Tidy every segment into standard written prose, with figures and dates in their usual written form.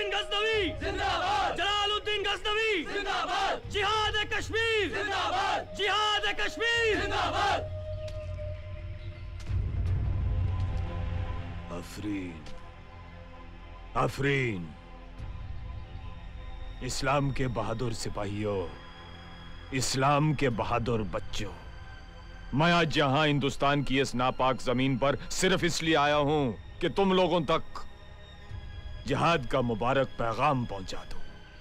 जलालुद्दीन गजनवी जिंदाबाद, जलालुद्दीन गजनवी जिंदाबाद, जिहाद कश्मीर जिंदाबाद, जिहाद कश्मीर जिंदाबाद। आफरीन, आफरीन, इस्लाम के बहादुर सिपाहियों, इस्लाम के बहादुर बच्चों, मैं आज यहां हिंदुस्तान की इस नापाक जमीन पर सिर्फ इसलिए आया हूं कि तुम लोगों तक जिहाद का मुबारक पैगाम पहुंचा दो।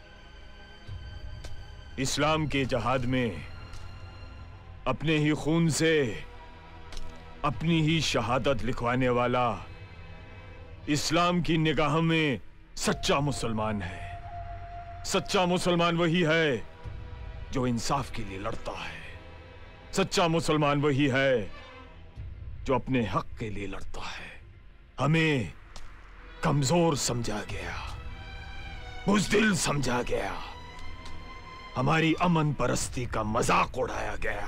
इस्लाम के जिहाद में अपने ही खून से अपनी ही शहादत लिखवाने वाला इस्लाम की निगाह में सच्चा मुसलमान है। सच्चा मुसलमान वही है जो इंसाफ के लिए लड़ता है। सच्चा मुसलमान वही है जो अपने हक के लिए लड़ता है। हमें कमजोर समझा गया, बुज़दिल समझा गया, हमारी अमन परस्ती का मजाक उड़ाया गया।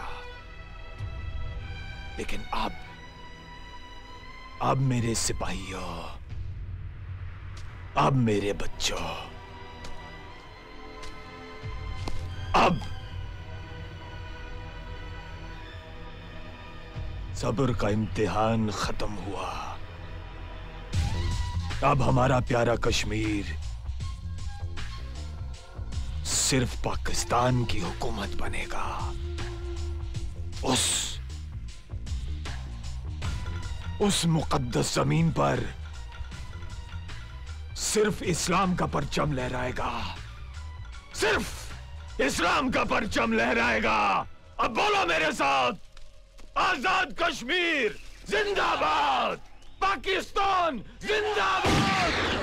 लेकिन अब मेरे सिपाहियों, अब मेरे बच्चों, अब सब्र का इम्तिहान खत्म हुआ। अब हमारा प्यारा कश्मीर सिर्फ पाकिस्तान की हुकूमत बनेगा। उस मुकद्दस जमीन पर सिर्फ इस्लाम का परचम लहराएगा, सिर्फ इस्लाम का परचम लहराएगा। अब बोलो मेरे साथ, आजाद कश्मीर जिंदाबाद, पाकिस्तान जिंदाबाद।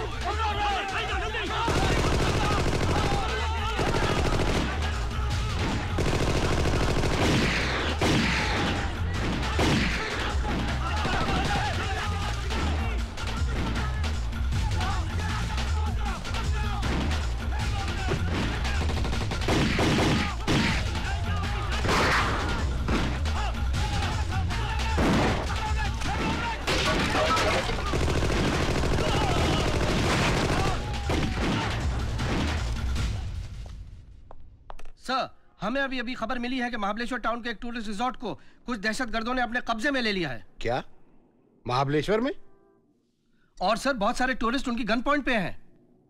सर, हमें अभी खबर मिली है कि महाबलेश्वर टाउन के एक टूरिस्ट रिजॉर्ट को कुछ दहशतगर्दों ने अपने कब्जे में ले लिया है। क्या महाबलेश्वर में? और सर, बहुत सारे टूरिस्ट उनकी गन पॉइंट पे हैं।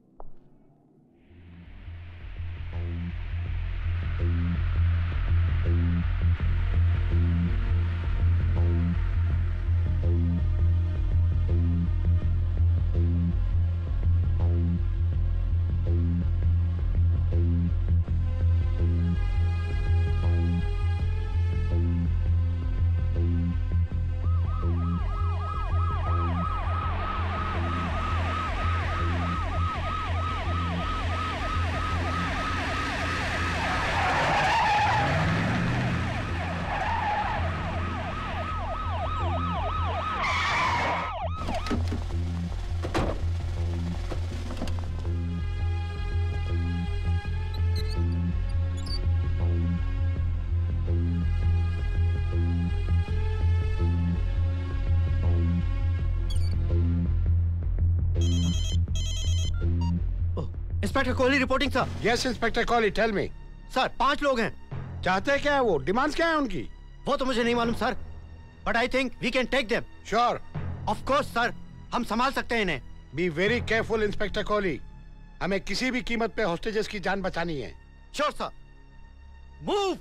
Inspector Kohli reporting sir. Yes inspector Kohli, tell me. Sir 5 लोग हैं। चाहते क्या है वो? डिमांड्स क्या है उनकी? वो तो मुझे नहीं मालूम sir, but I think we can take them. Sure? Of course sir, हम संभाल सकते हैं इन्हें। Be very careful inspector Kohli, हमें किसी भी कीमत पे हॉस्टेजेस की जान बचानी है। Sure sir. मूव।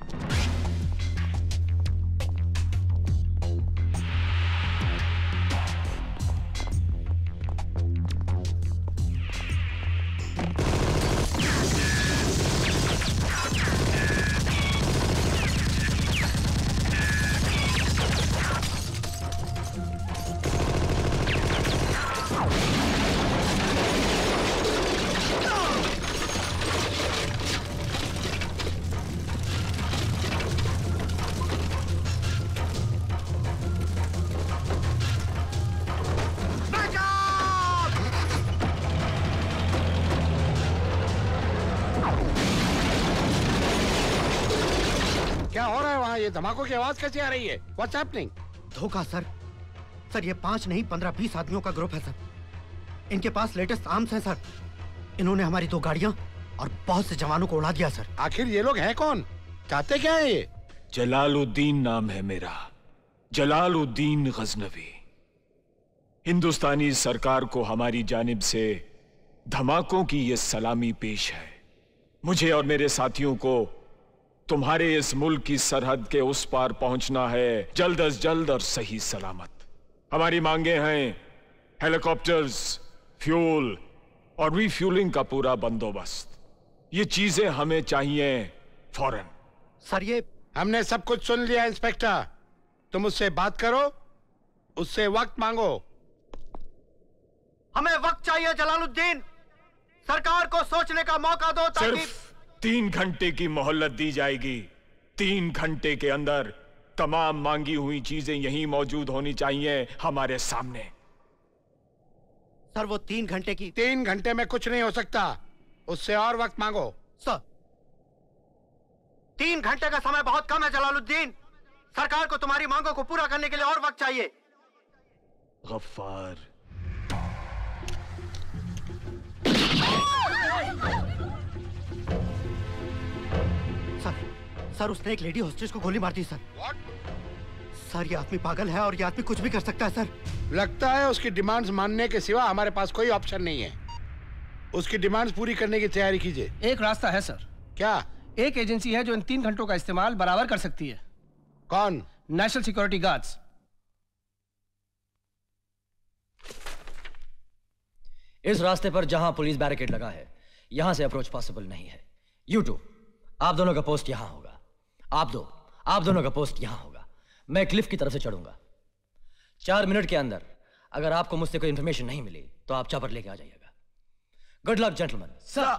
धमाकों की आवाज कैसे आ रही है? What's happening? धोखा सर। सर ये 5 नहीं 15-20 आदमियों का ग्रुप है सर। इनके पास लेटेस्ट आर्म्स हैं सर। इन्होंने हमारी 2 गाड़ियां और बहुत से जवानों को उड़ा दिया सर। आखिर ये लोग हैं कौन, चाहते क्या है ये? जलालुद्दीन नाम है मेरा, जलालुद्दीन गजनवी। हिंदुस्तानी सरकार को हमारी जानिब से धमाकों की ये सलामी पेश है। मुझे और मेरे साथियों को तुम्हारे इस मुल्क की सरहद के उस पार पहुंचना है, जल्द अज जल्द और सही सलामत। हमारी मांगे हैं हेलीकॉप्टर्स, फ्यूल और रिफ्यूलिंग का पूरा बंदोबस्त। ये चीजें हमें चाहिए फौरन। सर ये हमने सब कुछ सुन लिया इंस्पेक्टर, तुम उससे बात करो, उससे वक्त मांगो। हमें वक्त चाहिए जलालुद्दीन, सरकार को सोचने का मौका दो ताकि सिर्फ 3 घंटे की मोहलत दी जाएगी। 3 घंटे के अंदर तमाम मांगी हुई चीजें यहीं मौजूद होनी चाहिए हमारे सामने। सर वो 3 घंटे की 3 घंटे में कुछ नहीं हो सकता, उससे और वक्त मांगो। सर 3 घंटे का समय बहुत कम है जलालुद्दीन, सरकार को तुम्हारी मांगों को पूरा करने के लिए और वक्त चाहिए। गफ्फार, सर उसने एक लेडी हॉस्टेज को गोली मार दी सर। सर ये आदमी पागल है और ये आदमी कुछ भी कर सकता है सर। लगता है उसकी डिमांड्स मानने के सिवा हमारे पास कोई ऑप्शन नहीं है। उसकी डिमांड्स पूरी करने की तैयारी कीजिए। एक रास्ता है सर। क्या? एक एजेंसी है जो इन 3 घंटों का इस्तेमाल बराबर कर सकती है। कौन? National security guards. इस रास्ते पर जहां पुलिस बैरिकेड लगा है, यहां से अप्रोच पॉसिबल नहीं है। यू टू, आप दोनों का पोस्ट यहां होगा। आप दोनों का पोस्ट यहां होगा। मैं क्लिफ की तरफ से चढ़ूंगा। 4 मिनट के अंदर अगर आपको मुझसे कोई इंफॉर्मेशन नहीं मिली तो आप चॉपर लेके आ जाइएगा। Good luck gentleman. सर।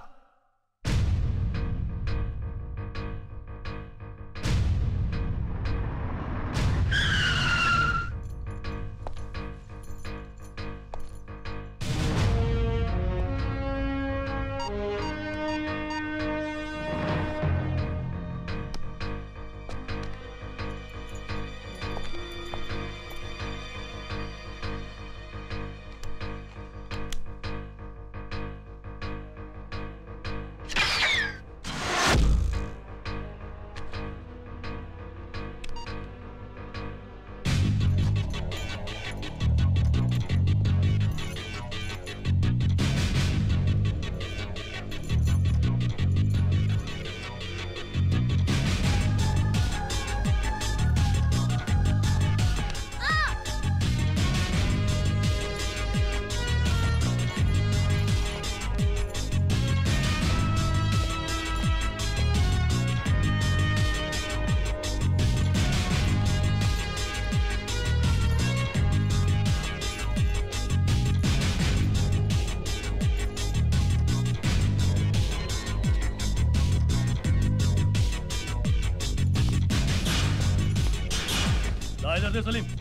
इधर दे सलीम।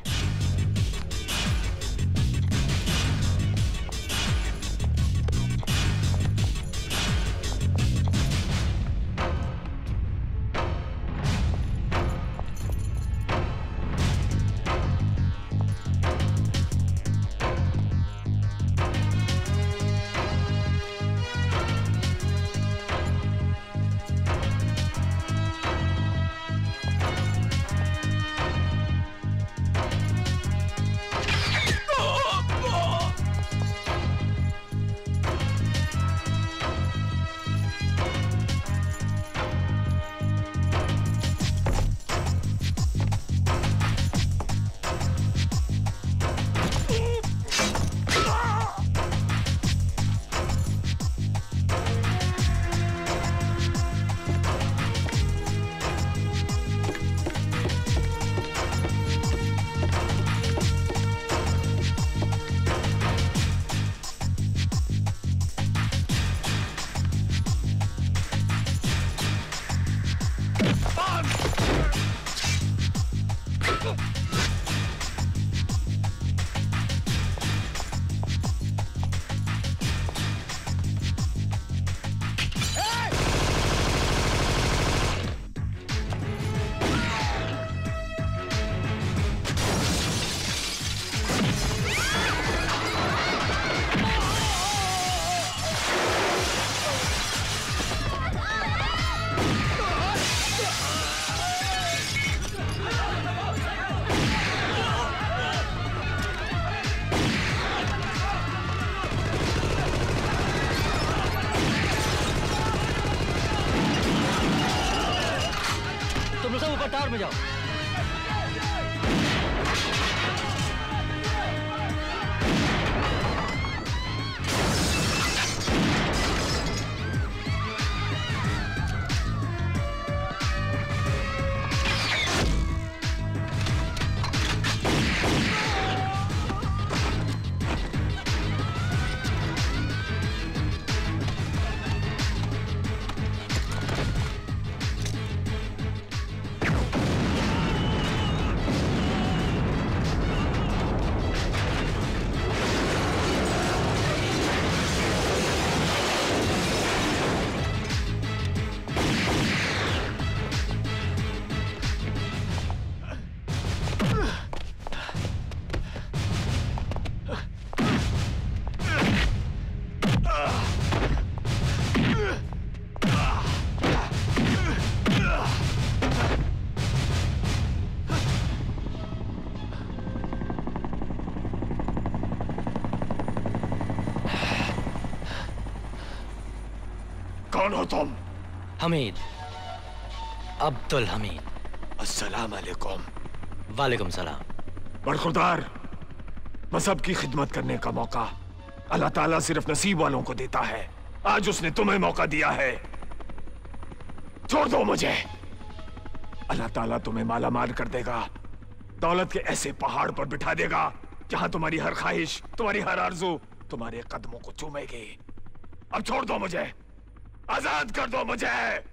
कौन हो तुम? हमीद, अब्दुल हमीद। अस्सलाम अलैकुम। वालेकुम सलाम। बरखुरदार, मजहब की खिदमत करने का मौका अल्लाह ताला सिर्फ नसीब वालों को देता है। आज उसने तुम्हें मौका दिया है, छोड़ दो मुझे। अल्लाह ताला तुम्हें माला माल कर देगा, दौलत के ऐसे पहाड़ पर बिठा देगा जहां तुम्हारी हर ख्वाहिश, तुम्हारी हर आरज़ू तुम्हारे कदमों को चूमेगी। अब छोड़ दो मुझे, आजाद कर दो मुझे।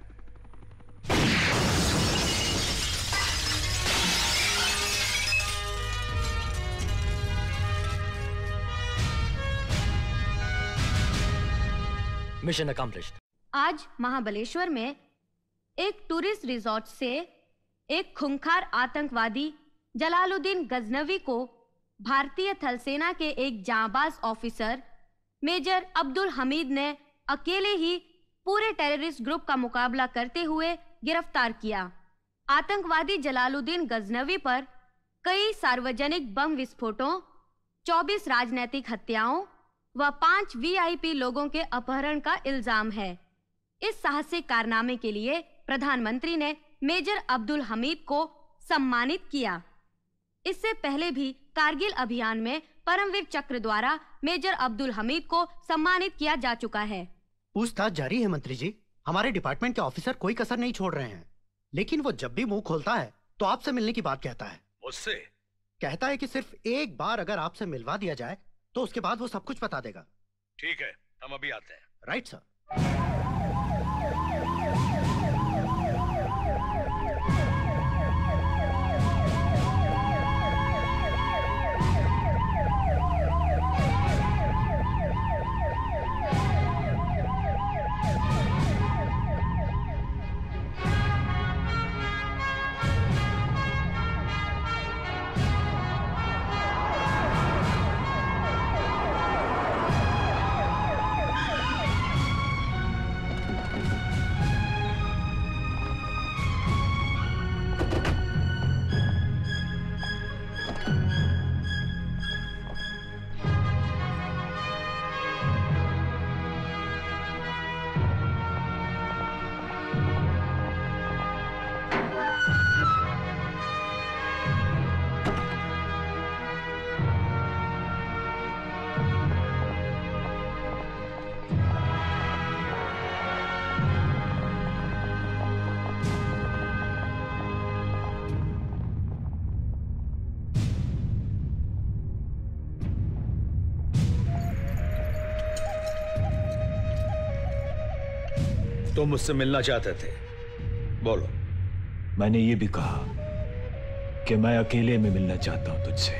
Mission accomplished. आज महाबलेश्वर में एक टूरिस्ट रिजॉर्ट से एक खूंखार आतंकवादी जलालुद्दीन गजनवी को भारतीय थल सेना के एक जांबाज ऑफिसर मेजर अब्दुल हमीद ने अकेले ही पूरे टेररिस्ट ग्रुप का मुकाबला करते हुए गिरफ्तार किया। आतंकवादी जलालुद्दीन गजनवी पर कई सार्वजनिक बम विस्फोटों, 24 राजनैतिक हत्याओं व 5 वीआईपी लोगों के अपहरण का इल्जाम है। इस साहसिक कारनामे के लिए प्रधानमंत्री ने मेजर अब्दुल हमीद को सम्मानित किया। इससे पहले भी कारगिल अभियान में परमवीर चक्र द्वारा मेजर अब्दुल हमीद को सम्मानित किया जा चुका है। पूछताछ जारी है मंत्री जी। हमारे डिपार्टमेंट के ऑफिसर कोई कसर नहीं छोड़ रहे हैं, लेकिन वो जब भी मुंह खोलता है तो आपसे मिलने की बात कहता है। मुझसे? कहता है कि सिर्फ एक बार अगर आपसे मिलवा दिया जाए तो उसके बाद वो सब कुछ बता देगा। ठीक है, हम अभी आते हैं। Right sir. तुम मुझसे मिलना चाहते थे, बोलो। मैंने ये भी कहा कि मैं अकेले में मिलना चाहता हूं तुझसे।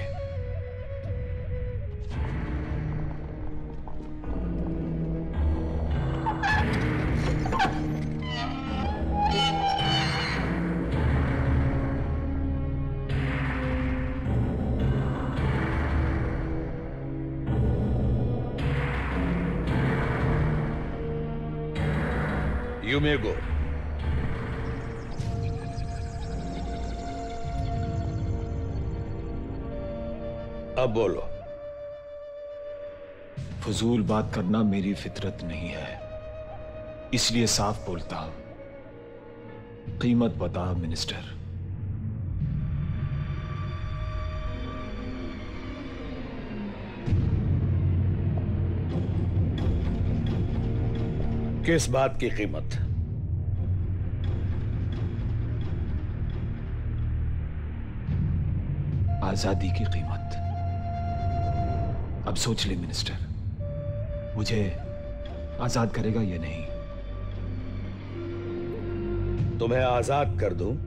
You may go. अब बोलो। फजूल बात करना मेरी फितरत नहीं है, इसलिए साफ बोलता हूं। कीमत बता मिनिस्टर। किस बात की कीमत? आजादी की कीमत। अब सोच ले मिनिस्टर, मुझे आजाद करेगा या नहीं? तुम्हें आजाद कर दूं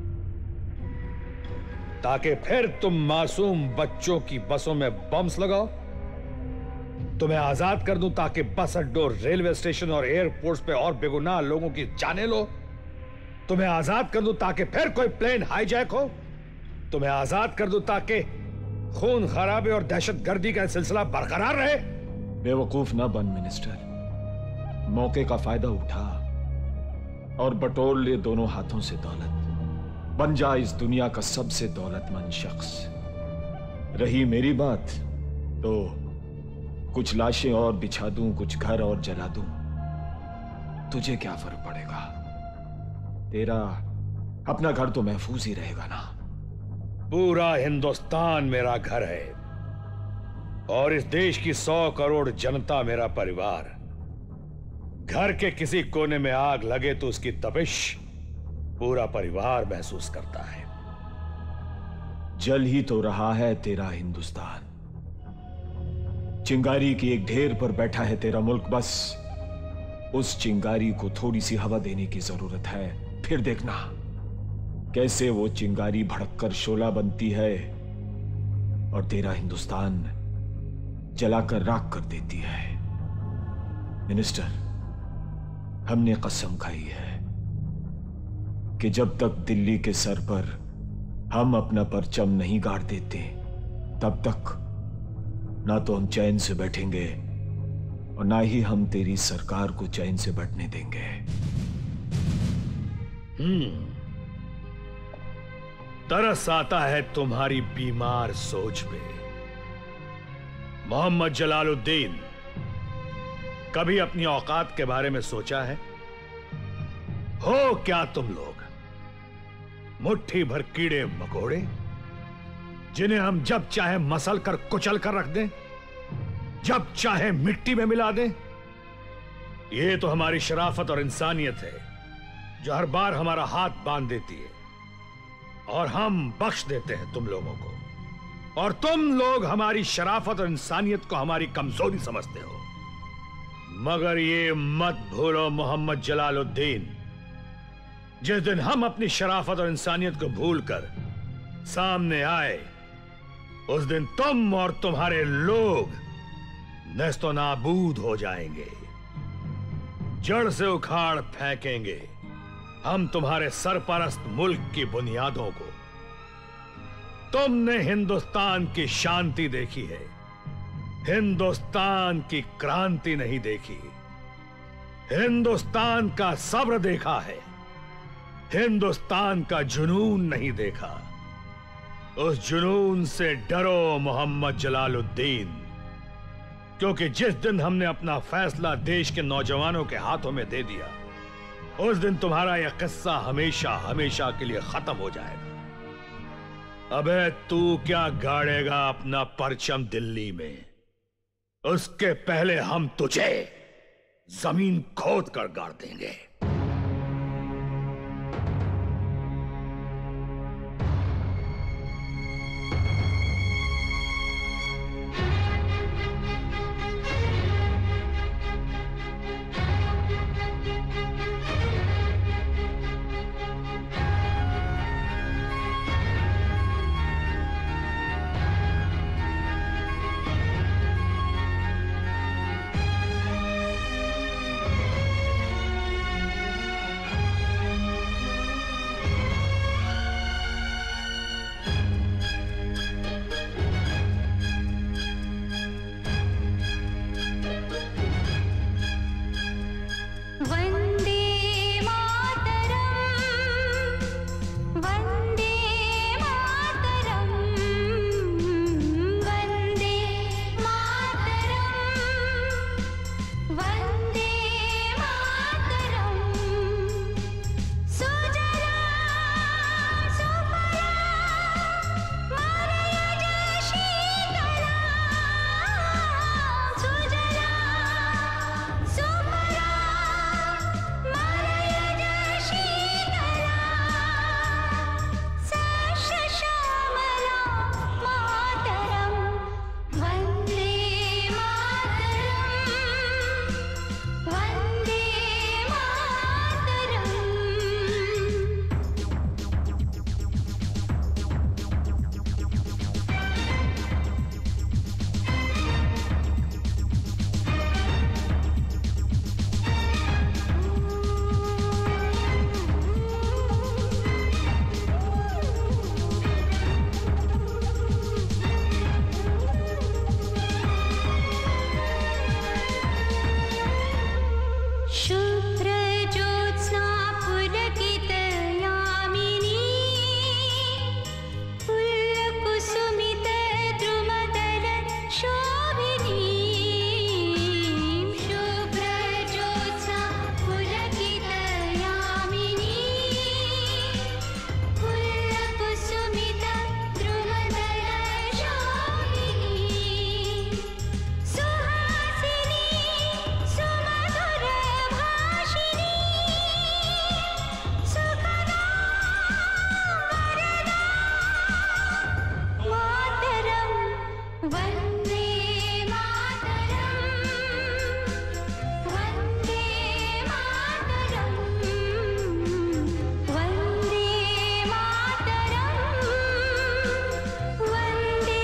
ताकि फिर तुम मासूम बच्चों की बसों में बम्स लगाओ? तुम्हें आजाद कर दूं ताकि बस अड्डों, रेलवे स्टेशन और एयरपोर्ट्स पे और बेगुनाह लोगों की जानें लो? तुम्हें आजाद कर दूं ताकि फिर कोई प्लेन हाईजैक हो? तुम्हें आजाद कर दूं ताकि खून खराबे और दहशतगर्दी का सिलसिला बरकरार रहे? बेवकूफ ना बन मिनिस्टर, मौके का फायदा उठा और बटोर ले दोनों हाथों से दौलत। बन जा इस दुनिया का सबसे दौलतमंद शख्स। रही मेरी बात तो कुछ लाशें और बिछा दूं, कुछ घर और जला दूं, तुझे क्या फर्क पड़ेगा? तेरा अपना घर तो महफूज ही रहेगा ना। पूरा हिंदुस्तान मेरा घर है और इस देश की 100 करोड़ जनता मेरा परिवार। घर के किसी कोने में आग लगे तो उसकी तपिश पूरा परिवार महसूस करता है। जल ही तो रहा है तेरा हिंदुस्तान। चिंगारी की एक ढेर पर बैठा है तेरा मुल्क। बस उस चिंगारी को थोड़ी सी हवा देने की जरूरत है, फिर देखना कैसे वो चिंगारी भड़ककर शोला बनती है और तेरा हिंदुस्तान जलाकर राख कर देती है। मिनिस्टर, हमने कसम खाई है कि जब तक दिल्ली के सर पर हम अपना परचम नहीं गाड़ देते तब तक ना तो हम चैन से बैठेंगे और ना ही हम तेरी सरकार को चैन से बैठने देंगे। तरस आता है तुम्हारी बीमार सोच पे। मोहम्मद जलालुद्दीन, कभी अपनी औकात के बारे में सोचा है? हो क्या तुम लोग मुट्ठी भर कीड़े मकोड़े जिन्हें हम जब चाहे मसल कर कुचल कर रख दें, जब चाहे मिट्टी में मिला दें? यह तो हमारी शराफत और इंसानियत है जो हर बार हमारा हाथ बांध देती है और हम बख्श देते हैं तुम लोगों को, और तुम लोग हमारी शराफत और इंसानियत को हमारी कमजोरी समझते हो। मगर ये मत भूलो मोहम्मद जलालुद्दीन, जिस दिन हम अपनी शराफत और इंसानियत को भूलकर सामने आए उस दिन तुम और तुम्हारे लोग नेस्तो नाबूद हो जाएंगे, जड़ से उखाड़ फेंकेंगे हम तुम्हारे सरपरस्त मुल्क की बुनियादों को। तुमने हिंदुस्तान की शांति देखी है, हिंदुस्तान की क्रांति नहीं देखी। हिंदुस्तान का सब्र देखा है, हिंदुस्तान का जुनून नहीं देखा। उस जुनून से डरो मोहम्मद जलालुद्दीन, क्योंकि जिस दिन हमने अपना फैसला देश के नौजवानों के हाथों में दे दिया उस दिन तुम्हारा यह किस्सा हमेशा हमेशा के लिए खत्म हो जाएगा। अबे तू क्या गाड़ेगा अपना परचम दिल्ली में? उसके पहले हम तुझे जमीन खोद कर गाड़ देंगे। Vande Mataram, Vande Mataram, Vande Mataram, Vande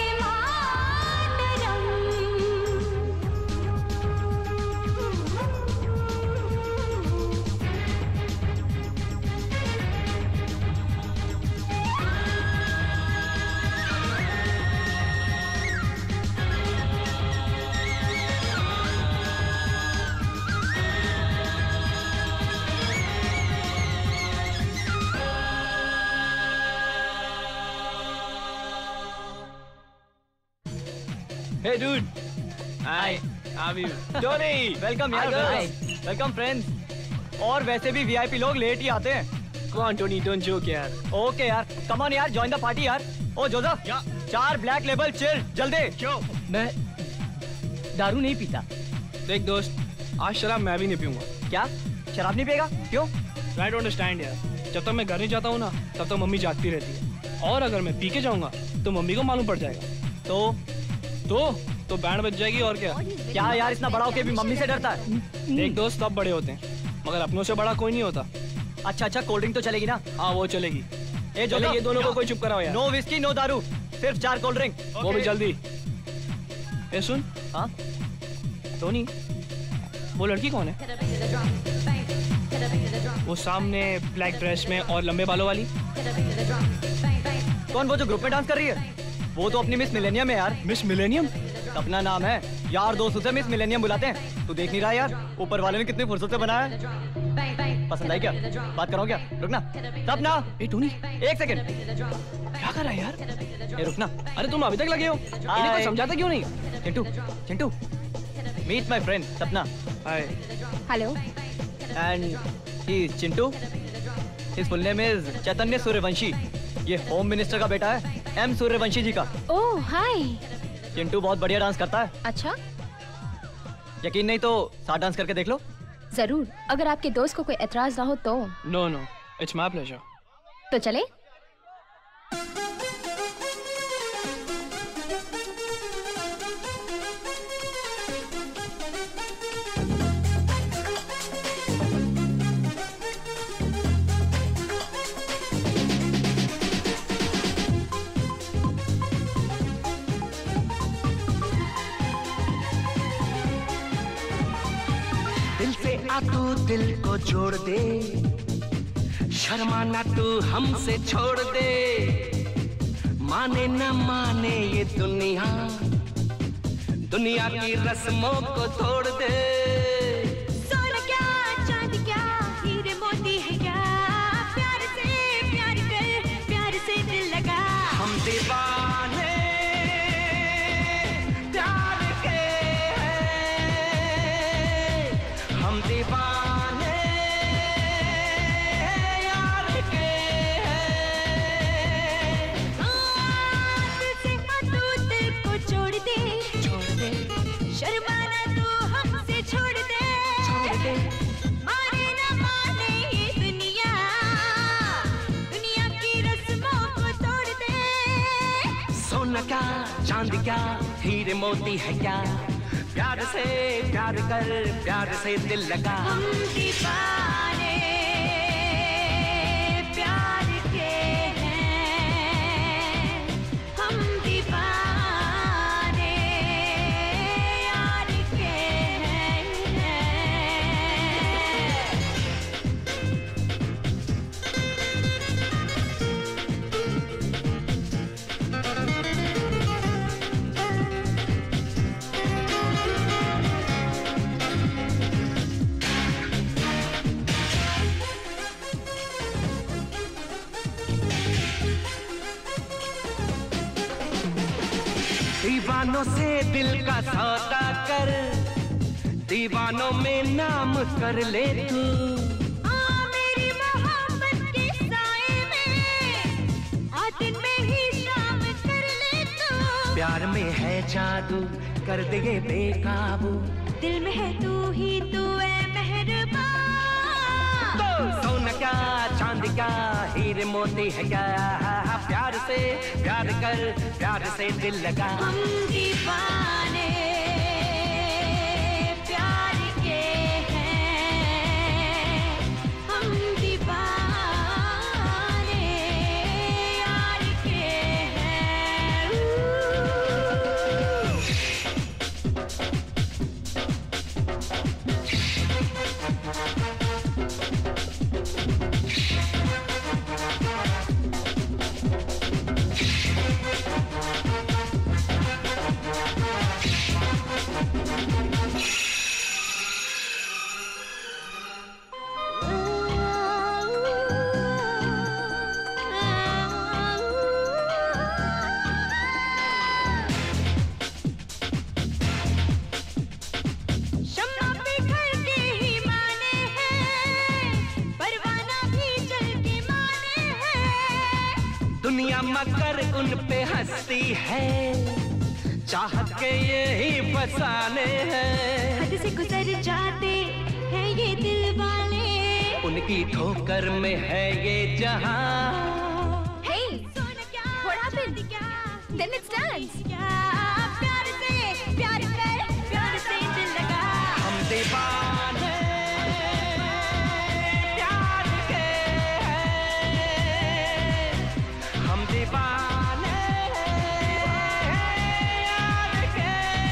Hey dude. Hi. How are you? Tony. Welcome यार, वेलकम फ्रेंड्स। और वैसे भी वीआईपी लोग लेट ही आते हैं। Come on Tony, don't joke यार। ओके यार, कम ऑन यार, जॉइन द पार्टी यार। Oh Joseph, 4 black label chill, जल्दी। क्यों? मैं दारू नहीं पीता। देख दोस्त, आज शराब मैं भी नहीं पीऊंगा। क्या? शराब नहीं पिएगा? क्यों? I don't understand यार। जब तक मैं घर नहीं जाता हूँ ना, तब तक मम्मी जागती रहती है। और अगर मैं पी के जाऊंगा, तो मम्मी को मालूम पड़ जाएगा। तो बैंड बज जाएगी और क्या? क्या यार, इतना बड़ा होके भी मम्मी से डरता है? देख दोस्त, सब बड़े होते हैं, मगर अपनों से बड़ा कोई नहीं होता। अच्छा, कोल्ड ड्रिंक तो चलेगी ना? हाँ वो चलेगी। ए चले ये दोनों को कोई चुप कराओ यार। नो विस्की नो दारू, सिर्फ 4 कोल्ड ड्रिंक। वो भी जल्दी। ए सुन। हाँ टोनी, वो लड़की कौन है? वो सामने ब्लैक ड्रेस में और लंबे बालों वाली? कौन, वो जो ग्रुप में डांस कर रही है? वो तो अपनी मिस मिलेनियम है यार। Miss millennium? अपना नाम है यार, दोस्त उसे मिस मिलेनियम बुलाते हैं। तू देख नहीं रहा यार, ऊपर वाले ने कितनी फुर्सत से बनाया है। पसंद आई क्या? बात करो क्या? रुकना सपना। ए टोनी, 1 सेकंड। क्या कर रहा है यार? ए रुकना। अरे तुम अभी तक लगे हो, इन्हें कोई समझाता क्यों नहीं? Chintu, meet my friend Sapna. Hi. Hello. And he is Chintu. His full name is Chaitanya Suryavanshi. ये होम मिनिस्टर का बेटा है, एम सूर्यवंशी जी का। ओह हाय। चिंटू बहुत बढ़िया डांस करता है। अच्छा, यकीन नहीं तो साथ डांस करके देख लो। जरूर, अगर आपके दोस्त को कोई एतराज ना हो तो। No, it's my pleasure. तो चले। तू दिल को जोड़ दे, शर्माना तू हमसे छोड़ दे। माने न माने ये दुनिया, दुनिया की रस्मों को तोड़ दे। सोना क्या, चांदी क्या, हीरे मोती है क्या, प्यार से प्यार कर, प्यार से दिल लगा। हम दीवाने प्यार के हैं, हम दीवाने यार के हैं। तुझसे तू दिल को छोड़ दे, शर्माना तू हमसे छोड़ दे। माने न माने ये दुनिया, दुनिया की रस्मों को तोड़ दे। सोना क्या, चांदी क्या, हीरे मोती है क्या, प्यार से प्यार कर, प्यार से दिल लगा। हम दीवाने प्यार के हैं, हम दीवाने यार के हैं। दीवानों से दिल का सौदा कर, दीवानों में नाम कर ले तू। मेरी मोहब्बत के साए में, आज दिन में ही शाम कर ले तू। प्यार में है जादू, कर दे बेकाबू। दिल में है तू ही तू है मेहरबान। तो सोना क्या चांदी क्या हीरे मोती है क्या, प्यार से प्यार कर, प्यार से दिल लगा। हम दीवाने प्यार के हैं, हम दीवाने यार के हैं। शम्मा पे घर के ही माने हैं, परवाना भी जल के माने हैं। दुनिया मगर उन पे हंसती है, चाहत के यही फसाने हैं। हद से गुजर जाते हैं ये दिल वाले, उनकी ठोकर में है ये जहां। Hey, what happened? Then let's dance. प्यार से प्यार कर, प्यार से दिल लगा। हम दीवाने प्यार के हैं, हम दीवाने यार के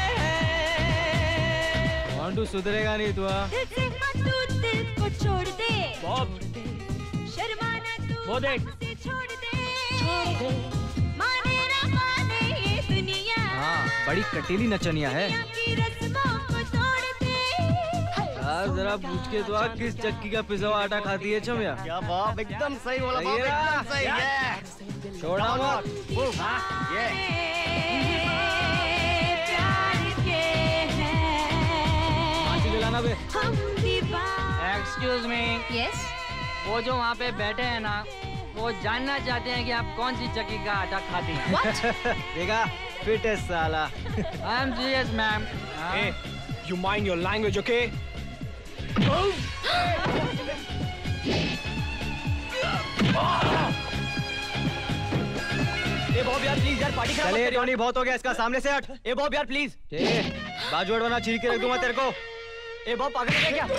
हैं। वांडू सुधरेगा नहीं तू। दिल से मत तू दिल को छोड़ दे, शर्माना तू वो देख। हमसे छोड़ दे, माने ना माने ये दुनिया, हाँ बड़ी कटीली नचनिया है दुनिया की रस्मों को तोड़ दे। यार जरा पूछ के तो किस चक्की का पिसा हुआ आटा खाती है छमिया। क्या बाप, एकदम सही बोला बाप, एकदम सही है। छोड़ा मत। ये प्यार के हैं, आंटी दिलाना बे। हम दीवाने। Excuse me, Yes. वो जो वहाँ पे बैठे हैं ना, वो जानना चाहते हैं कि आप कौन सी चक्की का आटा खाती हैं। देखा फिट है साला। I am serious ma'am. Hey, you mind your language, okay? ए बॉब यार प्लीज यार, पार्टी खराब मत चले कर यार। टोनी बहुत हो गया, इसका सामने से हट। ए बॉब यार प्लीज। बाजू अड़वाना चीर के रख दूंगा तेरे को। ए बॉब पागल है क्या?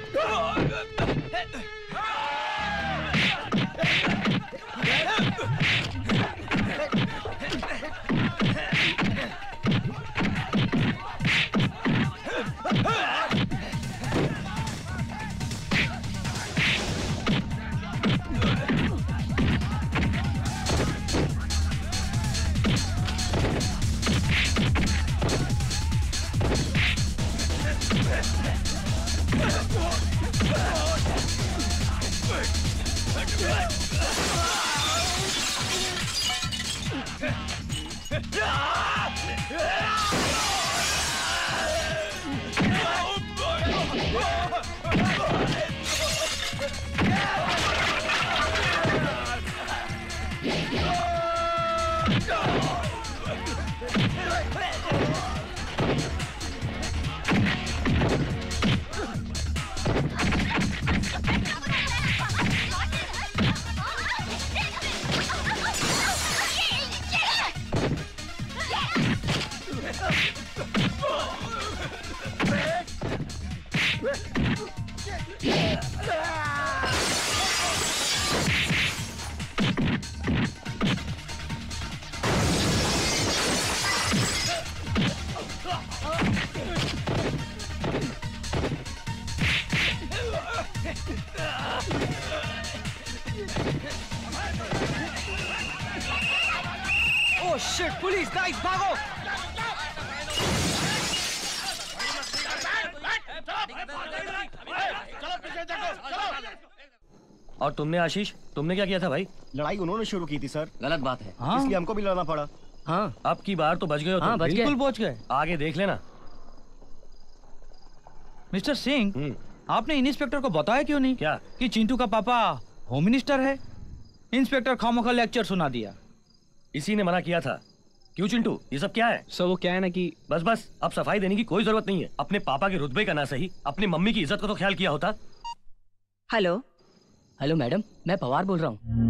ओह शिट, पुलिस गाइस भागो। और तुमने आशीष, तुमने क्या किया था भाई? लड़ाई उन्होंने शुरू की थी सर। गलत बात है। हाँ? इसलिए हमको भी लड़ना पड़ा। हाँ अब की बार तो बच गए हो तुम। हाँ बच गए। बिल्कुल पहुंच गए। आगे देख लेना। मिस्टर सिंह, आपने इंस्पेक्टर को बताया क्यों नहीं क्या कि चिंटू का पापा होम मिनिस्टर है? इंस्पेक्टर खामोखा लेक्चर सुना दिया। इसी ने मना किया था। क्यों चिंटू, ये सब क्या है? सर वो क्या है ना कि बस बस, अब सफाई देने की कोई जरूरत नहीं है। अपने पापा के रुतबे का ना सही, अपनी मम्मी की इज्जत का तो ख्याल किया होता। हेलो, हेलो मैडम, मैं पवार बोल रहा हूँ।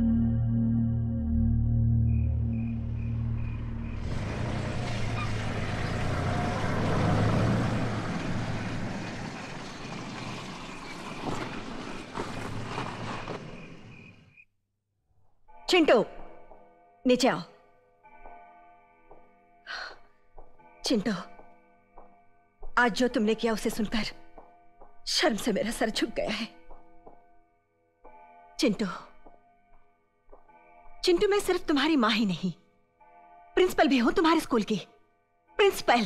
चिंटू, नीचे आओ। चिंटू, आज जो तुमने किया उसे सुनकर शर्म से मेरा सर झुक गया है। चिंटू, चिंटू, मैं सिर्फ तुम्हारी मां ही नहीं, प्रिंसिपल भी हूं तुम्हारे स्कूल की। प्रिंसिपल।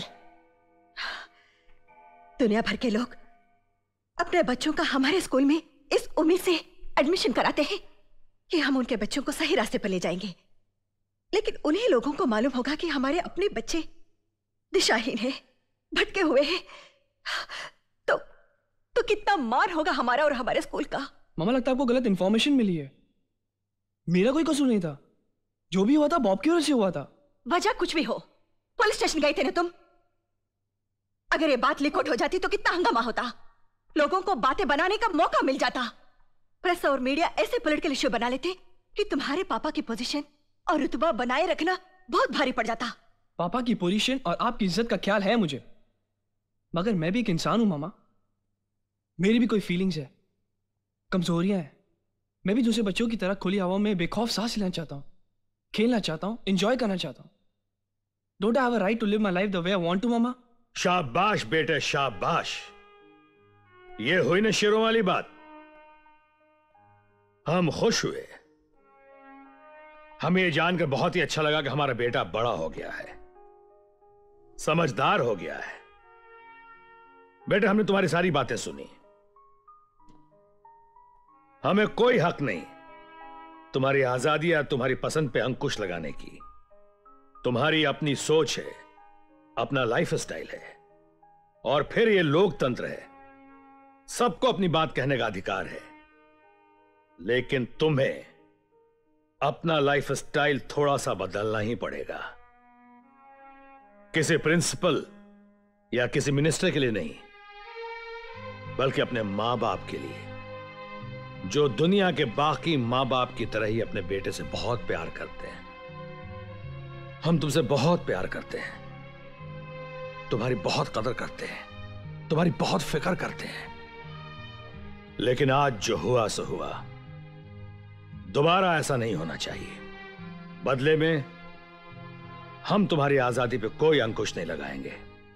दुनिया भर के लोग अपने बच्चों का हमारे स्कूल में इस उम्मीद से एडमिशन कराते हैं कि हम उनके बच्चों को सही रास्ते पर ले जाएंगे, लेकिन उन्हीं लोगों को मालूम होगा कि हमारे अपने बच्चे दिशाहीन हैं, भटके हुए हैं, तो कितना मान होगा हमारा और हमारे स्कूल का। मामा, लगता है आपको गलत इंफॉर्मेशन मिली है। मेरा कोई कसूर नहीं था, जो भी हुआ था बॉब की वजह से हुआ था। वजह कुछ भी हो, पुलिस स्टेशन गए थे ना तुम? अगर ये बात लीक आउट हो जाती तो कितना हंगामा होता, लोगों को बातें बनाने का मौका मिल जाता। प्रेस और मीडिया ऐसे पॉलिटिकल इश्यू बना लेते कि तुम्हारे पापा की पोजीशन और रुतबा बनाए रखना बहुत भारी पड़ जाता। पापा की पोजीशन और आपकी इज्जत का ख्याल है मुझे, मगर मैं भी एक इंसान हूं मामा। मेरी भी कोई फीलिंग्स है, कमजोरियां हैं। मैं भी दूसरे बच्चों की तरह खुली हवा में बेखौफ सांस लेना चाहता हूं, खेलना चाहता हूं, एंजॉय करना चाहता हूं। Don't I have a right to live my life the way I want to मामा? शाबाश बेटे, शाबाश। ये हुई ना शेरों वाली बात। हम खुश हुए, हमें ये जानकर बहुत ही अच्छा लगा कि हमारा बेटा बड़ा हो गया है, समझदार हो गया है। बेटे, हमने तुम्हारी सारी बातें सुनी, हमें कोई हक नहीं तुम्हारी आजादी या तुम्हारी पसंद पे अंकुश लगाने की। तुम्हारी अपनी सोच है, अपना लाइफ स्टाइल है, और फिर ये लोकतंत्र है, सबको अपनी बात कहने का अधिकार है। लेकिन तुम्हें अपना लाइफ स्टाइल थोड़ा सा बदलना ही पड़ेगा। किसी प्रिंसिपल या किसी मिनिस्टर के लिए नहीं, बल्कि अपने मां बाप के लिए, जो दुनिया के बाकी मां बाप की तरह ही अपने बेटे से बहुत प्यार करते हैं। हम तुमसे बहुत प्यार करते हैं, तुम्हारी बहुत कदर करते हैं, तुम्हारी बहुत फिक्र करते हैं। लेकिन आज जो हुआ सो हुआ, दोबारा ऐसा नहीं होना चाहिए। बदले में हम तुम्हारी आजादी पे कोई अंकुश नहीं लगाएंगे।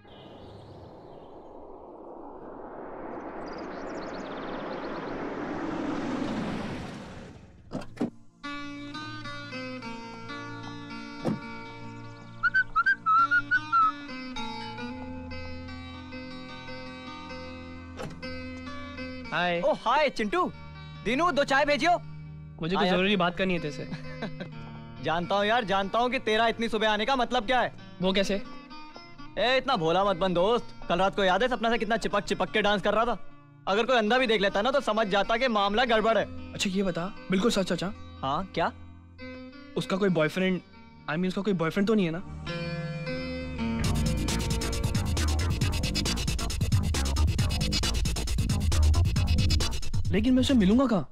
हाय। ओ हाय चिंटू, दीनू दो चाय भेजियो। मुझे कुछ जरूरी बात करनी है तेरे से। जानता हूँ यार, जानता हूँ कि तेरा इतनी सुबह आने का मतलब क्या है। वो कैसे? ए इतना भोला मत बन दोस्त। कल रात को याद है सपना से कितना चिपक चिपक के डांस कर रहा था? अगर कोई अंधा भी देख लेता ना तो समझ जाता कि मामला गड़बड़ है। अच्छा ये बता, बिल्कुल सच सच? हाँ क्या? उसका कोई बॉयफ्रेंड, आई मीन उसका कोई बॉयफ्रेंड तो नहीं है ना? लेकिन मैं उसे मिलूंगा कहाँ?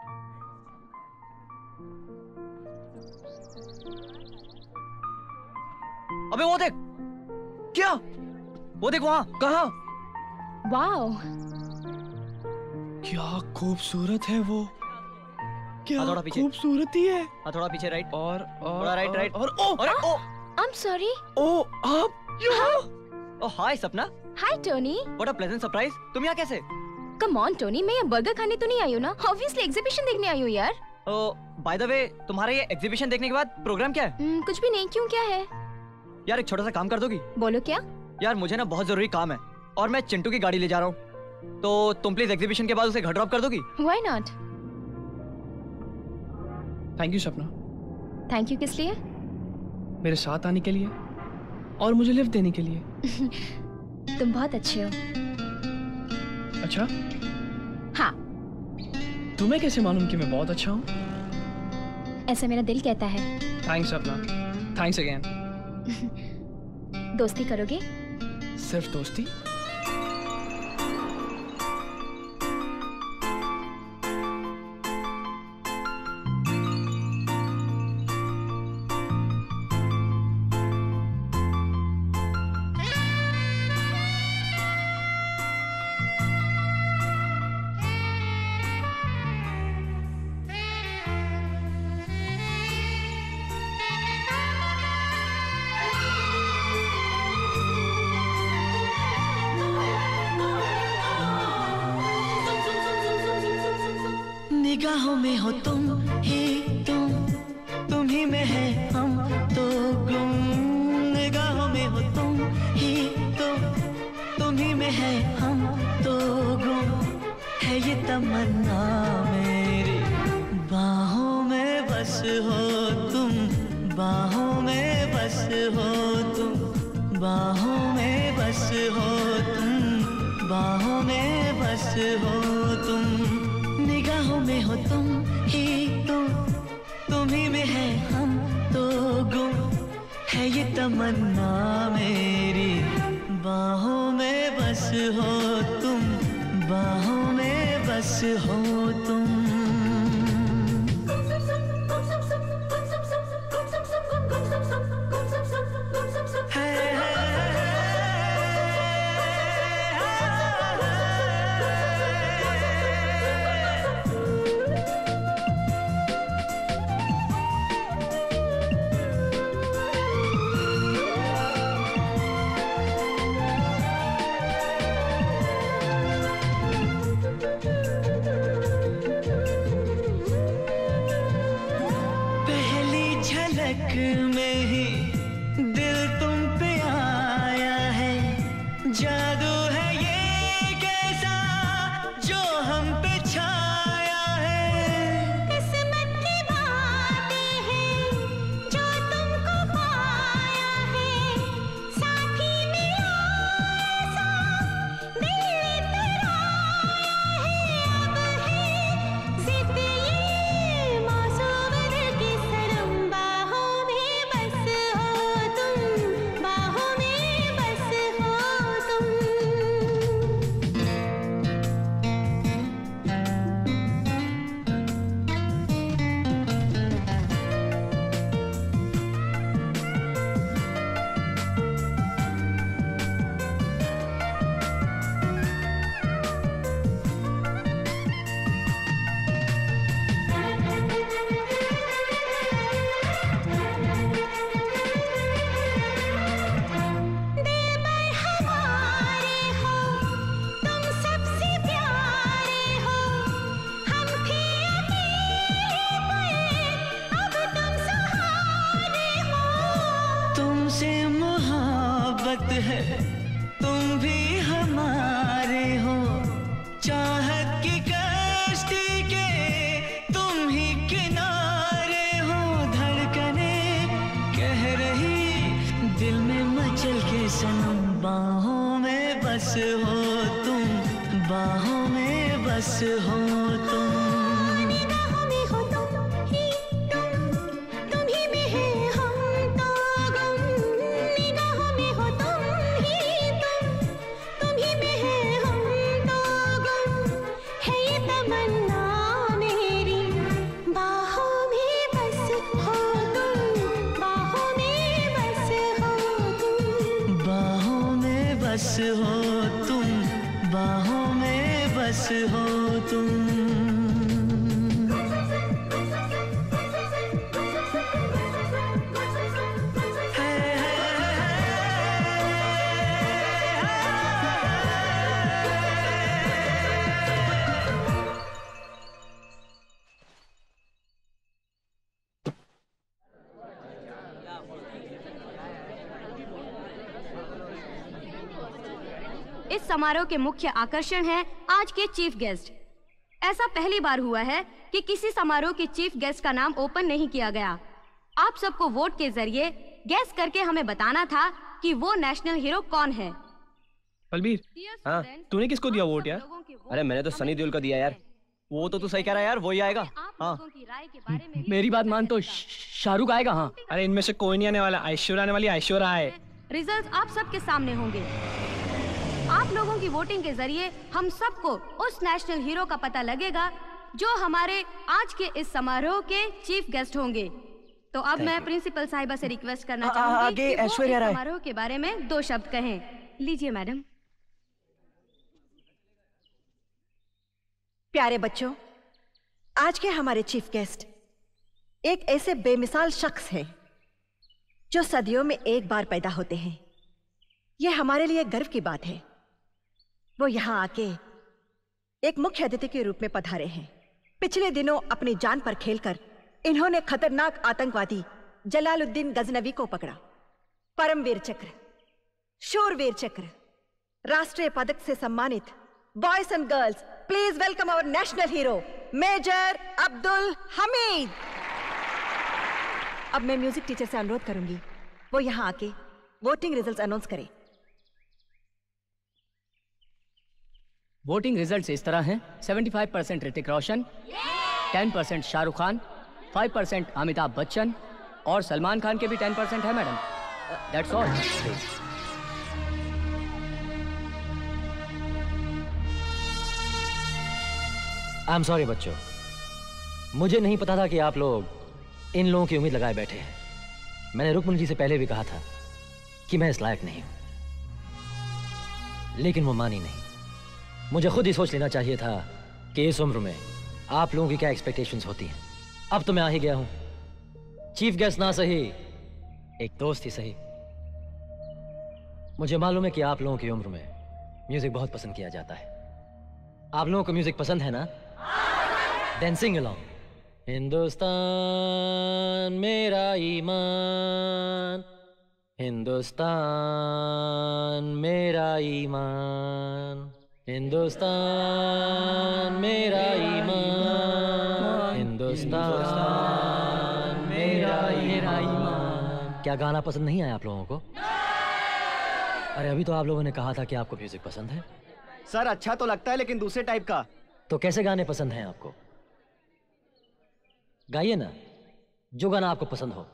अबे वो देख। क्या? वो देख वहां। कहाँ? वाओ, क्या खूबसूरत है वो। क्या थोड़ा पीछे। खूबसूरती है। हाँ थोड़ा पीछे राइट। और थोड़ा राइट राइट। और ओ अरे ओ आई एम सॉरी। ओ आप यहाँ? Oh hi Sapna. Hi Tony. What a pleasant surprise. तुम यहाँ कैसे? कम ऑन टोनी, मैं यहाँ बर्गर खाने तो नहीं आई हूँ ना, ऑब्वियसली एग्जीबिशन देखने आई हूँ यार। ओ बाय द वे, तुम्हारा ये एग्जीबिशन देखने के बाद प्रोग्राम क्या है? कुछ भी नहीं। क्यों, क्या है? यार एक छोटा सा काम कर दोगी? बोलो क्या? यार मुझे ना बहुत जरूरी काम है और मैं चिंटू की गाड़ी ले जा रहा हूँ, तो तुम प्लीज एग्जीबिशन के बाद उसे घर ड्रॉप कर दोगी? Why not. Thank you Sapna. Thank you किस लिए? मेरे साथ आने के लिए और मुझे लिफ्ट देने के लिए। तुम बहुत अच्छे हो। अच्छा? हाँ। तुम्हें कैसे मालूम कि मैं बहुत अच्छा हूँ? ऐसा मेरा दिल कहता है। थैंक्स सपना, थैंक्स अगेन। दोस्ती करोगे? सिर्फ दोस्ती? निगाहों में हो तुम ही तुम ही में है हम तो गुम। निगाहों में हो तुम ही तुम ही में है हम तो गुम। है ये तमन्ना मेरी बाहों में बस हो तुम, बाहों में बस हो तुम, बाहों में बस हो तुम, बाहों में बस हो तुम। निगाहों में हो तुम ही तुम ही में है हम तो गुम। है ये तमन्ना मेरी बाहों में बस हो तुम, बाहों में बस हो तुम। में ही दिल तुम पे आया है। जादू है ये कैसा जो हम पे छाया है। किस्मत की बातें हैं जो तुमको पाया है। साथी मिला ऐसा दिल इतराया है। अब है जिद ये मासूम दिल की सनम। बाहों में बस हो तुम, बाहों में बस हो तुम। दिल पर हमारे हो तुम सबसे प्यारे हो। हम थे अकेले पर अब तुम सहारे हो। तुमसे मोहब्बत है तुम भी हमारे हो। चाहत की कश्ती के तुम ही किनारे हो। धड़कने कह रही दिल में मचल के सनम। बाहों में बस हो तुम, बाहों में बस हो तुम। निगाहों में हो तुम ही तुम ही में है हम तो गुम। निगाहों में हो तुम ही तुम ही में है हम तो गुम। है ये तमन्ना मेरी बाहों में बस हो तुम, बाहों में बस हो तुम। बाहों में बस हो तुम, बाहों में बस हो तुम। इस समारोह के मुख्य आकर्षण हैं आज के चीफ गेस्ट। ऐसा पहली बार हुआ है कि किसी समारोह के चीफ गेस्ट का नाम ओपन नहीं किया गया। आप सबको वोट के जरिए गैस करके हमें बताना था कि वो नेशनल हीरो कौन है। बलबीर, हाँ तूने किसको दिया वोट यार? अरे मैंने तो सनी देओल को दिया यार। वो तो तू सही कह रहा है यार, वही आएगा। हाँ मेरी बात मान तो शाहरुख आएगा। हाँ अरे इनमें से कोई नहीं आने वाला। ऐश्वर्या आने वाली, ऐश्वर्या है। रिजल्ट आप सबके सामने होंगे। आप लोगों की वोटिंग के जरिए हम सबको उस नेशनल हीरो का पता लगेगा जो हमारे आज के इस समारोह के चीफ गेस्ट होंगे। तो अब मैं प्रिंसिपल साहिबा से रिक्वेस्ट करना चाहूंगी आगे कि वो ऐश्वर्या इस राय। समारोह के बारे में 2 शब्द कहें। लीजिए मैडम। प्यारे बच्चों, आज के हमारे चीफ गेस्ट एक ऐसे बेमिसाल शख्स हैं जो सदियों में एक बार पैदा होते हैं। यह हमारे लिए गर्व की बात है। वो यहां आके एक मुख्य अतिथि के रूप में पधारे हैं। पिछले दिनों अपनी जान पर खेलकर इन्होंने खतरनाक आतंकवादी जलालुद्दीन गजनवी को पकड़ा। परमवीर चक्र, शूरवीर चक्र, राष्ट्रीय पदक से सम्मानित boys and girls, please welcome our national hero major Abdul Hamid. अब मैं म्यूजिक टीचर से अनुरोध करूंगी वो यहां आके वोटिंग रिजल्ट्स अनाउंस करें। वोटिंग रिजल्ट्स इस तरह हैं। 75% ऋतिक रोशन, 10% शाहरुख खान, 5% अमिताभ बच्चन और सलमान खान के भी 10% है madam. That's all. I am sorry बच्चों, मुझे नहीं पता था कि आप लोग इन लोगों की उम्मीद लगाए बैठे हैं। मैंने रुक्मणी जी से पहले भी कहा था कि मैं इस लायक नहीं हूं, लेकिन वो मानी नहीं। मुझे खुद ही सोच लेना चाहिए था कि इस उम्र में आप लोगों की क्या एक्सपेक्टेशंस होती हैं। अब तो मैं आ ही गया हूं। चीफ गेस्ट ना सही, एक दोस्त ही सही। मुझे मालूम है कि आप लोगों की उम्र में म्यूजिक बहुत पसंद किया जाता है। आप लोगों को म्यूजिक पसंद है ना? Then sing along. हिंदुस्तान मेरा ईमान, हिंदुस्तान मेरा ईमान, हिंदुस्तान मेरा ईमान, हिंदुस्तान मेरा ईमान। क्या गाना पसंद नहीं आया आप लोगों को? अरे अभी तो आप लोगों ने कहा था कि आपको म्यूजिक पसंद है। सर अच्छा तो लगता है लेकिन दूसरे टाइप का। तो कैसे गाने पसंद हैं आपको? गाइए ना जो गाना आपको पसंद हो।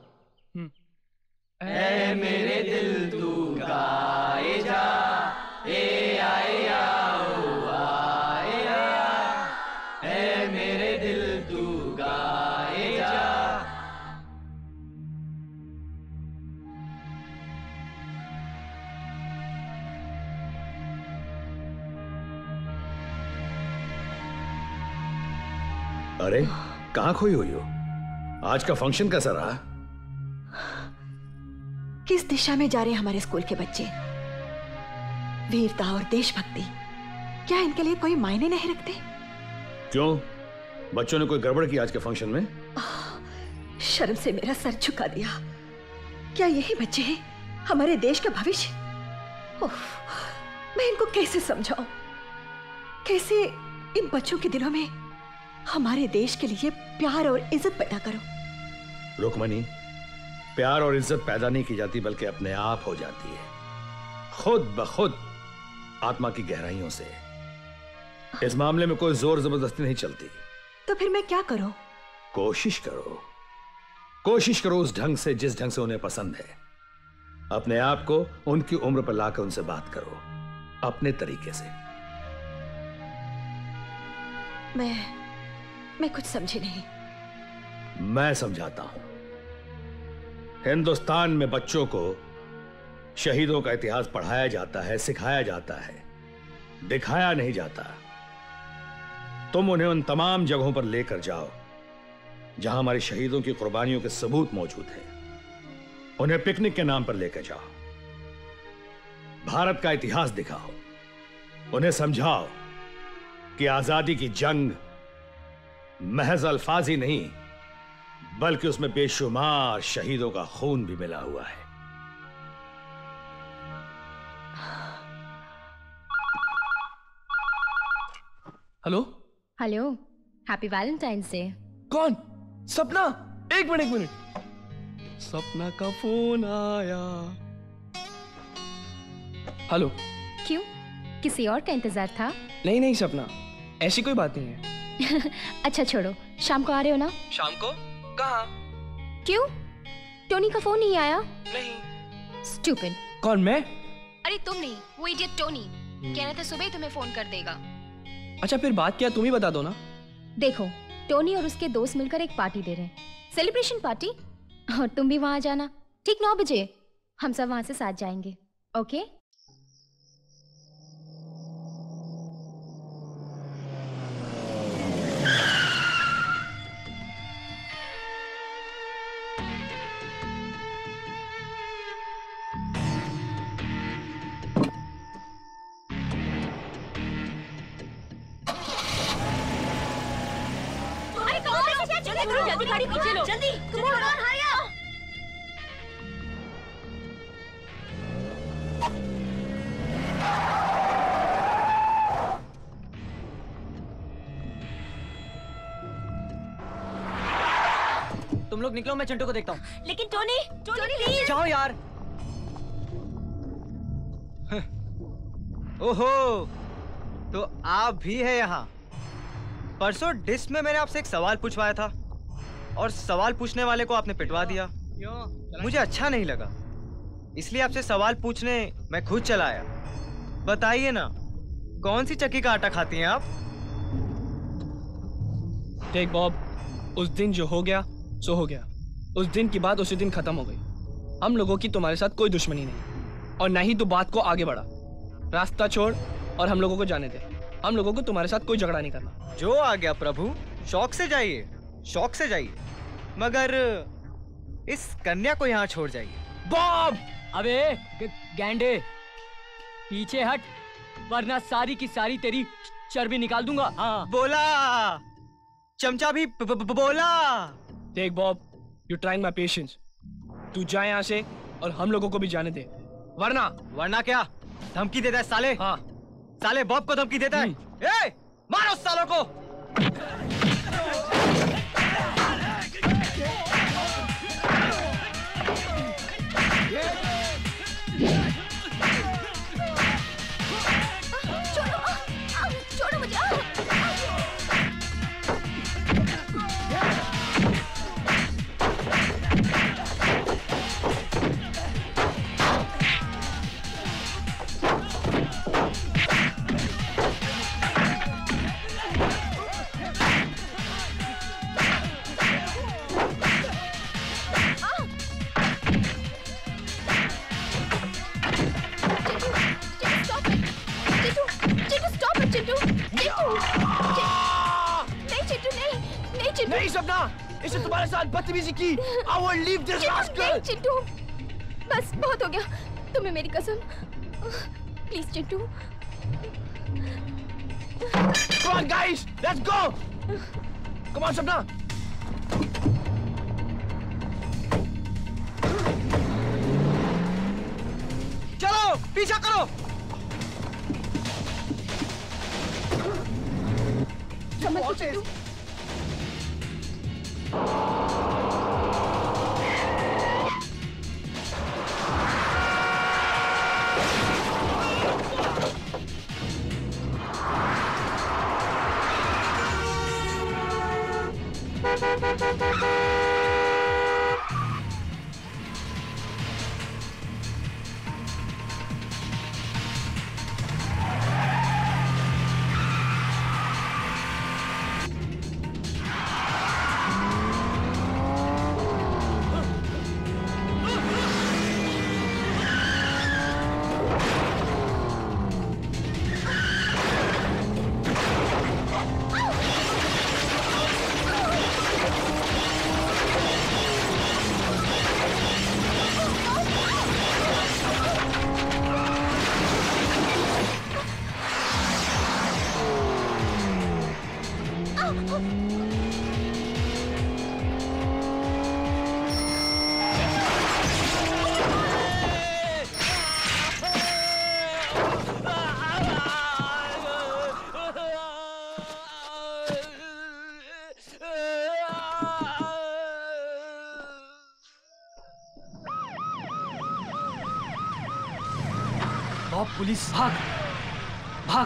ऐ मेरे दिल तू गाए जा, ए आए आओ आए आ, ऐ मेरे दिल तू गाए जा। अरे कहाँ खोई हुई हो? आज का फंक्शन कैसा रहा? किस दिशा में जा रहे हैं हमारे स्कूल के बच्चे? वीरता और देशभक्ति क्या इनके लिए कोई मायने नहीं रखते? क्यों, बच्चों ने कोई गड़बड़ की आज के फंक्शन में? शर्म से मेरा सर झुका दिया। क्या यही बच्चे हैं हमारे देश का भविष्य? उफ, मैं इनको कैसे समझाऊं? कैसे इन बच्चों के दिलों में हमारे देश के लिए प्यार और इज्जत पैदा करूं? रुक्मणी, प्यार और इज्जत पैदा नहीं की जाती बल्कि अपने आप हो जाती है, खुद ब खुद, आत्मा की गहराइयों से। इस मामले में कोई जोर जबरदस्ती नहीं चलती। तो फिर मैं क्या करूं? कोशिश करो, कोशिश करो उस ढंग से जिस ढंग से उन्हें पसंद है। अपने आप को उनकी उम्र पर लाकर उनसे बात करो अपने तरीके से। मैं कुछ समझी नहीं। मैं समझाता हूं। हिंदुस्तान में बच्चों को शहीदों का इतिहास पढ़ाया जाता है, सिखाया जाता है, दिखाया नहीं जाता। तुम उन्हें उन तमाम जगहों पर लेकर जाओ जहां हमारे शहीदों की कुर्बानियों के सबूत मौजूद हैं। उन्हें पिकनिक के नाम पर लेकर जाओ, भारत का इतिहास दिखाओ, उन्हें समझाओ कि आजादी की जंग महज अल्फाजी नहीं बल्कि उसमें बेशुमार शहीदों का खून भी मिला हुआ है। Hello hello, happy Valentine's day. कौन? सपना? एक मिनट। सपना का फोन आया। हेलो। क्यों, किसी और का इंतजार था? नहीं सपना, ऐसी कोई बात नहीं है। अच्छा छोड़ो, शाम को आ रहे हो ना? शाम को? कहाँ? क्यों, टोनी का फोन नहीं आया? नहीं। स्टूपिड। कौन, मैं? अरे तुम नहीं, वो इडियट टोनी। कह रहे थे सुबह ही तुम्हें फोन कर देगा। अच्छा फिर बात क्या, तुम ही बता दो ना। देखो, टोनी और उसके दोस्त मिलकर एक पार्टी दे रहे हैं, सेलिब्रेशन पार्टी, और तुम भी वहां जाना ठीक 9 बजे। हम सब वहां से साथ जाएंगे, ओके? जल्दी करो, जल्दी गाड़ी पीछे लो, जल्दी कम ऑन हरी अप। तुम लोग निकलो, मैं चिंटू को देखता हूँ। लेकिन टोनी प्लीज जाओ यार। ओहो, तो आप भी है यहाँ। परसों डिस में मैंने आपसे एक सवाल पूछवाया था और सवाल पूछने वाले को आपने पिटवा दिया। मुझे अच्छा नहीं लगा, इसलिए आपसे सवाल पूछने मैं खुद चला आया। बताइए ना, कौन सी चक्की का आटा खाती हैं आप? देख बॉब, उस दिन जो हो गया सो हो गया। उस दिन की बात उसी दिन खत्म हो गई। हम लोगों की तुम्हारे साथ कोई दुश्मनी नहीं, और ना ही तू बात को आगे बढ़ा। रास्ता छोड़ और हम लोगों को जाने दे। हम लोगों को तुम्हारे साथ कोई झगड़ा नहीं करना। जो आ गया प्रभु, शौक से जाइए, शौक से जाइए, मगर इस कन्या को यहाँ छोड़ जाइए। बॉब! अबे गैंडे, पीछे हट, वरना सारी की सारी तेरी चर्बी निकाल दूंगा। हाँ बोला, चमचा भी बोला। देख Bob, you trying my patience. तू जा यहाँ से और हम लोगों को भी जाने दे, वरना क्या धमकी देता है साले? हाँ, साले बॉब को धमकी देता है। ए, मारो सालों को। छोड़ो मुझे। नहीं सपना, इसे तुम्हारे साथ बदतमीजी की। I will leave this rascal. Chintu, बस बहुत हो गया। तुम्हें मेरी कसम, please Chintu. Come on guys, let's go. Come on सपना। चलो पीछा करो। समझ चिंटू। पुलिस, भाग भाग।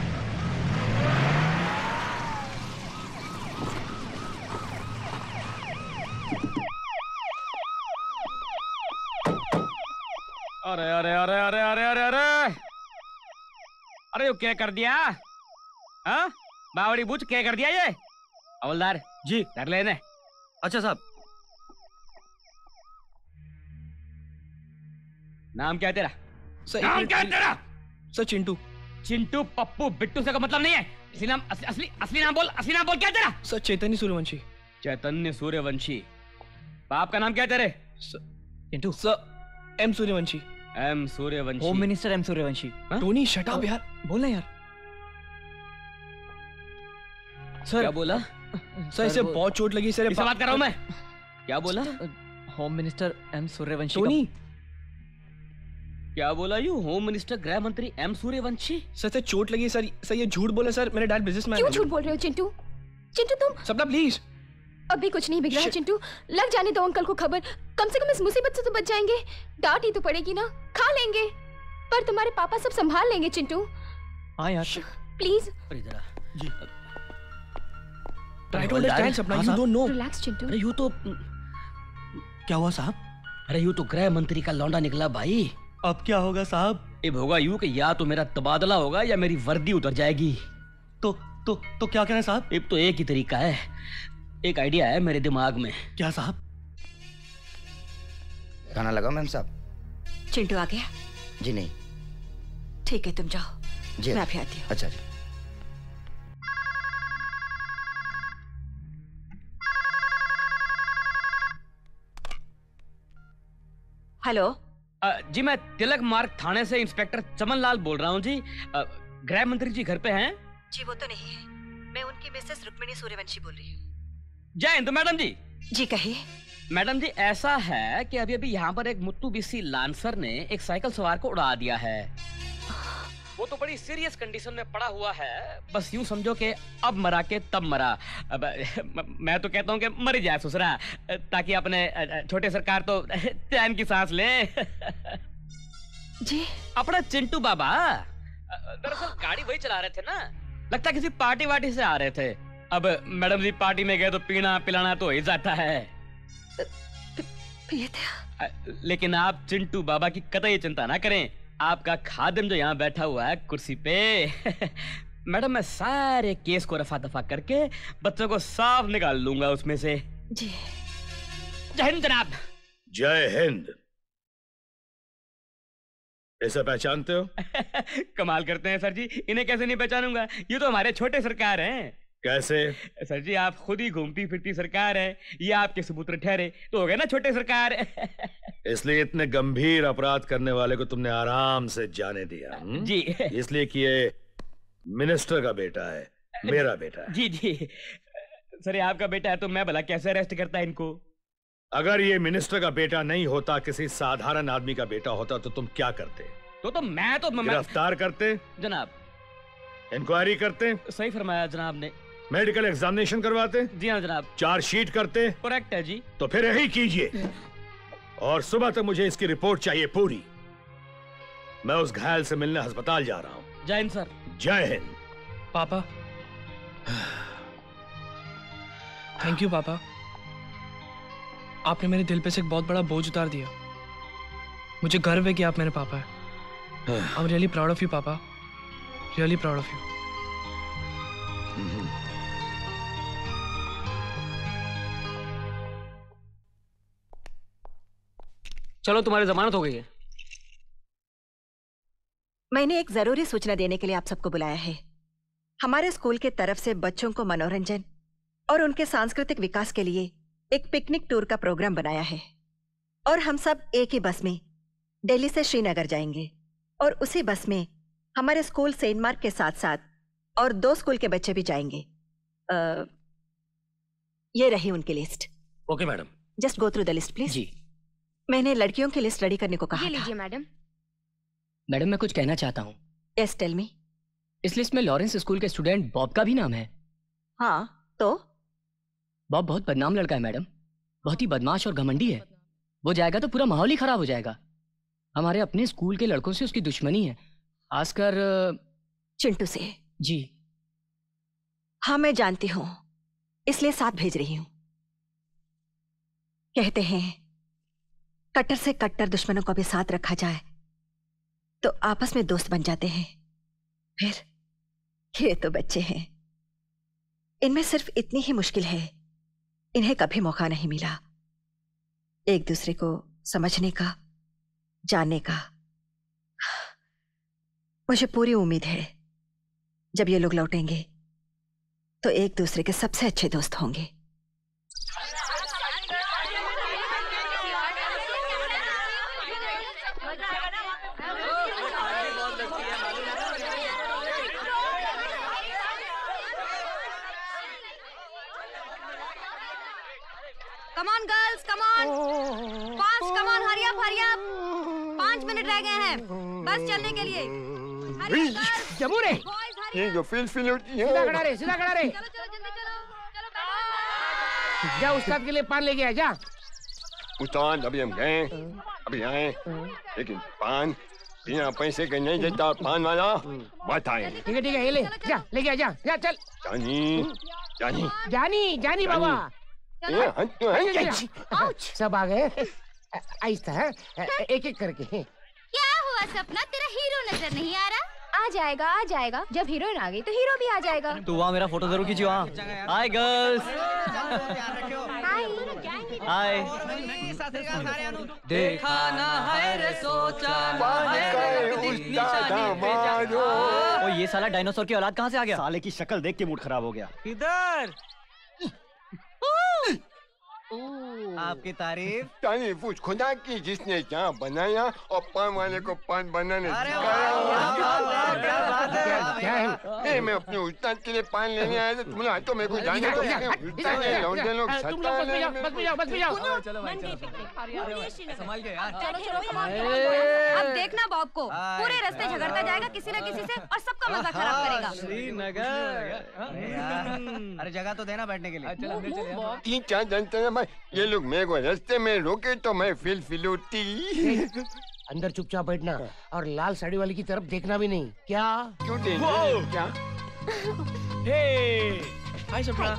अरे अरे अरे अरे अरे अरे अरे अरे क्या कर दिया? हाँ बावड़ी बूझ क्या कर दिया ये? हवलदार जी कर लेने। अच्छा साहब। नाम क्या है तेरा? नाम क्या है तेरा? सर चिंटू। चिंटू पप्पू बिट्टू से का मतलब नहीं है। असली नाम असली नाम बोल। असली नाम बोल। क्या तेरा? सर चैतन्य सूर्यवंशी। चैतन्य सूर्यवंशी। बाप का नाम क्या है तेरे? Chintu. Sir M Suryavanshi. M Suryavanshi. Home minister M Suryavanshi. Tony shut up यार, बोलना यार। सर क्या बोला? सर इसे बहुत चोट लगी सर। इससे बात कर रहा हूं मैं। क्या बोला? Home minister M Suryavanshi Tony क्या बोला? यू होम मिनिस्टर गृह मंत्री एम सूर्यवंशी? सर से चोट लगी सर। सर ये झूठ बोला सर, मेरे डैड बिजनेसमैन। क्यों झूठ बोल रहे हो चिंटू? चिंटू तुम सपना प्लीज। अभी कुछ नहीं बिगड़ा है चिंटू, लग जाने दो अंकल को खबर। कम से कम इस मुसीबत से तो बच जाएंगे। डांट ही तो पड़ेगी ना, खा लेंगे, पर तुम्हारे पापा सब संभाल लेंगे चिंटू। हाँ यार प्लीज जी try to understand Sapna, you don't know. Relax Chintu. अरे यू तो क्या हुआ साहब? अरे यू तो गृह मंत्री का लौंडा निकला भाई। अब क्या होगा साहब? अब होगा यूं कि या तो मेरा तबादला होगा या मेरी वर्दी उतर जाएगी। तो क्या करें साहब? अब तो एक ही तरीका है, एक आइडिया है मेरे दिमाग में। क्या साहब? खाना लगा मैम साहब? चिंटू आ गया? जी नहीं। ठीक है तुम जाओ, जी मैं अभी आती हूँ। अच्छा जी। हेलो जी मैं तिलक मार्ग थाने से इंस्पेक्टर चमन लाल बोल रहा हूँ जी। गृह मंत्री जी घर पे हैं? जी वो तो नहीं है, मैं उनकी मिसेस रुक्मिणी सूर्यवंशी बोल रही हूँ। जय हिंद मैडम जी। जी कहिए। मैडम जी ऐसा है कि अभी अभी यहाँ पर एक मुत्तू बीसी लांसर ने एक साइकिल सवार को उड़ा दिया है। वो तो बड़ी सीरियस कंडीशन में पड़ा हुआ है, बस यूं समझो कि अब मरा के तब मरा। अब मैं तो कहता हूँ कि मर जाए ससुरा, ताकि अपने छोटे सरकार तो चैन की सांस ले। जी अपना चिंटू बाबा दरअसल गाड़ी वही चला रहे थे ना, लगता किसी पार्टी वार्टी से आ रहे थे। अब मैडम जी पार्टी में गए तो पीना पिलाना तो ही जाता है। लेकिन आप चिंटू बाबा की कतई चिंता ना करें, आपका खादिम जो यहाँ बैठा हुआ है कुर्सी पे मैडम मैं सारे केस को रफा दफा करके बच्चों को साफ निकाल लूंगा उसमें से। जी जय हिंद जनाब। जय हिंद। ऐसा पहचानते हो? कमाल करते हैं सर जी, इन्हें कैसे नहीं पहचानूंगा, ये तो हमारे छोटे सरकार हैं। कैसे? सर जी आप खुद ही घूमती फिरती सरकार है, ये आपके सबूत ठहरे तो हो गए ना छोटे सरकार। इसलिए इतने गंभीर अपराध करने वाले को तुमने आराम से जाने दिया? जी इसलिए कि ये मिनिस्टर का बेटा है, मेरा बेटा है। जी जी सर ये आपका बेटा है तो मैं भला कैसे अरेस्ट करता इनको? अगर ये मिनिस्टर का बेटा नहीं होता, किसी साधारण आदमी का बेटा होता तो तुम क्या करते? तो मैं गिरफ्तार करते जनाब, इंक्वायरी करते। सही फरमाया जनाब ने। मेडिकल एग्जामिनेशन करवाते। जी हाँ जनाब। चार्जशीट करते। करेक्ट है जी। तो फिर यही कीजिए, और सुबह तक मुझे इसकी रिपोर्ट चाहिए पूरी। मैं उस घायल से मिलने अस्पताल जा रहा हूँ। जय हिंद सर। जय हिंद। पापा थैंक यू पापा, आपने मेरे दिल पे से एक बहुत बड़ा बोझ उतार दिया। मुझे गर्व है कि आप मेरे पापा हैं। I am really proud of you पापा, रियली प्राउड ऑफ यू। चलो तुम्हारी जमानत हो गई है। मैंने एक जरूरी सूचना देने के लिए आप सबको बुलाया है। हमारे स्कूल के तरफ से बच्चों को मनोरंजन और उनके सांस्कृतिक विकास के लिए एक पिकनिक टूर का प्रोग्राम बनाया है, और हम सब एक ही बस में दिल्ली से श्रीनगर जाएंगे, और उसी बस में हमारे स्कूल सेंट मार्क के साथ साथ और 2 स्कूल के बच्चे भी जाएंगे। ये रही उनकी list. Okay madam. Just go through the list please. जी मैंने लड़कियों की लिस्ट रेडी करने को कहा ये था। लीजिए मैडम। मैडम मैं कुछ कहना चाहता हूँ। Yes tell me. इस लिस्ट में लॉरेंस स्कूल के स्टूडेंट बॉब का भी नाम है। हाँ तो बॉब बहुत बदनाम लड़का है मैडम, बहुत ही बदमाश और घमंडी है। वो जाएगा तो पूरा माहौल ही खराब हो जाएगा। हमारे अपने स्कूल के लड़कों से उसकी दुश्मनी है, खासकर चिंटू से। जी हाँ मैं जानती हूँ, इसलिए साथ भेज रही हूँ। कहते हैं कट्टर से कट्टर दुश्मनों को भी साथ रखा जाए तो आपस में दोस्त बन जाते हैं। फिर ये तो बच्चे हैं, इनमें सिर्फ इतनी ही मुश्किल है, इन्हें कभी मौका नहीं मिला एक दूसरे को समझने का, जानने का। मुझे पूरी उम्मीद है जब ये लोग लौटेंगे तो एक दूसरे के सबसे अच्छे दोस्त होंगे। Come on girls, come on fast, come on hurry up, hurry up. 5 minute रह गए हैं बस चलने के लिए। जम्मू रे ये जो फील सीधा खड़ा रे, सीधा खड़ा रे। जा उस्ताद के लिए पान लेके आ जा। उस्ताद अभी हम गए, अभी आए, लेकिन पान बिना पैसे के नहीं देता पान वाला। बात आए। ठीक है ये ले जा, लेके आ जा, जा चल। जानी जानी जानी जानी बाबा। सब आ गए। आहिस्ता है, एक एक करके। क्या हुआ सपना, तेरा हीरो नजर नहीं आ रहा? आ जाएगा आ जाएगा, जब हीरोइन आ गई तो हीरो भी आ जाएगा। तू वहाँ मेरा फोटो जरूर खींचियो। वहाँ हाय गर्ल्स, हाय। देखा ना है रे सोचा ना है रे ओ ये साला डायनासोर की औलाद कहाँ से आ गया? साले की शक्ल देख के मूड खराब हो गया। इधर आपकी तारीफ उस खुदा की जिसने जहाँ बनाया और पान वाले को पान बनाने सिखाया। मैं अपने उस्ताद के लिए पान लेने आया था, तुम लोग तो मेरे को जाने दो। संभाल के यार। अब देखना बॉब को पूरे रास्ते झगड़ता जाएगा किसी न किसी से और सबका मजा खराब करेगा। श्रीनगर। अरे जगह तो देना बैठने के लिए। 3-4 जनते हैं भाई, ये लोग मेरे को रास्ते में रोके तो मैं फिलूटी। अंदर चुपचाप बैठना और लाल साड़ी वाली की तरफ देखना भी नहीं। क्या क्यों क्या? Hi Sapna.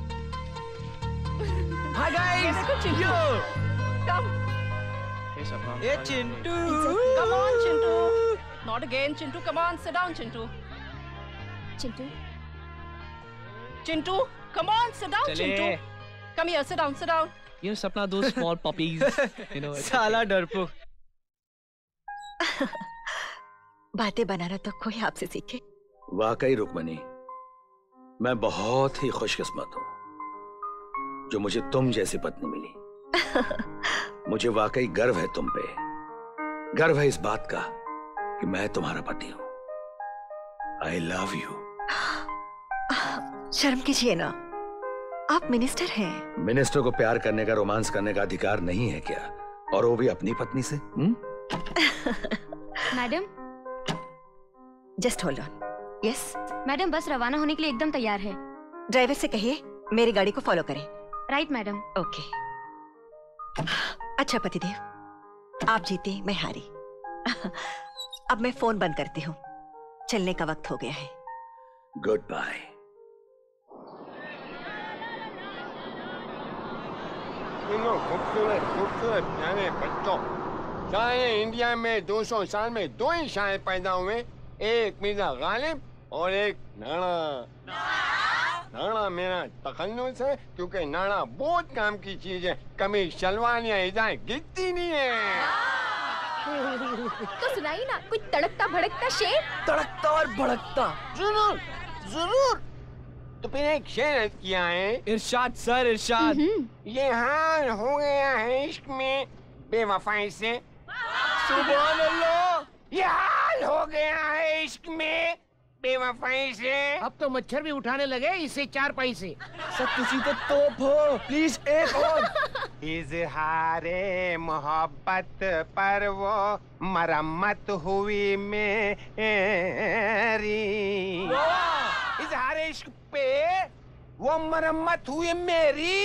Hi guys, yo come. ये Chintu. Come on, Chintu. Not again, Chintu. Come on, sit down, Chintu. Chintu Chintu, come on, sit down, Chintu. Come here, sit down, sit down. You know Sapna, those small puppies. You know. साला डरपोक। बातें बनाना तो कोई आपसे सीखे। वाकई रुक्मणी, मैं बहुत ही खुशकिस्मत हूँ जो मुझे तुम जैसी पत्नी मिली। मुझे वाकई गर्व है तुम पे, गर्व है इस बात का कि मैं तुम्हारा पति हूँ। I love you। शर्म कीजिए ना, आप मिनिस्टर हैं। मिनिस्टर को प्यार करने का, रोमांस करने का अधिकार नहीं है क्या? और वो भी अपनी पत्नी से? Madam just hold on. Yes madam, bus रवाना होने के लिए एकदम तैयार है। ड्राइवर से कहिए मेरी गाड़ी को फॉलो करें। Right madam. ओके। अच्छा पतिदेव, आप जीते मैं हारी। अब मैं फोन बंद करती हूँ, चलने का वक्त हो गया है। Good bye. खूबसूरत खूबसूरत प्यारे बच्चों, सारे इंडिया में 200 साल में 2 ही शायर पैदा हुए, एक मिर्जा गालिब और एक नाना। नाना मेरा तखन्नुस है क्योंकि नाना बहुत काम की चीज है, कभी शलवार या इजाएं गिरती नहीं है। तो सुनाई ना कोई तड़कता भड़कता शेर। तड़कता और भड़कता। जरूर जरूर। तो फिर एक शेर किया है। इरशाद सर, इरशाद। ये हाल हो गया है इश्क में बेवफाई से। सुभान अल्लाह। ये हाल हो गया है इश्क में बेवफाई से। अब तो मच्छर भी उठाने लगे इसे 4 पाई से। सब किसी तो तोप हो, प्लीज एक और। इजहारे मोहब्बत पर वो मरम्मत हुई मेरी। इजहारे इश्क पे वो मरम्मत हुई मेरी।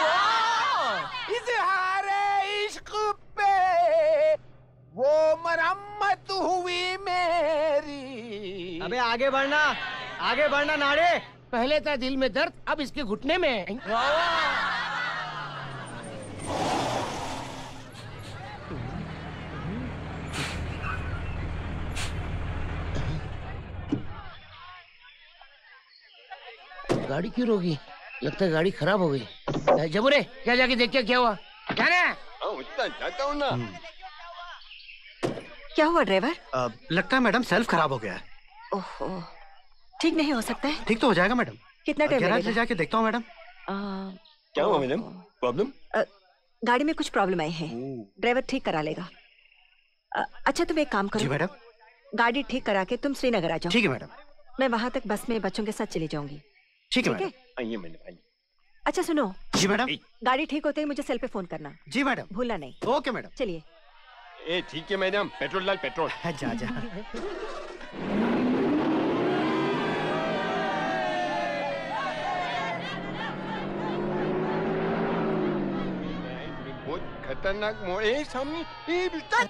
इजहारे इश्क पे वो मरम्मत हुई मेरी। अबे आगे बढ़ना नाड़े। पहले था दिल में दर्द, अब इसके घुटने में। गाड़ी क्यों रोकी? लगता है गाड़ी खराब हो गई। जबूरे क्या जाके देख क्या हुआ? जाता हूँ ना। क्या हुआ ड्राइवर? लगता है मैडम सेल्फ खराब हो गया है। ओहो, ठीक नहीं हो सकता है? ठीक तो हो जाएगा मैडम। कितना टाइम गैराज लगेगा? ले जाके देखता हूँ मैडम। क्या हुआ मैडम? प्रॉब्लम? गाड़ी में कुछ प्रॉब्लम आई है, ड्राइवर ठीक करा लेगा। अच्छा तुम एक काम करो। जी मैडम। गाड़ी ठीक करा के तुम श्रीनगर आ जाओ। ठीक है मैडम। मैं वहां तक बस में बच्चों के साथ चली जाऊंगी। ठीक है मैडम। आइए मैडम आइए। अच्छा सुनो। जी मैडम। गाड़ी ठीक होते ही मुझे सेल पे फोन करना। जी मैडम। भूलना नहीं। Okay madam. चलिए। ए ठीक है मैडम, पेट्रोल डाल पेट्रोल। जा जा। बहुत खतरनाक मोड़ है सामने। ए बिस्तर।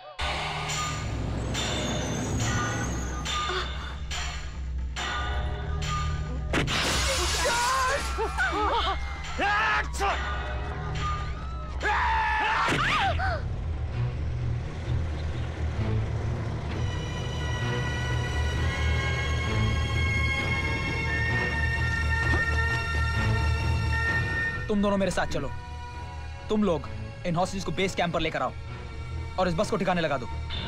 तुम दोनों मेरे साथ चलो। तुम लोग इन हॉस्टेज को बेस कैंप पर लेकर आओ और इस बस को ठिकाने लगा दो।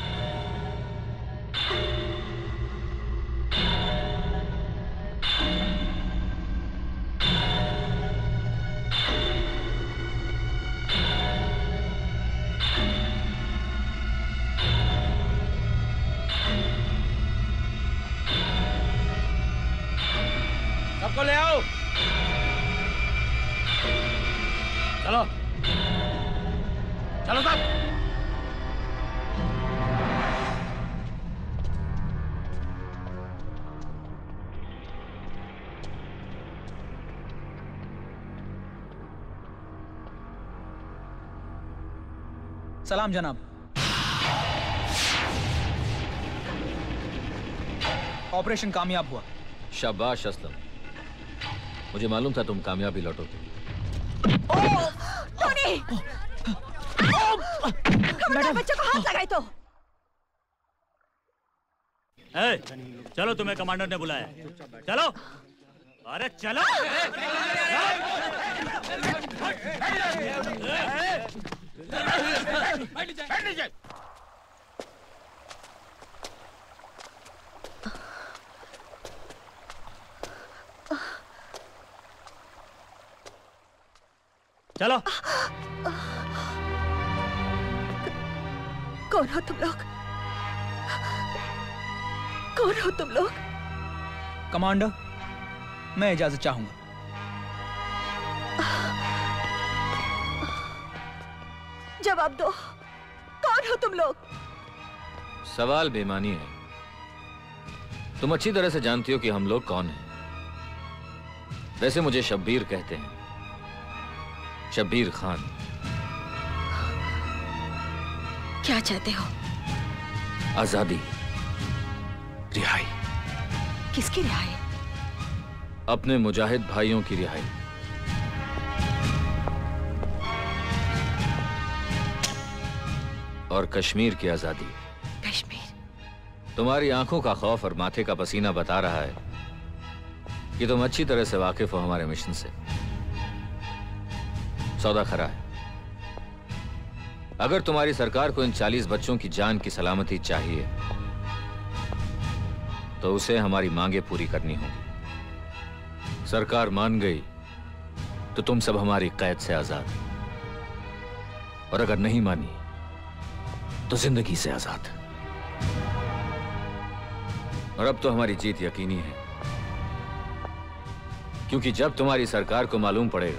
सबको ले आओ। चलो चलो सब। सलाम जनाब। ऑपरेशन कामयाब हुआ। शाबाश असलम, मुझे मालूम था तुम कामयाबी लौटोगे। टोनी! खबरदार बच्चों को हाथ लगाए तो। चलो, तुम्हें कमांडर ने बुलाया। चलो, अरे चलो। चलो। कौन हो तुम लोग? कौन हो तुम लोग? कमांडर, मैं इजाजत चाहूंगा। जवाब दो, कौन हो तुम लोग? सवाल बेमानी है। तुम अच्छी तरह से जानती हो कि हम लोग कौन हैं। वैसे मुझे शब्बीर कहते हैं, शब्बीर खान। क्या चाहते हो? आजादी, रिहाई। किसकी रिहाई? अपने मुजाहिद भाइयों की रिहाई। और कश्मीर की आजादी। कश्मीर? तुम्हारी आंखों का खौफ और माथे का पसीना बता रहा है कि तुम अच्छी तरह से वाकिफ हो हमारे मिशन से। सौदा खरा है। अगर तुम्हारी सरकार को इन 40 बच्चों की जान की सलामती चाहिए तो उसे हमारी मांगे पूरी करनी होगी। सरकार मान गई तो तुम सब हमारी कैद से आजाद, और अगर नहीं मानी तो जिंदगी से आजाद। और अब तो हमारी जीत यकीनी है, क्योंकि जब तुम्हारी सरकार को मालूम पड़ेगा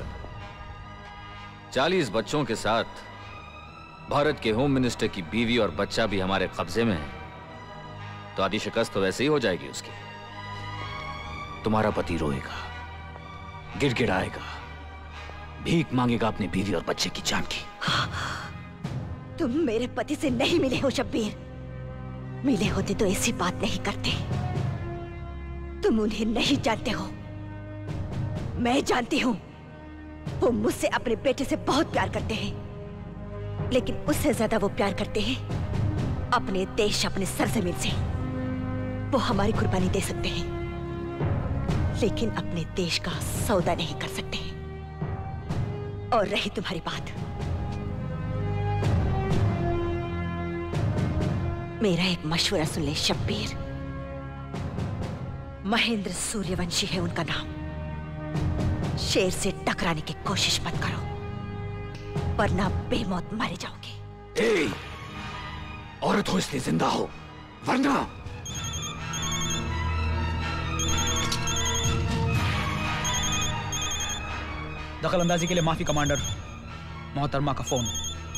40 बच्चों के साथ भारत के होम मिनिस्टर की बीवी और बच्चा भी हमारे कब्जे में है, तो आधी शिकस्त तो वैसे ही हो जाएगी उसकी। तुम्हारा पति रोएगा, गिड़गिड़ाएगा, भीख मांगेगा अपनी बीवी और बच्चे की जान की। तुम मेरे पति से नहीं मिले हो शब्बीर। मिले होते तो ऐसी बात नहीं करते। तुम उन्हें नहीं जानते हो, मैं जानती हूं। वो मुझसे अपने बेटे से बहुत प्यार करते हैं, लेकिन उससे ज्यादा वो प्यार करते हैं अपने देश, अपने सरजमीन से। वो हमारी कुर्बानी दे सकते हैं, लेकिन अपने देश का सौदा नहीं कर सकते। और रही तुम्हारी बात, मेरा एक मशवरा सुन ले शब्बीर। महेंद्र सूर्यवंशी है उनका नाम। शेर से टकराने की कोशिश मत करो, वरना बेमौत मारे जाओगे। औरत हो इसलिए जिंदा हो, वरना। दखल अंदाजी के लिए माफी कमांडर। मोहतरमा का फोन।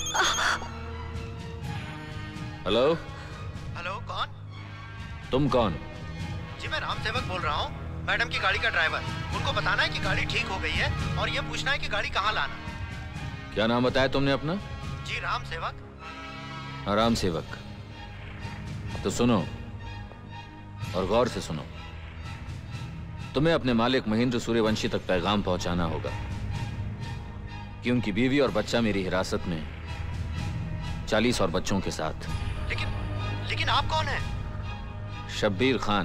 हेलो। हेलो, कौन? तुम कौन? जी मैं राम सेवक बोल रहा हूँ, मैडम की गाड़ी का ड्राइवर। उनको बताना है कि गाड़ी ठीक हो गई है और ये पूछना है कि गाड़ी कहाँ लाना। क्या नाम बताया तुमने अपना? जी राम सेवक। राम सेवक। तो सुनो और गौर से सुनो। तुम्हें अपने मालिक महेंद्र सूर्यवंशी तक पैगाम पहुंचाना होगा कि उनकी बीवी और बच्चा मेरी हिरासत में 40 और बच्चों के साथ। लेकिन आप कौन हैं? Shabbir Khan,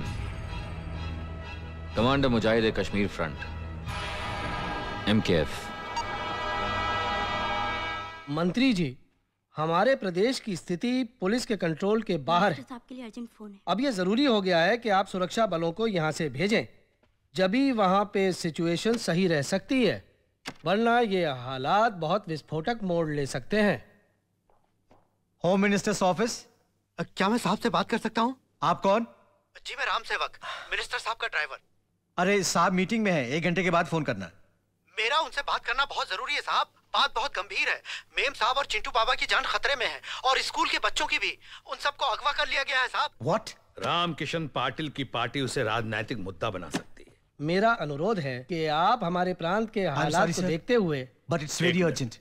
commander Mujahid Kashmir front, MKF। मंत्री जी, हमारे प्रदेश की स्थिति पुलिस के कंट्रोल के बाहर है। आपके लिए अर्जेंट फोन है। अब यह जरूरी हो गया है कि आप सुरक्षा बलों को यहाँ से भेजें, जब ही वहाँ पे सिचुएशन सही रह सकती है, वरना ये हालात बहुत विस्फोटक मोड़ ले सकते हैं। Home minister's office. क्या मैं साहब से बात कर सकता हूँ? आप कौन? जी मैं राम सेवक, मिनिस्टर साहब का ड्राइवर। अरे साहब मीटिंग में है, 1 घंटे के बाद फोन करना। मेरा उनसे बात करना बहुत जरूरी है साहब। बात बहुत गंभीर है। मेम साहब और चिंटू बाबा की जान खतरे में है और स्कूल के बच्चों की भी। उन सबको अगवा कर लिया गया है साहब। व्हाट? रामकिशन पाटिल की पार्टी उसे राजनीतिक मुद्दा बना सकती है। मेरा अनुरोध है कि आप हमारे प्रांत के हालात को देखते हुए। But it's very urgent.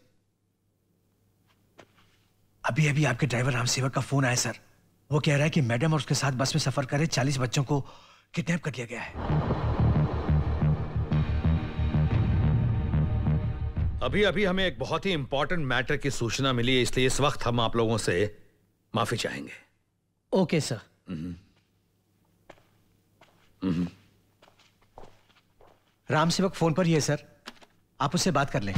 अभी अभी आपके ड्राइवर राम सेवक का फोन आया सर। वो कह रहा है कि मैडम और उसके साथ बस में सफर करे 40 बच्चों को किडनैप कर लिया गया है। अभी अभी हमें एक बहुत ही इंपॉर्टेंट मैटर की सूचना मिली है, इसलिए इस वक्त हम आप लोगों से माफी चाहेंगे। Okay sir. राम सेवक फोन पर ही है सर, आप उससे बात कर लें।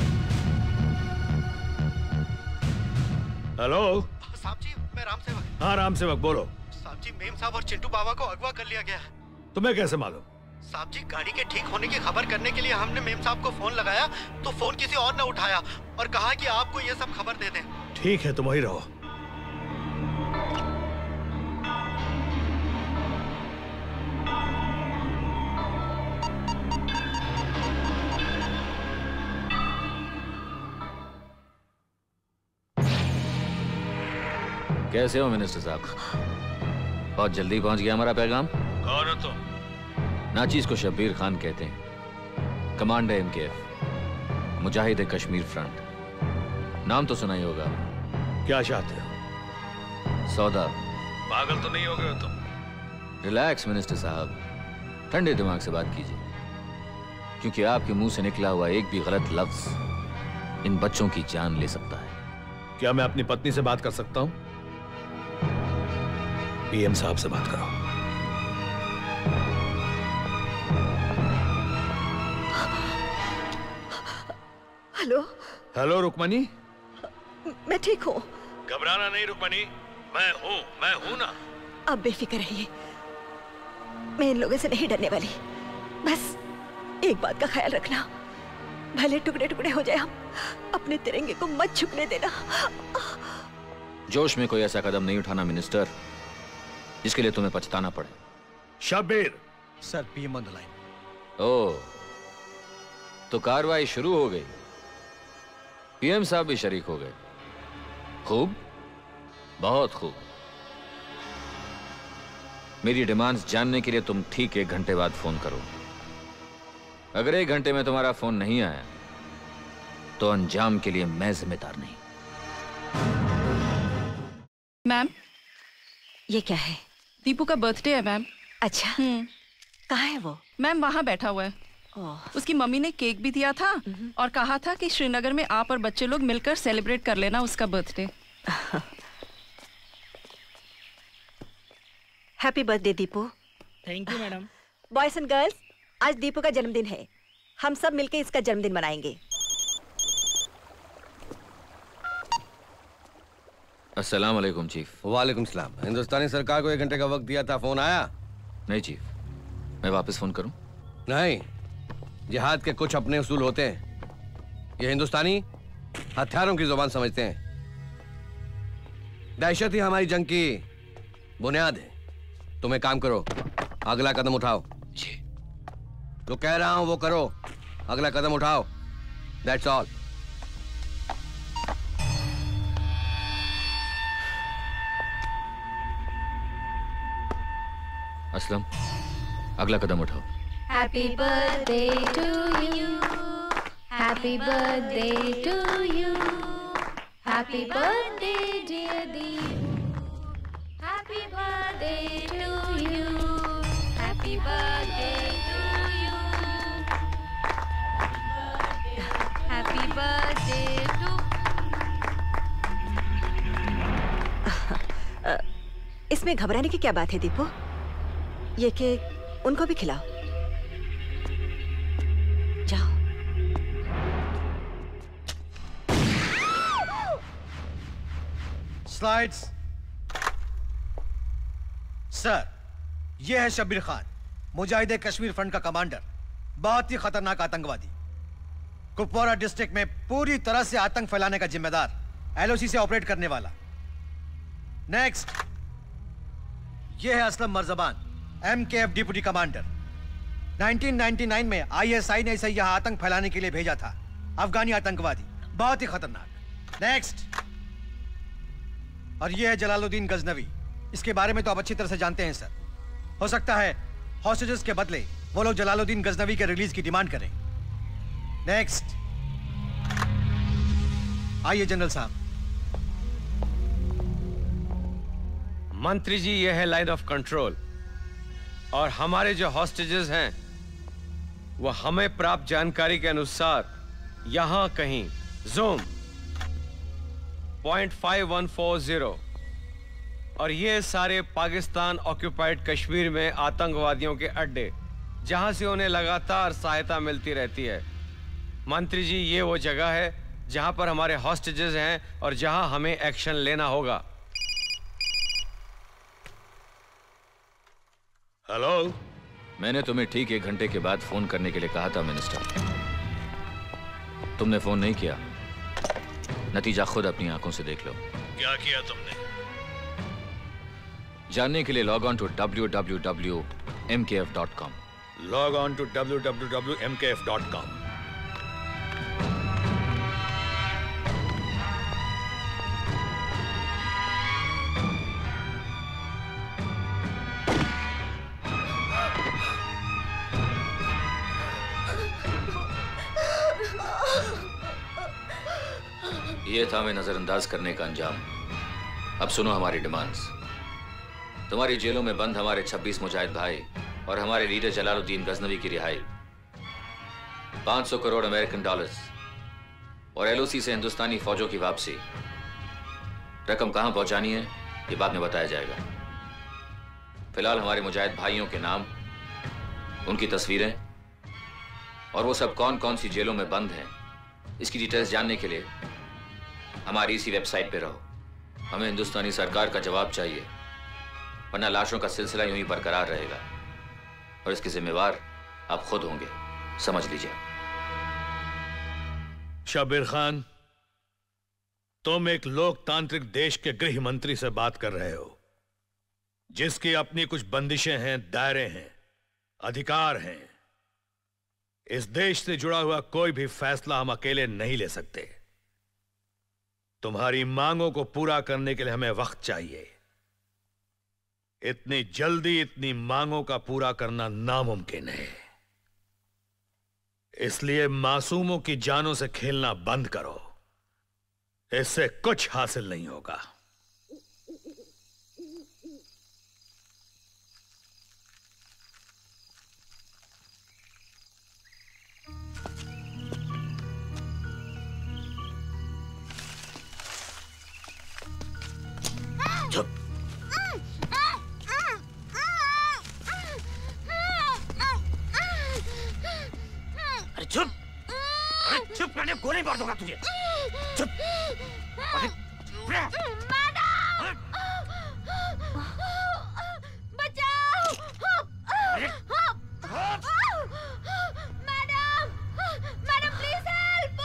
हेलो साहब जी, मैं राम सेवक। हाँ राम सेवक बोलो। साहब जी, मेम साहब और चिंटू बाबा को अगवा कर लिया गया है। तुम्हें कैसे मालूम? साहब जी, गाड़ी के ठीक होने की खबर करने के लिए हमने मेम साहब को फोन लगाया तो फोन किसी और ने उठाया और कहा कि आपको ये सब खबर दे दें। ठीक है, तुम वही रहो। कैसे हो मिनिस्टर साहब? बहुत जल्दी पहुंच गया हमारा पैगाम। कौन हो तुम? नाचीज को शब्बीर खान कहते हैं, commander MKF, Mujahid Kashmir front. नाम तो सुना ही होगा। क्या चाहते हो? सौदा। पागल तो नहीं हो गए हो तुम? रिलैक्स मिनिस्टर साहब, ठंडे दिमाग से बात कीजिए, क्योंकि आपके मुंह से निकला हुआ एक भी गलत लफ्ज इन बच्चों की जान ले सकता है। क्या मैं अपनी पत्नी से बात कर सकता हूं? PM साहब से बात करो। हेलो। हेलो रुक्मणी। मैं ठीक हूँ। घबराना नहीं रुक्मणी, मैं हूँ ना। अब बेफिक्र रहिए, मैं इन लोगों से नहीं डरने वाली। बस एक बात का ख्याल रखना, भले टुकड़े टुकड़े हो जाए, हम अपने तिरंगे को मत झुकने देना। जोश में कोई ऐसा कदम नहीं उठाना मिनिस्टर, जिसके लिए तुम्हें पछताना पड़े। Shabbir. Sir, PM on the line. Oh, तो कार्रवाई शुरू हो गई। PM साहब भी शरीक हो गए। खूब, बहुत खूब। मेरी डिमांड्स जानने के लिए तुम ठीक 1 घंटे बाद फोन करो। अगर 1 घंटे में तुम्हारा फोन नहीं आया तो अंजाम के लिए मैं जिम्मेदार नहीं। मैम, ये क्या है? दीपू का बर्थडे है मैम। अच्छा, कहाँ है वो? मैम वहाँ बैठा हुआ है। उसकी मम्मी ने केक भी दिया था और कहा था कि श्रीनगर में आप और बच्चे लोग मिलकर सेलिब्रेट कर लेना उसका birthday. Happy birthday Deepu. Thank you madam. Boys and girls, आज दीपू का जन्मदिन है। हम सब मिलकर इसका जन्मदिन मनाएंगे। अस्सलाम वालेकुम चीफ। वालेकुम सलाम। हिंदुस्तानी सरकार को 1 घंटे का वक्त दिया था, फोन आया? नहीं चीफ, मैं वापस फोन करूं? नहीं, जिहाद के कुछ अपने उसूल होते हैं। ये हिंदुस्तानी हथियारों की जुबान समझते हैं। दहशत ही हमारी जंग की बुनियाद है। तुम एक काम करो, अगला कदम उठाओ। जी। जो कह रहा हूं वो करो, अगला कदम उठाओ। That's all. असलम, अगला कदम उठाओ। Happy birthday to you. Happy birthday to you. Happy birthday dear Deep. Happy birthday to you. Happy birthday to you. Happy birthday to इसमें घबराने की क्या बात है दीपू? ये केक उनको भी खिलाओ। जाओ। स्लाइड्स। सर, यह है शब्बीर खान, मुजाहिदे कश्मीर फ्रंट का कमांडर, बहुत ही खतरनाक आतंकवादी, कुपवारा डिस्ट्रिक्ट में पूरी तरह से आतंक फैलाने का जिम्मेदार, एलओसी से ऑपरेट करने वाला। नेक्स्ट, यह है Aslam Marzban, MKF deputy commander. 1999 में आईएसआई ने इसे यहां आतंक फैलाने के लिए भेजा था। अफगानी आतंकवादी, बहुत ही खतरनाक। नेक्स्ट, और यह है जलालुद्दीन गजनवी। इसके बारे में तो आप अच्छी तरह से जानते हैं सर। हो सकता है हॉस्टेजेस के बदले वो लोग जलालुद्दीन गजनवी के रिलीज की डिमांड करें। नेक्स्ट, आइए जनरल साहब। मंत्री जी, ये है लाइन ऑफ कंट्रोल, और हमारे जो हॉस्टेजेस हैं वो हमें प्राप्त जानकारी के अनुसार यहां कहीं जोम 0.5140, और ये सारे पाकिस्तान ऑक्यूपाइड कश्मीर में आतंकवादियों के अड्डे, जहां से उन्हें लगातार सहायता मिलती रहती है। मंत्री जी, ये वो जगह है जहां पर हमारे हॉस्टेजेस हैं और जहां हमें एक्शन लेना होगा। हेलो, मैंने तुम्हें ठीक 1 घंटे के बाद फोन करने के लिए कहा था मिनिस्टर। तुमने फोन नहीं किया। नतीजा खुद अपनी आंखों से देख लो। क्या किया तुमने? जानने के लिए log on to www.mkf.com। Log on to www.mkf.com। ये था हमें नजरअंदाज करने का अंजाम। अब सुनो हमारी डिमांड्स। तुम्हारी जेलों में बंद हमारे 26 मुजाहिद भाई और हमारे लीडर जलालुद्दीन गजनवी की रिहाई, 500 करोड़ अमेरिकन डॉलर्स और एलओसी से हिंदुस्तानी फौजों की वापसी। रकम कहां पहुंचानी है ये बाद में बताया जाएगा। फिलहाल हमारे मुजाहिद भाइयों के नाम, उनकी तस्वीरें और वो सब कौन कौन सी जेलों में बंद हैं, इसकी डिटेल्स जानने के लिए हमारी इसी वेबसाइट पे रहो। हमें हिंदुस्तानी सरकार का जवाब चाहिए, वरना लाशों का सिलसिला यूं ही बरकरार रहेगा और इसके जिम्मेवार आप खुद होंगे, समझ लीजिए। शब्बीर खान, तुम एक लोकतांत्रिक देश के गृह मंत्री से बात कर रहे हो, जिसकी अपनी कुछ बंदिशें हैं, दायरे हैं, अधिकार हैं। इस देश से जुड़ा हुआ कोई भी फैसला हम अकेले नहीं ले सकते। तुम्हारी मांगों को पूरा करने के लिए हमें वक्त चाहिए। इतनी जल्दी इतनी मांगों का पूरा करना नामुमकिन है। इसलिए मासूमों की जानों से खेलना बंद करो, इससे कुछ हासिल नहीं होगा। चुप। अरे चुप, अरे चुप करने गोली मार दूंगा तुझे। चुप। अरे बचाओ! Madam please help!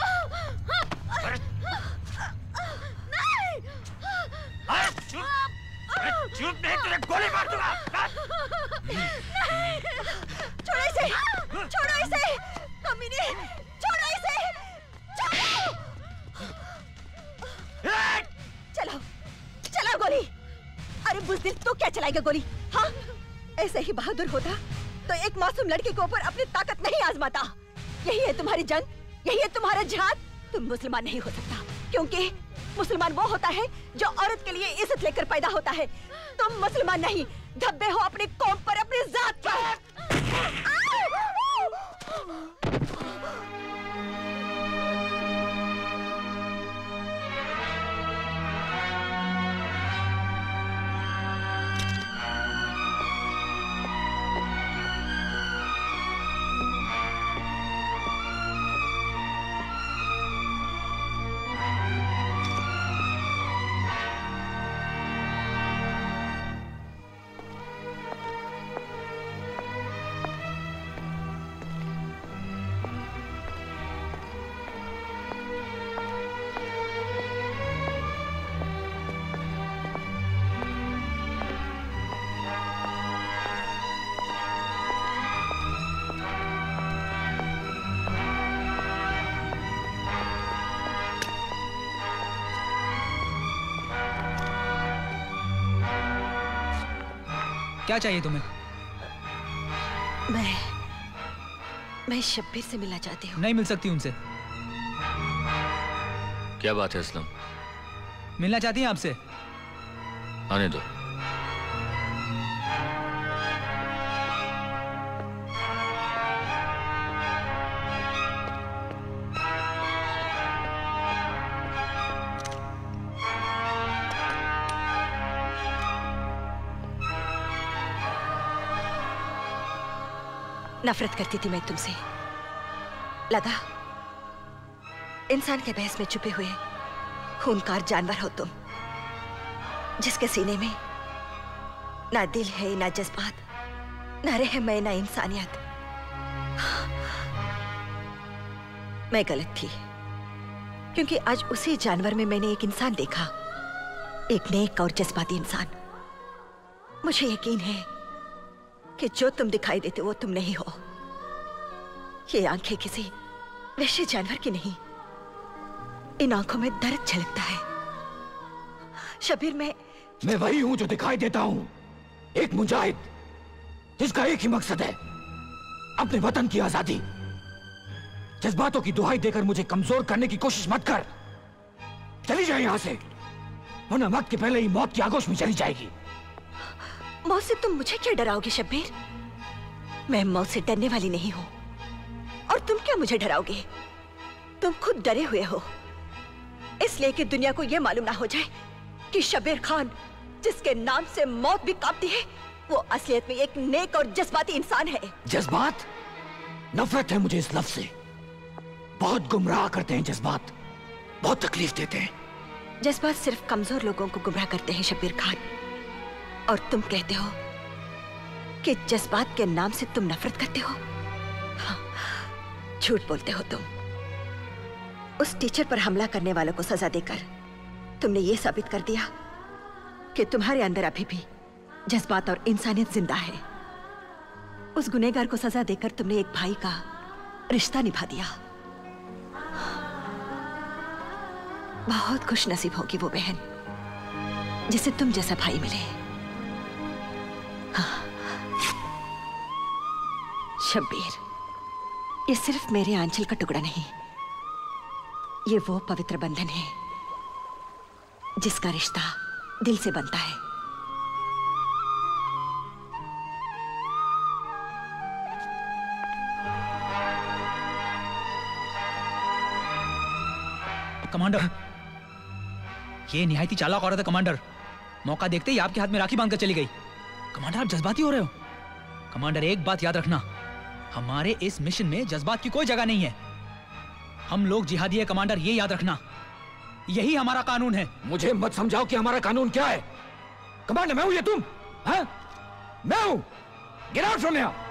चुप नहीं, तुझे गोली मार दूंगा। नहीं! छोड़ो इसे! छोड़ो इसे! कमीने! छोड़ो इसे! पाएगा गोली? हाँ, ऐसे ही बहादुर होता तो एक मासूम लड़की के ऊपर अपनी ताकत नहीं आजमाता। यही है तुम्हारी जंग, यही है तुम्हारा जिहाद। तुम मुसलमान नहीं हो सकता, क्योंकि मुसलमान वो होता है जो औरत के लिए इज्जत लेकर पैदा होता है। तुम मुसलमान नहीं, धब्बे हो अपनी कौम पर, अपनी जात पर। क्या चाहिए तुम्हें? मैं शब्बीर से मिलना चाहती हूँ। नहीं मिल सकती उनसे। क्या बात है असलम? मिलना चाहती हैं आपसे? आने दो। नफरत करती थी मैं तुमसे। लगा इंसान के बहस में छुपे हुए खूनकार जानवर हो तुम, जिसके सीने में ना दिल है, ना जज्बात, ना रहम है, ना इंसानियत। मैं गलत थी, क्योंकि आज उसी जानवर में मैंने एक इंसान देखा, एक नेक और जज्बाती इंसान। मुझे यकीन है कि जो तुम दिखाई देते वो तुम नहीं हो। ये आंखें किसी वैसे जानवर की नहीं, इन आंखों में दर्द झलकता है। शबीर, मैं वही हूं जो दिखाई देता हूं, एक मुजाहिद जिसका एक ही मकसद है, अपने वतन की आजादी। जज्बातों की दुहाई देकर मुझे कमजोर करने की कोशिश मत कर। चली जाए यहां से, वरना वक्त के पहले ही मौत की आगोश में चली जाएगी। मौत से तुम मुझे क्या डराओगे शब्बीर? मैं मौत से डरने वाली नहीं हूं, और तुम क्या मुझे डराओगे? तुम खुद डरे हुए हो, इसलिए कि दुनिया को यह मालूम ना हो जाए कि शब्बीर खान, जिसके नाम से मौत भी कांपती है, वो असलियत में एक नेक और जज्बाती इंसान है। जज्बात? नफरत है मुझे इस लफ्ज से। बहुत गुमराह करते हैं जज्बात, बहुत तकलीफ देते हैं। जज्बात सिर्फ कमजोर लोगों को गुमराह करते हैं शब्बीर खान, और तुम कहते हो कि जज्बात के नाम से तुम नफरत करते हो। हाँ, झूठ बोलते हो तुम। उस टीचर पर हमला करने वालों को सजा देकर तुमने ये साबित कर दिया कि तुम्हारे अंदर अभी भी जज्बात और इंसानियत जिंदा है। उस गुनहगार को सजा देकर तुमने एक भाई का रिश्ता निभा दिया। बहुत खुश नसीब होगी वो बहन जिसे तुम जैसा भाई मिले। हाँ। शब्बीर, ये सिर्फ मेरे आंचल का टुकड़ा नहीं, ये वो पवित्र बंधन है जिसका रिश्ता दिल से बनता है। कमांडर, ये निहायती चालाक औरत है कमांडर। मौका देखते ही आपके हाथ में राखी बांधकर चली गई। कमांडर, आप जज्बाती हो रहे हो। कमांडर, एक बात याद रखना, हमारे इस मिशन में जज्बात की कोई जगह नहीं है। हम लोग जिहादी है कमांडर, ये याद रखना। यही हमारा कानून है। मुझे मत समझाओ कि हमारा कानून क्या है। कमांडर, मैं हूं या तुम? हाँ? मैं हूं। Get out from here.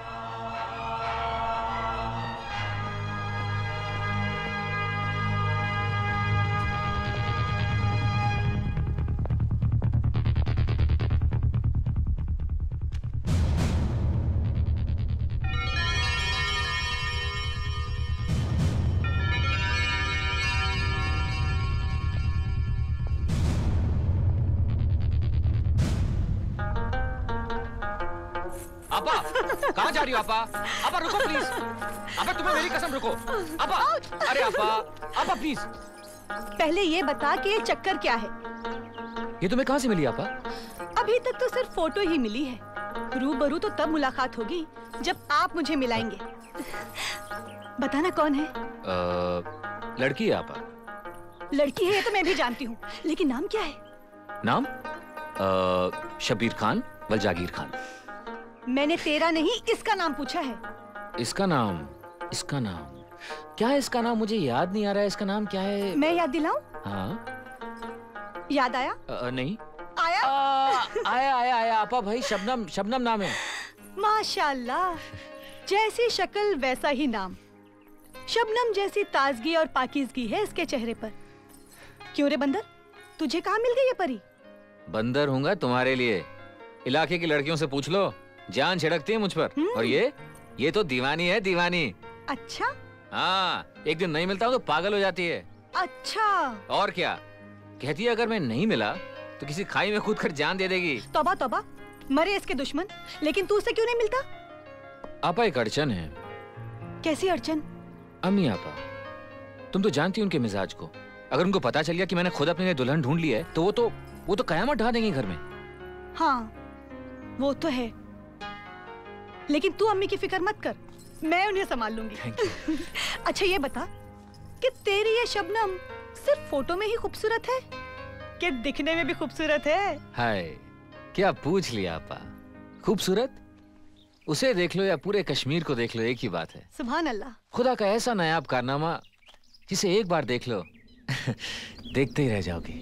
आपा कहाँ जा रही हो आपा? आपा रुको प्लीज। आपा तुम्हें मेरी कसम रुको। आपा अरे आपा प्लीज। पहले ये बता कि ये चक्कर क्या है? ये तुम्हें कहाँ से मिली आपा? अभी तक तो सिर्फ फोटो ही मिली है। रूबरू तो तब मुलाकात होगी जब आप मुझे मिलाएंगे। बताना कौन है? लड़की है आपा। लड़की है ये तो मैं भी जानती हूँ, लेकिन नाम क्या है? नाम शब्बीर खान वल जागीर खान। मैंने तेरा नहीं इसका नाम पूछा है। इसका नाम क्या है? इसका नाम मुझे याद नहीं आ रहा है। इसका नाम क्या है? मैं याद दिलाऊं? हाँ याद आया? नहीं आया? आया आपा भाई। शबनम नाम है। माशाल्लाह, जैसी शक्ल वैसा ही नाम। शबनम जैसी ताजगी और पाकीज़गी है इसके चेहरे पर। क्यों रे बंदर, तुझे कहाँ मिल गई ये परी? बंदर हूँगा तुम्हारे लिए। इलाके की लड़कियों से पूछ लो, जान छिड़कती है मुझ पर। और ये तो दीवानी है, दीवानी। अच्छा? हाँ, एक दिन नहीं मिलता हूँ तो पागल हो जाती है। अच्छा। और क्या कहती है, अगर मैं नहीं मिला तो किसी खाई में कूदकर जान दे देगी। तौबा तौबा, मरे इसके दुश्मन। लेकिन तू उससे क्यों नहीं मिलता? आपा एक अड़चन है। कैसी अड़चन? अम्मी आपा, तुम तो जानती हो उनके मिजाज को। अगर उनको पता चल गया कि मैंने खुद अपने लिए दुल्हन ढूंढ ली है तो वो तो कयामत ढा देंगी घर में। हाँ वो तो है, लेकिन तू अम्मी की फिक्र मत कर, मैं उन्हें संभाल लूंगी। अच्छा ये बता कि तेरी ये शबनम सिर्फ फोटो में ही खूबसूरत है कि दिखने में भी खूबसूरत है? हाय, क्या पूछ लिया आपा। खूबसूरत उसे देख लो या पूरे कश्मीर को देख लो, एक ही बात है। सुभान अल्लाह। खुदा का ऐसा नायाब कारनामा जिसे एक बार देख लो देखते ही रह जाओगे।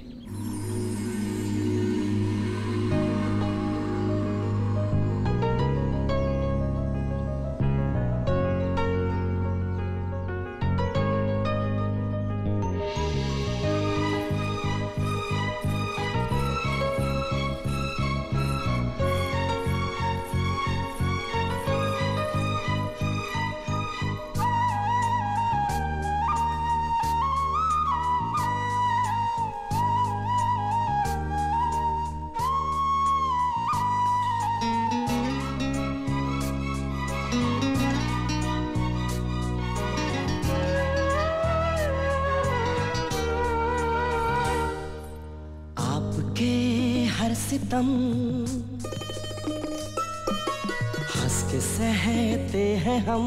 सितम हंस के सहते हैं हम,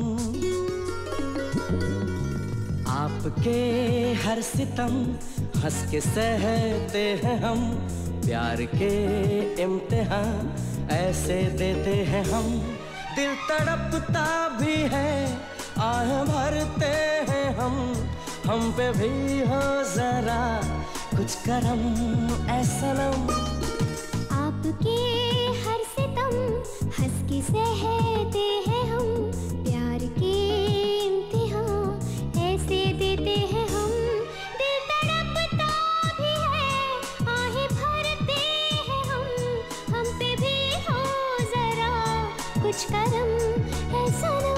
आपके हर सितम हंस के सहते हैं हम, प्यार के इम्तिहान ऐसे देते हैं हम। दिल तड़पता भी है, आह भरते हैं हम पे भी हो जरा कुछ करम ऐ सनम। आपके हर सितम हंस के सहते हैं हम, प्यार के इम्तिहान ऐसे देते हैं हम। दिल तड़पता भी है, आहें भरते हैं हम पे भी हो जरा कुछ करम ऐ सनम।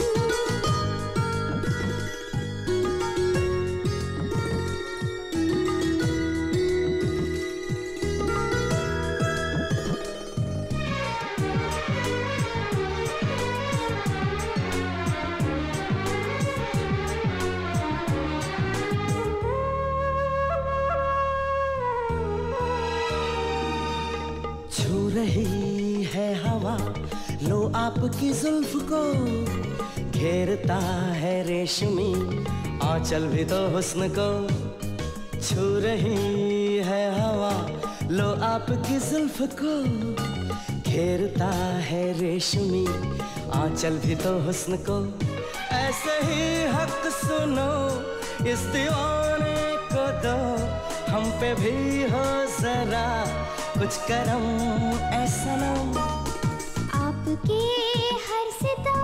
रही है हवा लो आपकी जुल्फ को, घेरता है रेशमी आंचल भी तो हुस्न को। छू रही है हवा लो आपकी जुल्फ को, घेरता है रेशमी आंचल भी तो हुस्न को। ऐसे ही हक सुनो इस दीवाने को दो, हम पे भी हो जरा कुछ करम ऐ सनम। आपके हर सितम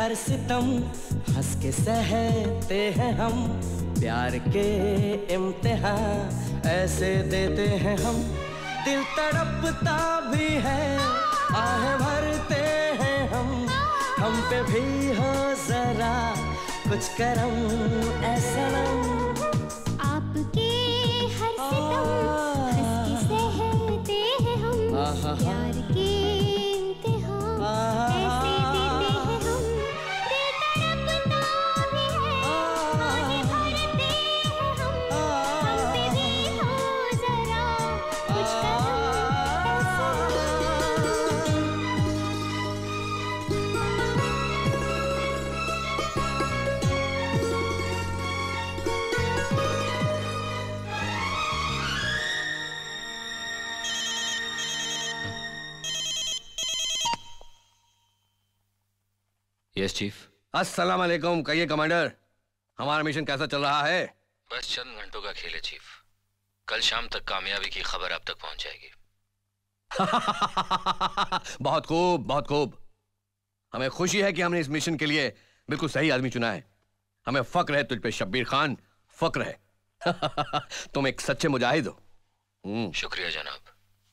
हर सितम हंस के सहते हैं हम, प्यार के इम्तिहान ऐसे देते हैं हम। दिल तड़पता भी है, आहें भरते हैं हम पे भी हो जरा कुछ करम ऐ सनम। आपके हर सितम हंस के सहते हैं हम, प्यार के इम्तिहान ऐसे देते हैं हम। दिल तड़पता भी है, आहें भरते हैं हम पे भी हो जरा कुछ करम ऐ सनम। Yes chief. अस्सलाम वालेकुम। कहिए कमांडर, हमारा मिशन कैसा चल रहा है? बस चंद घंटों का खेल है चीफ, कल शाम तक कामयाबी की खबर आप तक पहुंच जाएगी। बहुत खूब, बहुत खूब। हमें खुशी है कि हमने इस मिशन के लिए बिल्कुल सही आदमी चुना है। हमें फक्र है तुझ पे शब्बीर खान, फक्र है। तुम एक सच्चे मुजाहिद हो। शुक्रिया जनाब।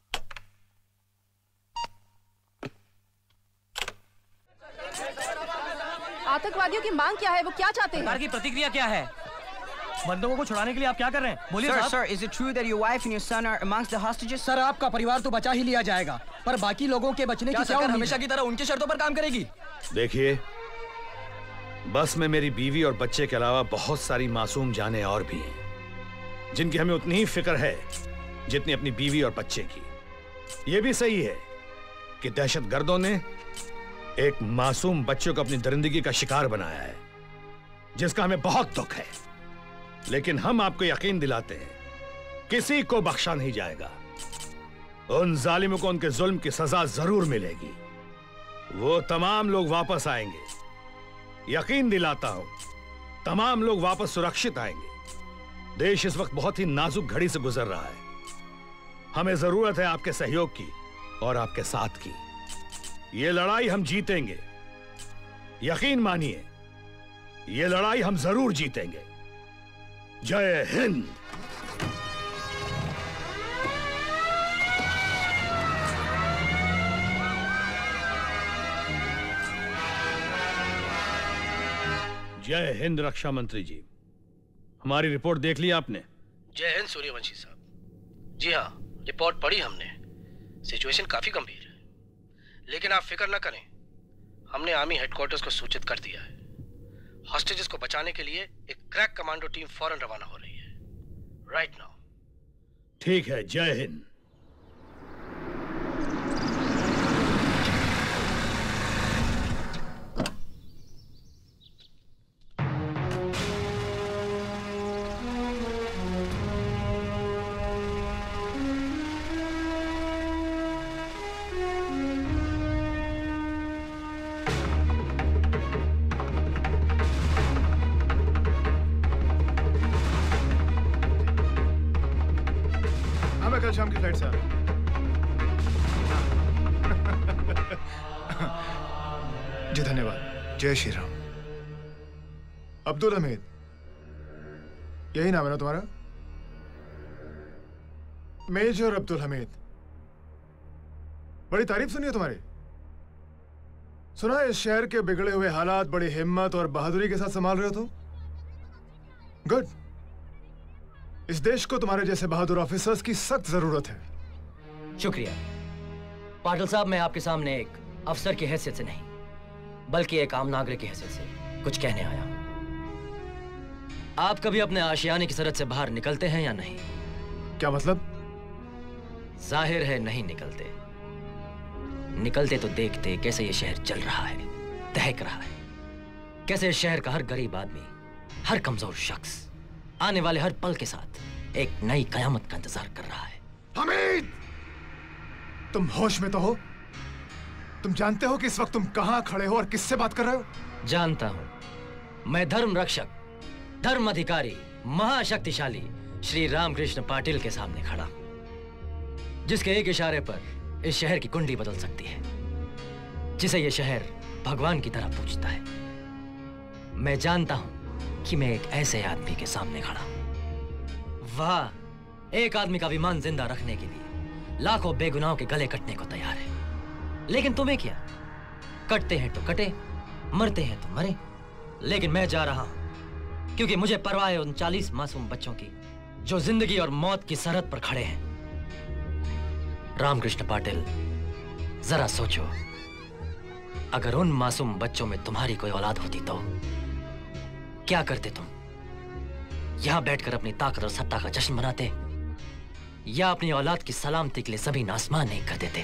आतंकवादियों की मांग क्या है, वो क्या चाहते हैं? सरकार की प्रतिक्रिया क्या है? बंदूकों को छुड़ाने के लिए आप क्या कर रहे हैं? बोलिए साहब। Sir, is it true that your wife and your son are amongst the hostages? Sir, आपका परिवार तो बचा ही लिया जाएगा, पर बाकी लोगों के बचने की क्या उम्मीद? हमेशा की तरह उनकी शर्तों पर काम करेगी? देखिए, बस में मेरी बीवी और बच्चे के अलावा बहुत सारी मासूम जानें और भी हैं, जिनकी हमें उतनी ही फिक्र है जितनी अपनी बीवी और बच्चे की। यह भी सही है कि दहशतगर्दों ने एक मासूम बच्चे को अपनी दरिंदगी का शिकार बनाया है, जिसका हमें बहुत दुख है। लेकिन हम आपको यकीन दिलाते हैं, किसी को बख्शा नहीं जाएगा। उन जालिमों को उनके जुल्म की सजा जरूर मिलेगी। वो तमाम लोग वापस आएंगे, यकीन दिलाता हूं, तमाम लोग वापस सुरक्षित आएंगे। देश इस वक्त बहुत ही नाजुक घड़ी से गुजर रहा है। हमें जरूरत है आपके सहयोग की और आपके साथ की। ये लड़ाई हम जीतेंगे, यकीन मानिए, ये लड़ाई हम जरूर जीतेंगे। जय हिंद। जय हिंद रक्षा मंत्री जी, हमारी रिपोर्ट देख ली आपने? जय हिंद सूर्यवंशी साहब। जी हाँ, रिपोर्ट पढ़ी हमने। सिचुएशन काफी गंभीर है, लेकिन आप फिक्र न करें, हमने आर्मी हेडक्वार्टर्स को सूचित कर दिया है। हॉस्टेजेस को बचाने के लिए एक क्रैक कमांडो टीम फौरन रवाना हो रही है, राइट नाउ। ठीक है, जय हिंद। कल शाम की फ्लाइट से आ रहा जी, धन्यवाद। जय श्री राम। अब्दुल हमीद, यही नाम है ना तुम्हारा? मेजर अब्दुल हमीद। बड़ी तारीफ सुनी है तुम्हारी। सुना है इस शहर के बिगड़े हुए हालात बड़ी हिम्मत और बहादुरी के साथ संभाल रहे हो तुम। गुड। इस देश को तुम्हारे जैसे बहादुर ऑफिसर्स की सख्त जरूरत है। शुक्रिया पाटिल साहब। मैं आपके सामने एक अफसर की हैसियत से नहीं, बल्कि एक आम नागरिक की हैसियत से कुछ कहने आया हूं। आप कभी अपने आशियाने की सरहद से बाहर निकलते हैं या नहीं? क्या मतलब? जाहिर है नहीं निकलते। निकलते तो देखते कैसे ये शहर जल रहा है, दहक रहा है, कैसे इस शहर का हर गरीब आदमी, हर कमजोर शख्स आने वाले हर पल के साथ एक नई कयामत का इंतजार कर रहा है। हमीद, तुम होश में तो हो? तुम जानते हो कि इस वक्त तुम कहां खड़े हो और किससे बात कर रहे हो? जानता हूं। मैं धर्म रक्षक, धर्म अधिकारी, महाशक्तिशाली श्री रामकृष्ण पाटिल के सामने खड़ा हूं, जिसके एक इशारे पर इस शहर की कुंडली बदल सकती है, जिसे यह शहर भगवान की तरह पूछता है। मैं जानता हूं कि मैं एक ऐसे आदमी के सामने खड़ा हूं। वाह, एक आदमी का विमान जिंदा रखने के लिए लाखों बेगुनाहों के गले कटने को तैयार है। लेकिन तुम्हें क्या, कटते हैं तो कटे, मरते हैं तो मरे। लेकिन मैं जा रहा हूं क्योंकि मुझे परवाह है उन 40 मासूम बच्चों की जो जिंदगी और मौत की सरहद पर खड़े हैं। रामकृष्ण पाटिल, जरा सोचो, अगर उन मासूम बच्चों में तुम्हारी कोई औलाद होती तो क्या करते तुम? यहां बैठकर अपनी ताकत और सत्ता का जश्न मनाते, या अपनी औलाद की सलामती के लिए जमीन आसमान नहीं कर देते?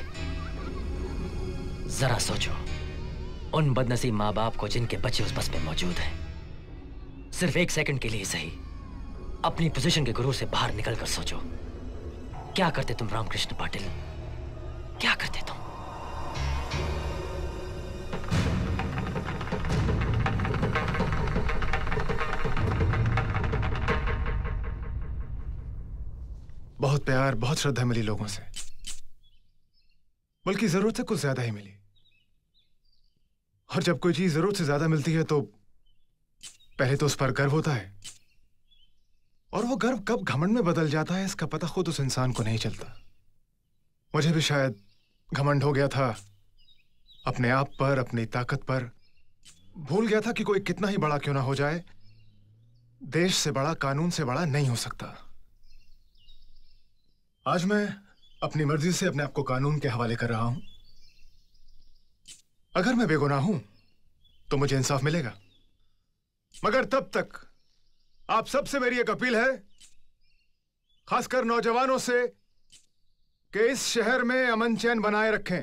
जरा सोचो, उन बदनसीब माँ बाप को जिनके बच्चे उस बस में मौजूद हैं। सिर्फ एक सेकंड के लिए सही अपनी पोजीशन के गुरूर से बाहर निकलकर सोचो, क्या करते तुम रामकृष्ण पाटिल? क्या करते तुम? बहुत प्यार, बहुत श्रद्धा मिली लोगों से, बल्कि जरूरत से कुछ ज्यादा ही मिली। और जब कोई चीज जरूरत से ज्यादा मिलती है तो पहले तो उस पर गर्व होता है, और वो गर्व कब घमंड में बदल जाता है इसका पता खुद उस इंसान को नहीं चलता। मुझे भी शायद घमंड हो गया था अपने आप पर, अपनी ताकत पर। भूल गया था कि कोई कितना ही बड़ा क्यों ना हो जाए, देश से बड़ा, कानून से बड़ा नहीं हो सकता। आज मैं अपनी मर्जी से अपने आप को कानून के हवाले कर रहा हूं। अगर मैं बेगुनाह हूं तो मुझे इंसाफ मिलेगा, मगर तब तक आप सबसे मेरी एक अपील है, खासकर नौजवानों से, कि इस शहर में अमन चैन बनाए रखें।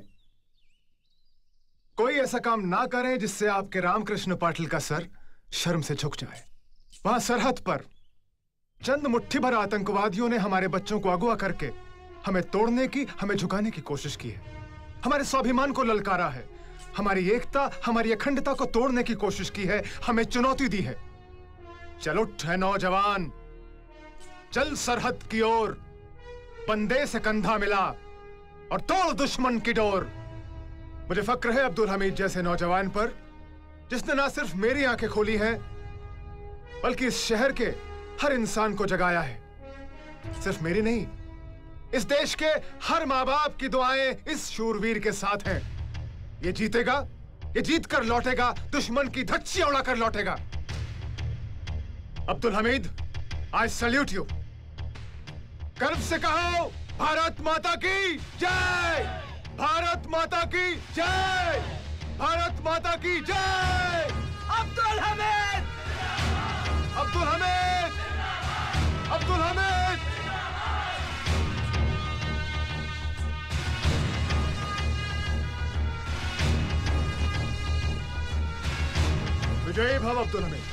कोई ऐसा काम ना करें जिससे आपके रामकृष्ण पाटिल का सर शर्म से झुक जाए। वहां सरहद पर चंद मुट्ठी भर आतंकवादियों ने हमारे बच्चों को अगवा करके हमें तोड़ने की, हमें झुकाने की कोशिश की है, हमारे स्वाभिमान को ललकारा है, हमारी एकता, हमारी अखंडता को तोड़ने की कोशिश की है, हमें चुनौती दी है। चल उठ है नौजवान, चल सरहद की ओर, बंदे से कंधा मिला और तोड़ दुश्मन की डोर। मुझे फक्र है अब्दुल हमीद जैसे नौजवान पर, जिसने ना सिर्फ मेरी आंखें खोली हैं बल्कि इस शहर के हर इंसान को जगाया है। सिर्फ मेरी नहीं, इस देश के हर माँ बाप की दुआएं इस शूरवीर के साथ हैं। ये जीतेगा, ये जीत कर लौटेगा, दुश्मन की धच्ची उड़ाकर लौटेगा। Abdul Hamid, I salute you. गर्व से कहो, भारत माता की जय, भारत माता की जय, भारत माता की जय। अब्दुल हमीद, अब्दुल हमीद, अब्दुल हमीद। विजयी भव अब्दुल हमीद।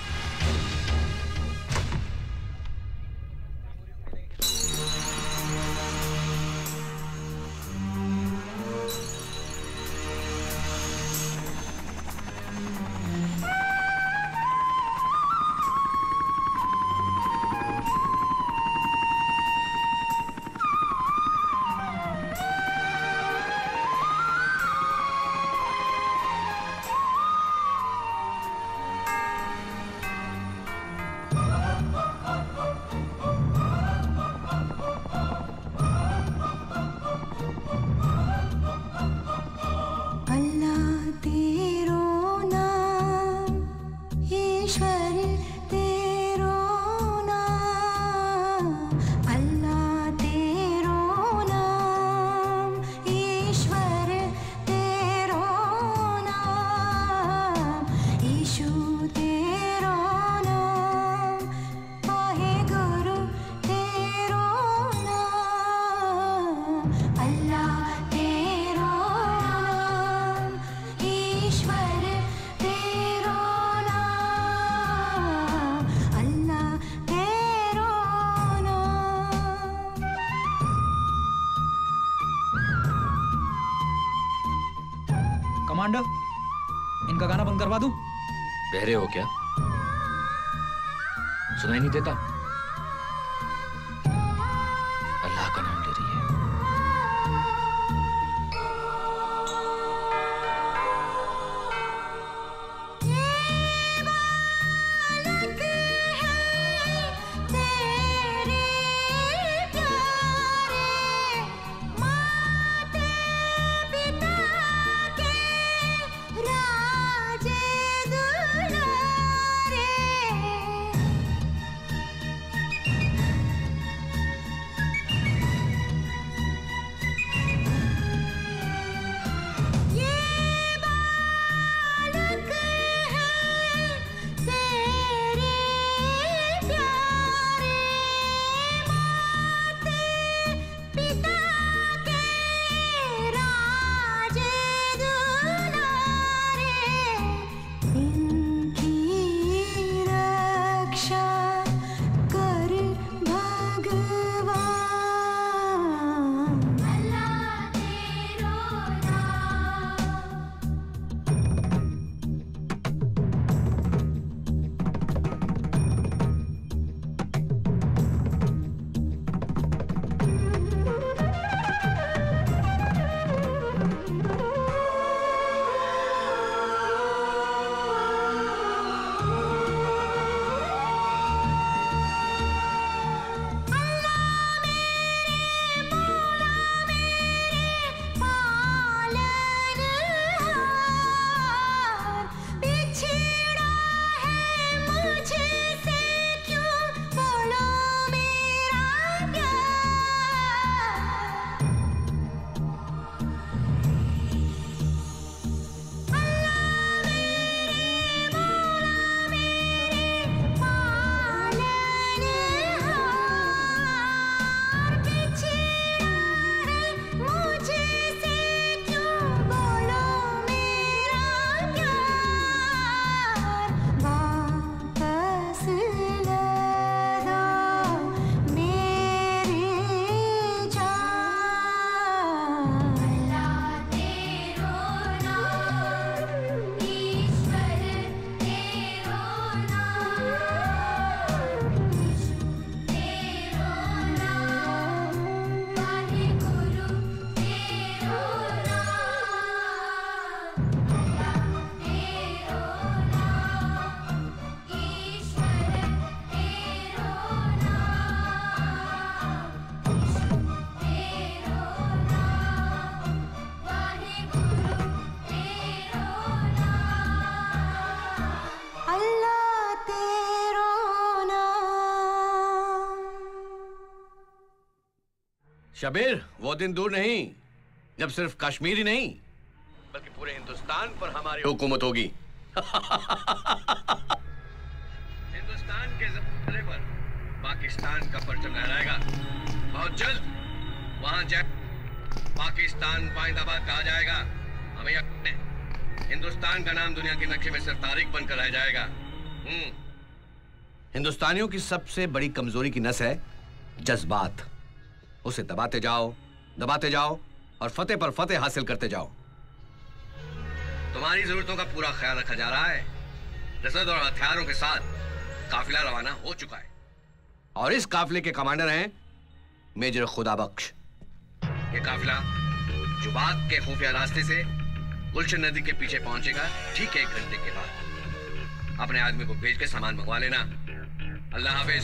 कमांडर, इनका गाना बंद करवा दूं? बहरे हो क्या? सुनाई नहीं देता? अल्लाह का नाम ले रही है। शबीर, वो दिन दूर नहीं जब सिर्फ कश्मीर ही नहीं बल्कि पूरे हिंदुस्तान पर हमारी हुकूमत होगी। हिंदुस्तान के ज़मीन पर पाकिस्तान का परचम लहराएगा। बहुत जल्द वहां जय पाकिस्तान पाइंदाबाद कहा जाएगा। हमें यकीन है हिंदुस्तान का नाम दुनिया के नक्शे में सिर्फ तारीख बनकर रह जाएगा। हिंदुस्तानियों की सबसे बड़ी कमजोरी की नस है जज्बात। उसे दबाते जाओ और फतेह पर फतेह हासिल करते जाओ। तुम्हारी जरूरतों का पूरा ख्याल रखा जा रहा है। रसद और हथियारों के साथ काफिला रवाना हो चुका है और इस काफिले के कमांडर हैं मेजर खुदाबख्श। ये काफिला जुबात के खुफिया रास्ते से गुलशन नदी के पीछे पहुंचेगा ठीक 1 घंटे के बाद। अपने आदमी को भेज के सामान मंगवा लेना। अल्लाह हाफिज।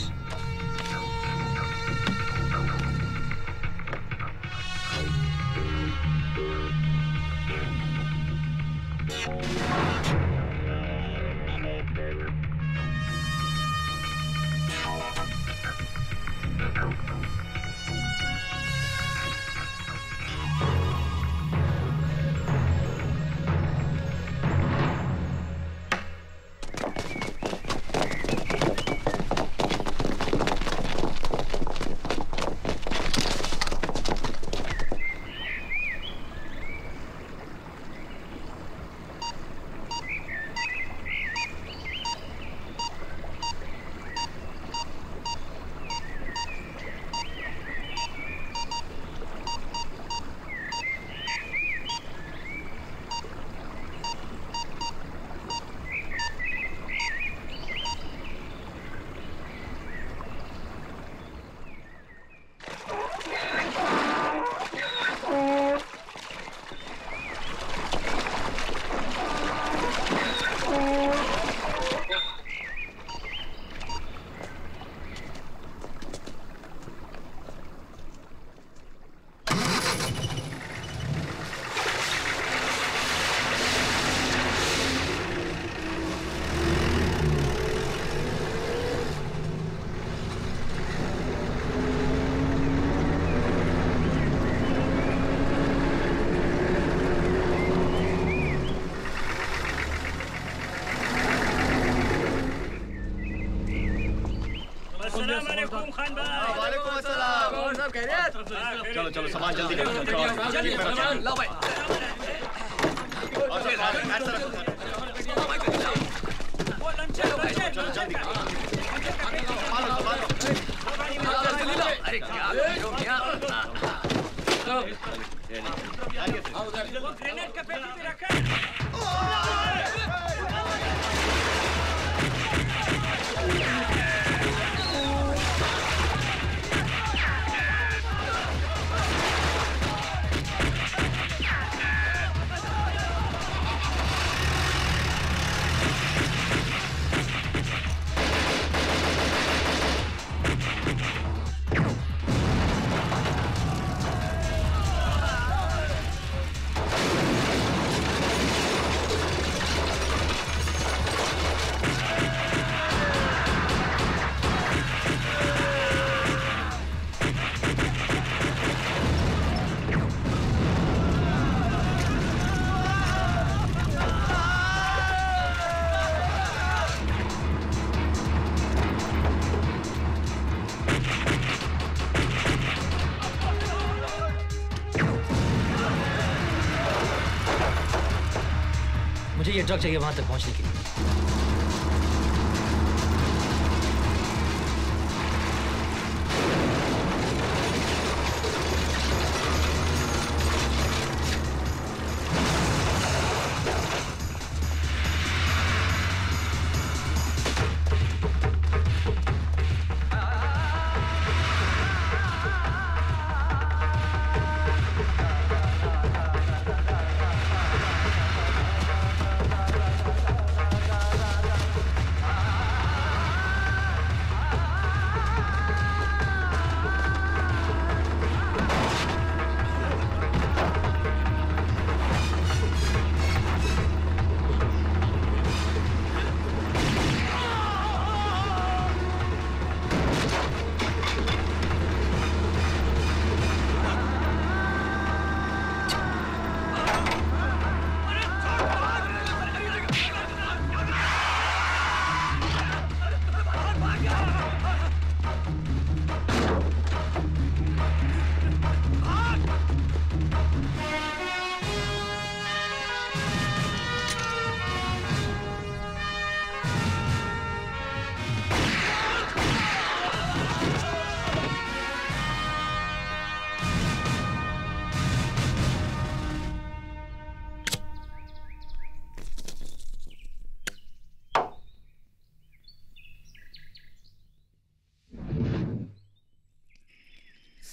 चलो चलो सामान जल्दी करो। लो भाई। चलो जल्दी। अरे क्या ग्रेनेड का पेटी पे रखा है। ये ट्रक चाहिए वहां तक पहुंचने के लिए।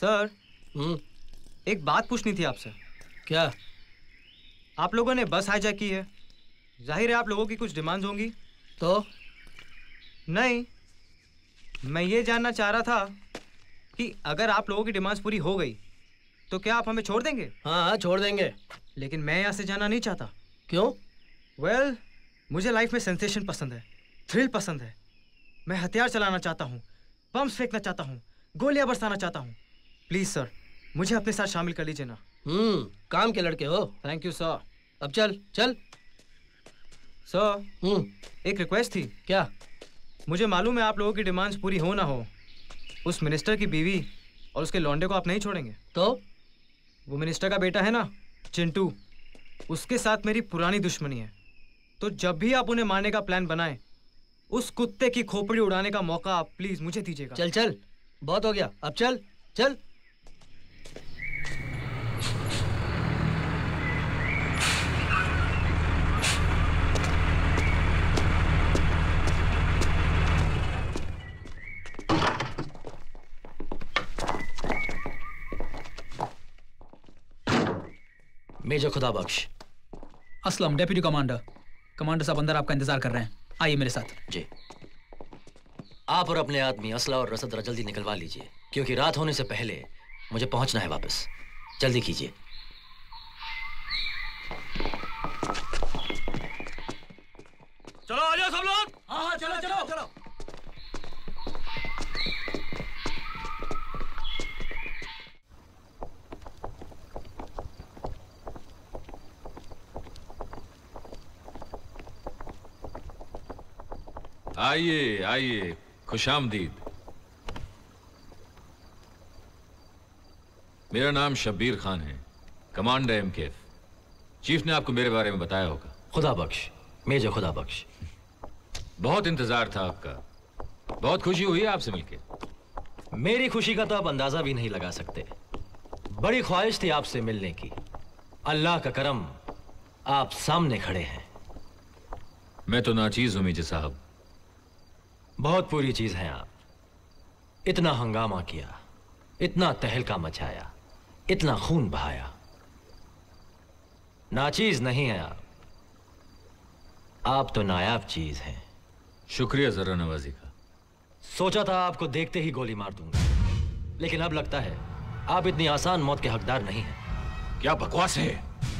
सर एक बात पूछनी थी आपसे। क्या? आप लोगों ने बस हाईजैक की है, जाहिर है आप लोगों की कुछ डिमांड्स होंगी। तो नहीं, मैं ये जानना चाह रहा था कि अगर आप लोगों की डिमांड्स पूरी हो गई तो क्या आप हमें छोड़ देंगे? हाँ छोड़ देंगे। लेकिन मैं यहाँ से जाना नहीं चाहता। क्यों? वेल, मुझे लाइफ में सेंसेशन पसंद है, थ्रिल पसंद है। मैं हथियार चलाना चाहता हूँ, बम्स फेंकना चाहता हूँ, गोलियां बरसाना चाहता हूँ। प्लीज सर, मुझे अपने साथ शामिल कर लीजिए ना। काम के लड़के हो। Thank you sir. अब चल चल। सर एक रिक्वेस्ट थी। क्या? मुझे मालूम है आप लोगों की डिमांड्स पूरी हो ना हो, उस मिनिस्टर की बीवी और उसके लौंडे को आप नहीं छोड़ेंगे। तो वो मिनिस्टर का बेटा है ना, चिंटू, उसके साथ मेरी पुरानी दुश्मनी है। तो जब भी आप उन्हें मारने का प्लान बनाएं, उस कुत्ते की खोपड़ी उड़ाने का मौका आप प्लीज मुझे दीजिएगा। चल चल, बहुत हो गया, अब चल चल। Major Khuda Bakhsh. Aslam, deputy commander. Commander साहब अंदर आपका इंतजार कर रहे हैं, आइए मेरे साथ। जी। आप और अपने आदमी असला और रसद जल्दी निकलवा लीजिए, क्योंकि रात होने से पहले मुझे पहुंचना है वापस। जल्दी कीजिए। चलो आ जाओ सब लोग। हाँ चलो चलो चलो। आइए आइए, खुशामदीद। मेरा नाम शब्बीर खान है, कमांडर MKF। चीफ ने आपको मेरे बारे में बताया होगा। खुदा बख्श, मेजर खुदा बख्श। बहुत इंतजार था आपका, बहुत खुशी हुई आपसे मिलके। मेरी खुशी का तो आप अंदाजा भी नहीं लगा सकते। बड़ी ख्वाहिश थी आपसे मिलने की। अल्लाह का करम, आप सामने खड़े हैं। मैं तो नाचीज हूं मेजर साहब। बहुत पूरी चीज हैं आप। इतना हंगामा किया, इतना तहलका मचाया, इतना खून बहाया। नाचीज नहीं है आप तो नायाब चीज हैं। शुक्रिया जरा नवाजी का। सोचा था आपको देखते ही गोली मार दूंगा, लेकिन अब लगता है आप इतनी आसान मौत के हकदार नहीं हैं। क्या बकवास है?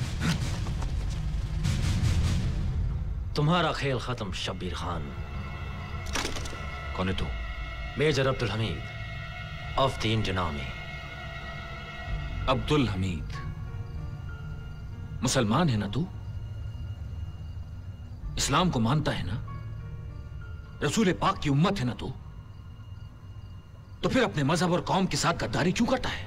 तुम्हारा खेल खत्म शब्बीर खान। कौन है तू? Major Abdul Hamid of the Indian army. Abdul Hamid? मुसलमान है ना तू? इस्लाम को मानता है ना? रसूल पाक की उम्मत है ना तू? तो फिर अपने मजहब और कौम के साथ गद्दारी क्यों करता है?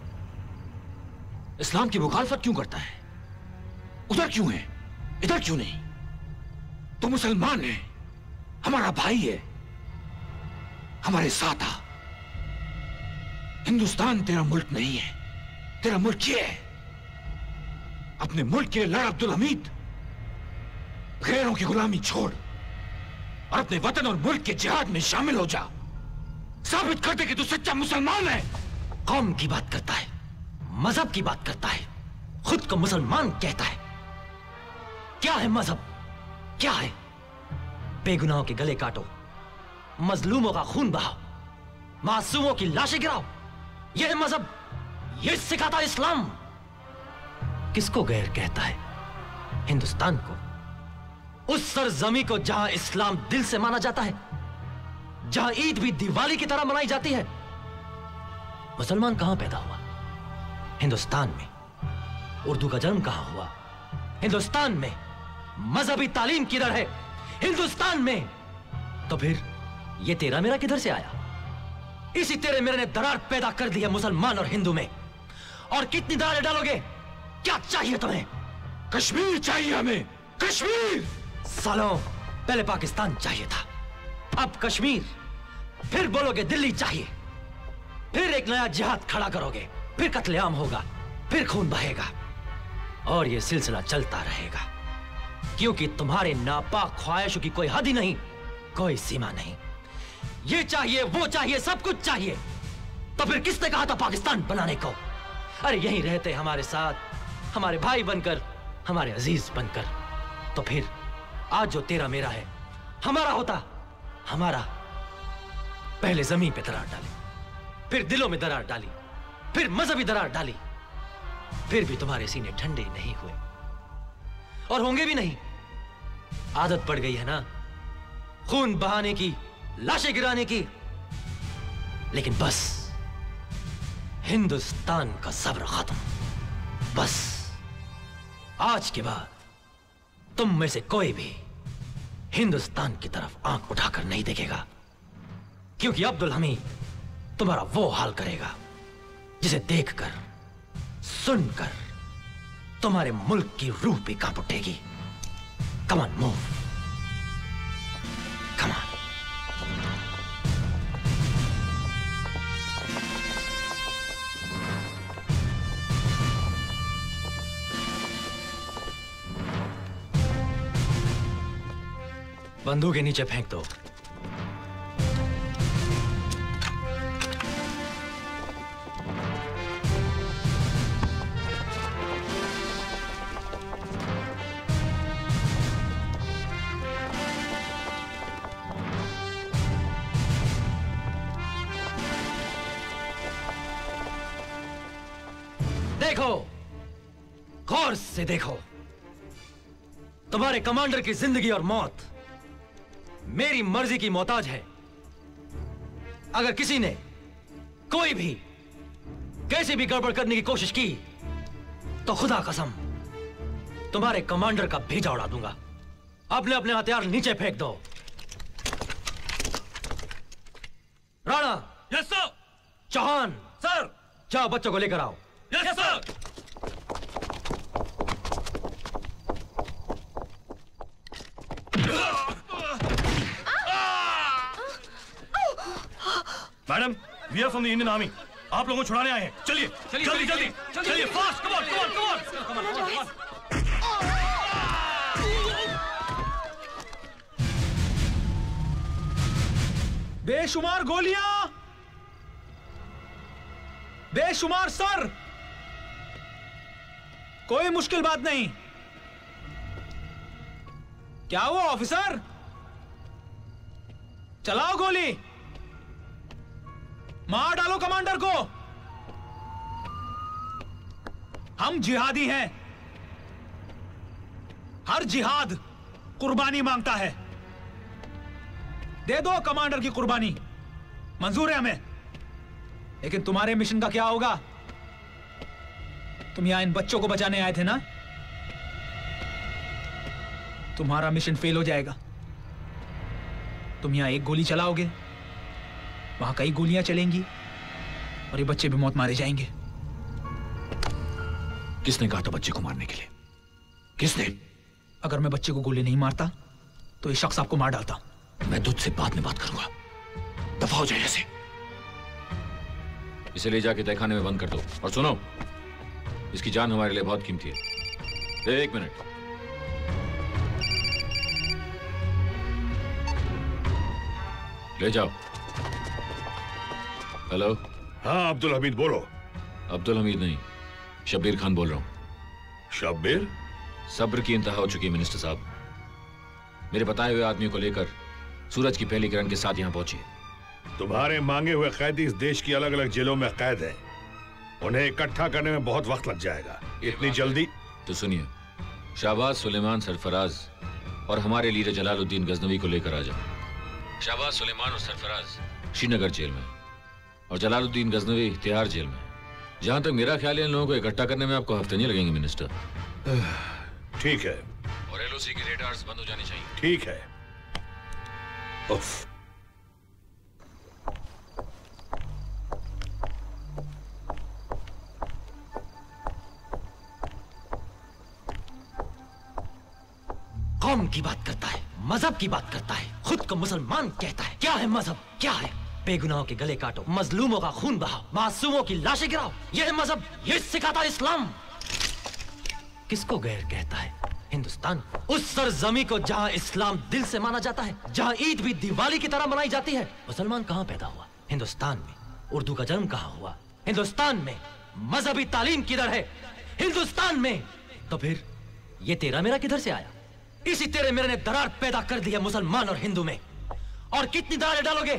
इस्लाम की मुखालफत क्यों करता है? उधर क्यों है, इधर क्यों नहीं? तू मुसलमान है, हमारा भाई है, हमारे साथ आ। हिंदुस्तान तेरा मुल्क नहीं है, तेरा मुल्क ये है। अपने मुल्क के लिए लड़ अब्दुल हमीद। गैरों की गुलामी छोड़ और अपने वतन और मुल्क के जिहाद में शामिल हो जा। साबित कर दे कि तू सच्चा मुसलमान है। कौम की बात करता है, मजहब की बात करता है, खुद को मुसलमान कहता है। क्या है मजहब? क्या है? बेगुनाहों के गले काटो, मजलूमों का खून बहाओ, मासूमों की लाशें गिराओ। यह है मजहब, यह सिखाता इस्लाम। किसको गैर कहता है? हिंदुस्तान को, उस सरजमी को जहां इस्लाम दिल से माना जाता है, जहां ईद भी दिवाली की तरह मनाई जाती है। मुसलमान कहां पैदा हुआ? हिंदुस्तान में। उर्दू का जन्म कहां हुआ? हिंदुस्तान में। मजहबी तालीम किधर है? हिंदुस्तान में। तो फिर ये तेरा मेरा किधर से आया? इसी तेरे मेरे ने दरार पैदा कर दी है मुसलमान और हिंदू में। और कितनी दरारें डालोगे? क्या चाहिए तुम्हें? कश्मीर चाहिए हमें, कश्मीर। सालों पहले पाकिस्तान चाहिए था, अब कश्मीर। फिर बोलोगे दिल्ली चाहिए, फिर एक नया जिहाद खड़ा करोगे, फिर कत्लेआम होगा, फिर खून बहेगा, और यह सिलसिला चलता रहेगा। क्योंकि तुम्हारे नापाक ख्वाहिशों की कोई हद ही नहीं, कोई सीमा नहीं। ये चाहिए, वो चाहिए, सब कुछ चाहिए। तो फिर किसने कहा था पाकिस्तान बनाने को? अरे यहीं रहते हमारे साथ, हमारे भाई बनकर, हमारे अजीज बनकर। तो फिर आज जो तेरा मेरा है हमारा होता। हमारा पहले जमीन पे दरार डाली, फिर दिलों में दरार डाली, फिर मजहबी दरार डाली, फिर भी तुम्हारे सीने ठंडे नहीं हुए और होंगे भी नहीं। आदत पड़ गई है ना खून बहाने की, लाशें गिराने की। लेकिन बस हिंदुस्तान का सब्र खत्म। बस आज के बाद तुम में से कोई भी हिंदुस्तान की तरफ आंख उठाकर नहीं देखेगा, क्योंकि अब्दुल हमीद तुम्हारा वो हाल करेगा जिसे देखकर, सुनकर तुम्हारे मुल्क की रूह भी कांप उठेगी। Come on move, come on. बंदूक के नीचे फेंक दो। देखो, गौर से देखो। तुम्हारे कमांडर की जिंदगी और मौत मेरी मर्जी की मोहताज है। अगर किसी ने कोई भी कैसे भी गड़बड़ करने की कोशिश की तो खुदा कसम तुम्हारे कमांडर का भेजा उड़ा दूंगा। अपने अपने हथियार नीचे फेंक दो। Rana. Yes sir. Chauhan. Sir. जाओ बच्चों को लेकर आओ। Yes sir. Madam, we are from the Indian army. आप लोगों को छुड़ाने आए हैं। चलिए जल्दी जल्दी चलिए, fast, come on come on come on come on. बेशुमार गोलियां, बेशुमार सर। कोई मुश्किल बात नहीं। क्या हुआ ऑफिसर? चलाओ गोली, मार डालो कमांडर को। हम जिहादी हैं। हर जिहाद कुर्बानी मांगता है। दे दो कमांडर की कुर्बानी, मंजूर है हमें। लेकिन तुम्हारे मिशन का क्या होगा? तुम यहां इन बच्चों को बचाने आए थे ना? तुम्हारा मिशन फेल हो जाएगा। तुम यहां एक गोली चलाओगे, वहां कई गोलियां चलेंगी और ये बच्चे भी मौत मारे जाएंगे। किसने कहा था बच्चे को मारने के लिए? किसने? अगर मैं बच्चे को गोली नहीं मारता तो ये शख्स आपको मार डालता। मैं तुझसे बाद में बात करूंगा। दफा हो जाए ऐसे। इसे ले जाके तहखाने में बंद कर दो। और सुनो, इसकी जान हमारे लिए बहुत कीमती है। एक मिनट। ले जाओ। हेलो। हाँ अब्दुल हमीद बोलो। अब्दुल हमीद नहीं, शब्बीर खान बोल रहा हूं। शब्बीर? सब्र की इंतहा हो चुकी है मिनिस्टर साहब। मेरे बताए हुए आदमी को लेकर सूरज की पहली किरण के साथ यहां पहुंचे। तुम्हारे मांगे हुए कैदी इस देश की अलग अलग जेलों में कैद हैं। उन्हें इकट्ठा करने में बहुत वक्त लग जाएगा। इतनी जल्दी? तो सुनिए, शाहबाज सुलेमान सरफराज और हमारे लीडर जलालुद्दीन गजनवी को लेकर आ जाओ। शाहबाज सुलेमान और सरफराज श्रीनगर जेल में और जलालुद्दीन गजनवी तिहाड़ जेल में। जहां तक मेरा ख्याल है, इन लोगों को इकट्ठा करने में आपको हफ्ते नहीं लगेंगे मिनिस्टर। ठीक है। और एलओसी के रेडार्स बंद हो जाने चाहिए। ठीक है। उफ। कौम की बात करता है, मजहब की बात करता है, खुद को मुसलमान कहता है। क्या है मजहब? क्या है? बेगुनाहों के गले काटो, मजलूमों का खून बहाओ, मासूमों की लाशें गिराओ। यह है मजहब, यह सिखाता है इस्लाम। किसको गैर कहता है? हिंदुस्तान, उस सरजमी को जहां इस्लाम दिल से माना जाता है, जहां ईद भी दिवाली की तरह मनाई जाती है। मुसलमान कहां पैदा हुआ? हिंदुस्तान में। उर्दू का जन्म कहाँ हुआ? हिंदुस्तान में। मजहबी तालीम किधर है? हिंदुस्तान में। तो फिर ये तेरा मेरा किधर से आया? इसी तेरे मेरे ने दरार पैदा कर दी है मुसलमान और हिंदू में। और कितनी दरारें डालोगे?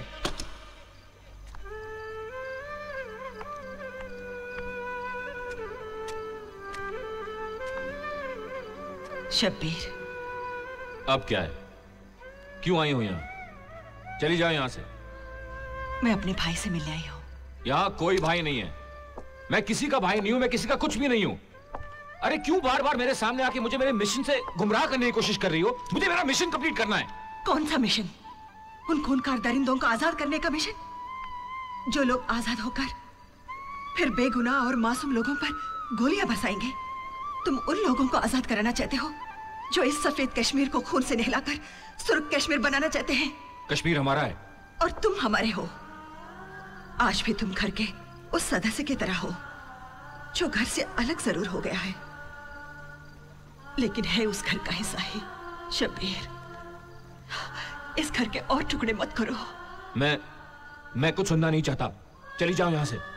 शब्बीर, अब क्या है? क्यों आई हो यहाँ? चली जाओ यहाँ से। मैं अपने भाई से मिलने आई हूँ। यहाँ कोई भाई नहीं है। मैं किसी का भाई नहीं हूं, मैं किसी का कुछ भी नहीं हूं। अरे क्यों बार बार मेरे सामने आके मुझे मेरे मिशन से गुमराह करने की कोशिश कर रही हो? मुझे मेरा मिशन कंप्लीट करना है। कौन सा मिशन? उन खूनखार दरिंदों को आजाद करने का मिशन? जो लोग आजाद होकर फिर बेगुनाह और मासूम लोगों पर गोलियां बरसाएंगे। तुम उन लोगों को आजाद कराना चाहते हो जो इस सफेद कश्मीर को खून से नहलाकर सुर्ख कश्मीर बनाना चाहते हैं। कश्मीर हमारा है और तुम हमारे हो। आज भी तुम घर के उस सदस्य की तरह हो जो घर से अलग जरूर हो गया है, लेकिन है उस घर का हिस्सा ही। शब्बीर, इस घर के और टुकड़े मत करो। मैं कुछ सुनना नहीं चाहता। चली जाओ यहां से।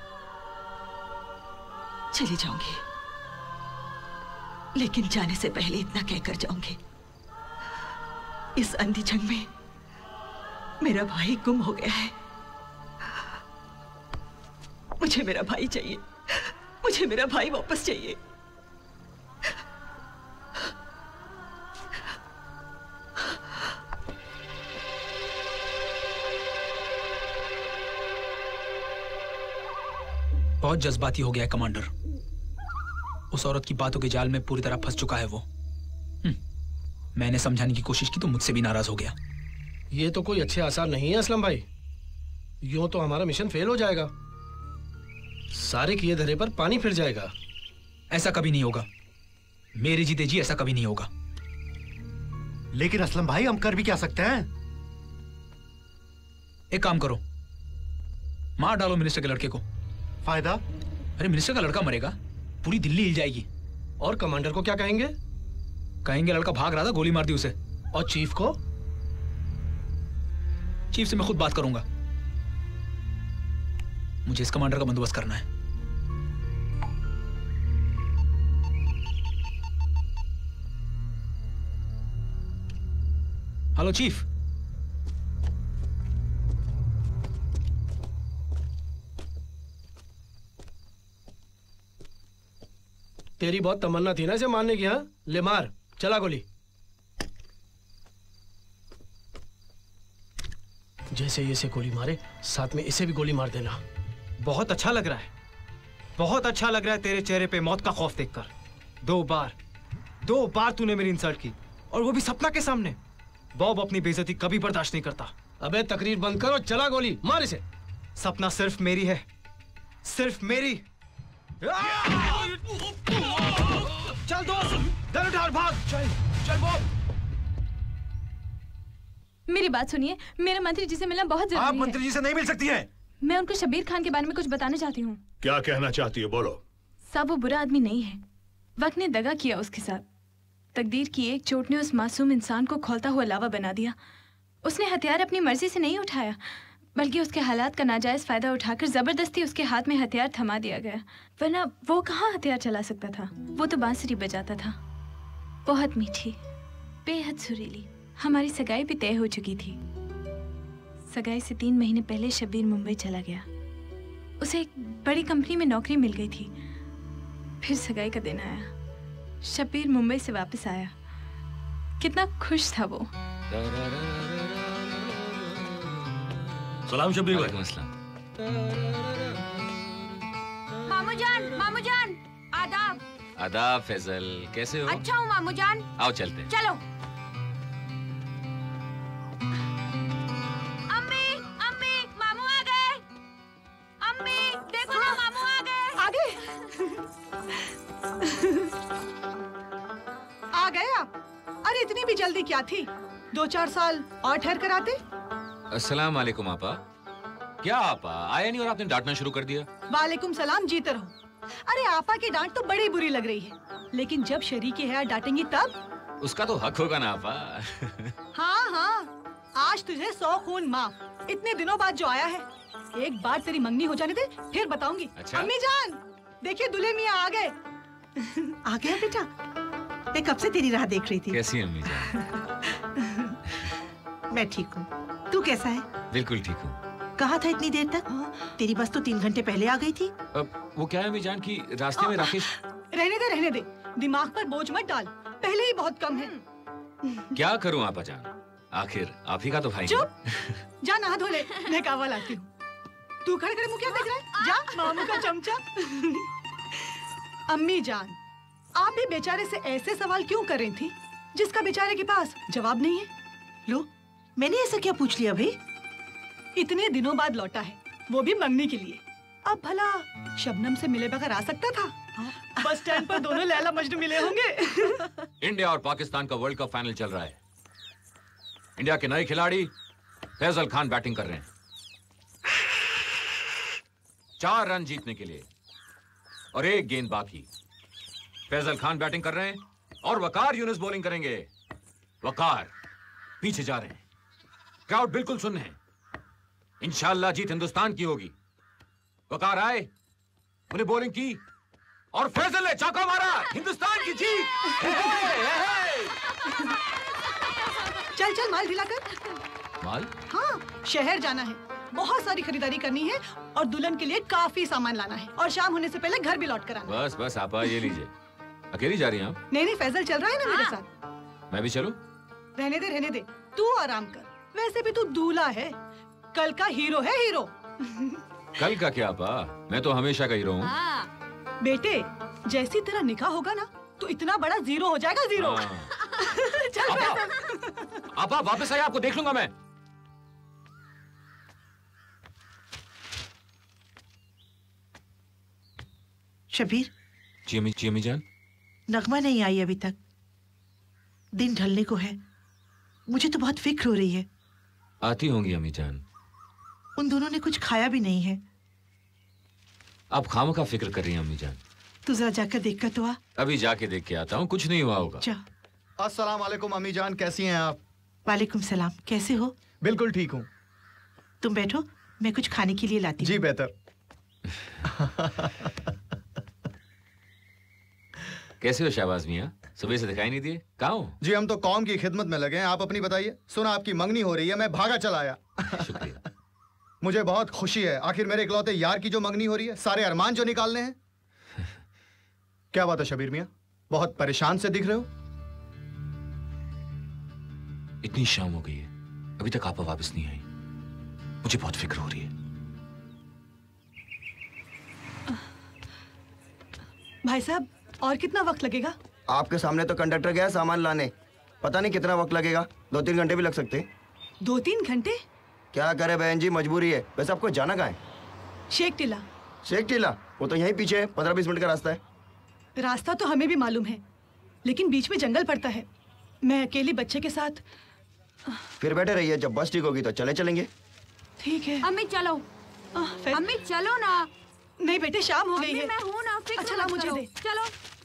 चली जाऊंगी, लेकिन जाने से पहले इतना कहकर जाऊंगी, इस अंधी जंग में मेरा भाई गुम हो गया है। मुझे मेरा भाई चाहिए। मुझे मेरा भाई वापस चाहिए। बहुत जज्बाती हो गया है कमांडर। उस औरत की बातों के जाल में पूरी तरह फंस चुका है वो। मैंने समझाने की कोशिश की तो मुझसे भी नाराज हो गया। ये तो कोई अच्छे आसार नहीं है असलम भाई। यूं तो हमारा मिशन फेल हो जाएगा। सारे किए धरे पर पानी फिर जाएगा। ऐसा कभी नहीं होगा। मेरे जीते जी ऐसा कभी नहीं होगा। लेकिन असलम भाई, हम कर भी क्या सकते हैं? एक काम करो, मार डालो मिनिस्टर के लड़के को। फायदा? अरे मिनिस्टर का लड़का मरेगा, पूरी दिल्ली हिल जाएगी। और कमांडर को क्या कहेंगे? कहेंगे लड़का भाग रहा था, गोली मार दी उसे। और चीफ को? चीफ से मैं खुद बात करूंगा। मुझे इस कमांडर का बंदोबस्त करना है। Hello chief. तेरी बहुत तमन्ना थी ना इसे मारने की। हाँ, ले मार, चला गोली। जैसे ये इसे गोली मारे, साथ में इसे भी गोली मार देना। बहुत अच्छा लग रहा है, बहुत अच्छा लग रहा है तेरे चेहरे पे मौत का खौफ देखकर। दो बार तूने मेरी इंसल्ट की, और वो भी सपना के सामने। बॉब अपनी बेइज्जती कभी बर्दाश्त नहीं करता। अबे तकरीर बंद करो, चला गोली मार इसे। सपना सिर्फ मेरी है, सिर्फ मेरी। चल दोस्त, गन उठा और भाग। चल बॉब। मेरी बात सुनिए, मेरा मंत्री जी से मिलना बहुत जरूरी है। आप मंत्री जी से नहीं मिल सकती हैं। मैं उनको शब्बीर खान के बारे में कुछ बताना चाहती हूँ। क्या कहना चाहती है, बोलो। साहब वो बुरा आदमी नहीं है। वक्त ने दगा किया उसके साथ। तकदीर की एक चोट ने उस मासूम इंसान को खौलता हुआ लावा बना दिया। उसने हथियार अपनी मर्जी से नहीं उठाया, बल्कि उसके हालात का नाजायज फायदा उठाकर जबरदस्ती उसके हाथ में हथियार थमा दिया गया। वरना वो कहाँ हथियार चला सकता था। वो तो बांसुरी बजाता था। बहुत मीठी, बेहद सुरीली। हमारी सगाई भी तय हो चुकी थी। सगाई से 3 महीने पहले शब्बीर मुंबई चला गया। उसे एक बड़ी कंपनी में नौकरी मिल गई थी। फिर सगाई का दिन आया। शब्बीर मुंबई से वापस आया। कितना खुश था वो। सलाम शब्बीर भाई। मामू जान, आदाब। आदाब फैजल, कैसे हो? अच्छा हूँ मामू जान। आओ चलते हैं। चलो। अम्मी, मामू आ गए। अम्मी, देखो ना मामू आ गए। आ गए? आ गए आप? अरे इतनी भी जल्दी क्या थी? 2-4 साल और ठहर कर आते। अस्सलाम वालेकुम आपा। क्या आपा आया नहीं और आपने डांटना शुरू कर दिया? वालेकुम सलाम, जीते रहो। अरे आपा की डांट तो बड़ी बुरी लग रही है, लेकिन जब शरीके है डांटेंगी तब। उसका तो हक होगा ना आपा। हाँ, आज तुझे 100 खून माफ। इतने दिनों बाद जो आया है, एक बार तेरी मंगनी हो जाने दे, फिर बताऊंगी। अच्छा? अम्मी जान, देखिए दूल्हे मियाँ आ गए। आ गया बेटा? मैं कब से तेरी राह देख रही थी। कैसी अम्मी जान? मैं ठीक हूँ, तू कैसा है? बिल्कुल ठीक हूँ। कहाँ था इतनी देर तक? तेरी बस तो 3 घंटे पहले आ गई थी। अब वो क्या है अम्मी जान की रास्ते में राकेश। रहने दे, दिमाग पर बोझ मत डाल, पहले ही बहुत कम है। क्या करूँ आपा जान, आखिर आप ही का तो भाई। चुप, जा नहा धो ले, मैं कावा लाती हूँ। तू खड़े खड़े मुँह क्या देख रहा है? जा मामू का चमचा। अम्मी जान, आप भी बेचारे से ऐसे सवाल क्यों कर रही थी जिसका बेचारे के पास जवाब नहीं है? लो, मैंने ऐसा क्या पूछ लिया भाई? इतने दिनों बाद लौटा है, वो भी मंगनी के लिए। अब भला शबनम से मिले बगैर आ सकता था? बस स्टैंड पर दोनों लैला मजनू मिले होंगे। इंडिया और पाकिस्तान का वर्ल्ड कप फाइनल चल रहा है। इंडिया के नए खिलाड़ी फैजल खान बैटिंग कर रहे हैं 4 रन जीतने के लिए, और 1 गेंद बाकी। फैजल खान बैटिंग कर रहे हैं और वकार यूनुस बॉलिंग करेंगे। वकार पीछे जा रहे हैं, क्राउड बिल्कुल सुन है। इंशाअल्लाह जीत हिंदुस्तान की होगी। वकार आए, उन्हें बॉलिंग की और फैजल ने चौका मारा। हिंदुस्तान की जीत। चल चल माल ढीला कर। माल? हाँ, शहर जाना है, बहुत सारी खरीदारी करनी है और दुल्हन के लिए काफी सामान लाना है, और शाम होने से पहले घर भी लौट कर आना। बस बस आपा ये लीजिए। अकेली जा रही हैं आप? नहीं, फैजल चल रहा है ना मेरे साथ। मैं भी चलूं? रहने दे, तू आराम कर। वैसे भी तू दूल्हा है, कल का हीरो है, हीरो। कल का क्या आपा, मैं तो हमेशा का हीरो हूँ। बेटे, जैसी तेरा निकाह होगा ना, तो इतना बड़ा जीरो हो जाएगा, जीरो। चल फैजल। आपा वापस आइए, आपको देख लूंगा मैं। शबीर। जी अम्मी जान। नगमा नहीं आई अभी तक, दिन ढलने को है। मुझे तो बहुत फिक्र हो रही है। आती होंगी अम्मी जान। उन दोनों ने कुछ खाया भी नहीं है। आप खामों का फिक्र कर रही हैं अम्मी जान। तू जरा जाकर देख कर तो आ। अभी जाके देख के आता हूँ, कुछ नहीं हुआ होगा। जा। अस्सलाम वालेकुम अम्मी जान, कैसी हैं आप? वालेकुम सलाम, कैसे हो? बिल्कुल ठीक हूँ। तुम बैठो, मैं कुछ खाने के लिए लाती हूँ। जी बेहतर। कैसे हो शहबाज मियाँ? सुबह से दिखाई नहीं दिए, कहाँ हो? जी हम तो कौम की खिदमत में लगे हैं, आप अपनी बताइए। सुना आपकी मंगनी हो रही है, मैं भागा चला आया। शुक्रिया। मुझे बहुत खुशी है, आखिर मेरे इकलौते यार की जो मंगनी हो रही है, सारे अरमान जो निकालने हैं। क्या बात है शबीर मियाँ, बहुत परेशान से दिख रहे हो? इतनी शाम हो गई है, अभी तक आपा वापस नहीं आई। मुझे बहुत फिक्र हो रही है। भाई साहब, और कितना वक्त लगेगा? आपके सामने तो कंडक्टर गया सामान लाने, पता नहीं कितना वक्त लगेगा। 2-3 घंटे भी लग सकते। 2-3 घंटे? क्या करे बहन जी, मजबूरी है। वैसे आपको जाना कहाँ है? शेख टीला। शेख टीला? वो तो यहीं पीछे है, 15-20 मिनट का रास्ता है। रास्ता तो हमें भी मालूम है, लेकिन बीच में जंगल पड़ता है। मैं अकेली बच्चे के साथ। फिर बैठे रहिए, जब बस ठीक होगी तो चलेंगे। ठीक है। अम्मी चलो। अम्मी चलो ना। नहीं बेटे, शाम हो गई है। मैं हूँ ना, फिक्र अच्छा ला, मत मुझे करो। दे। चलो।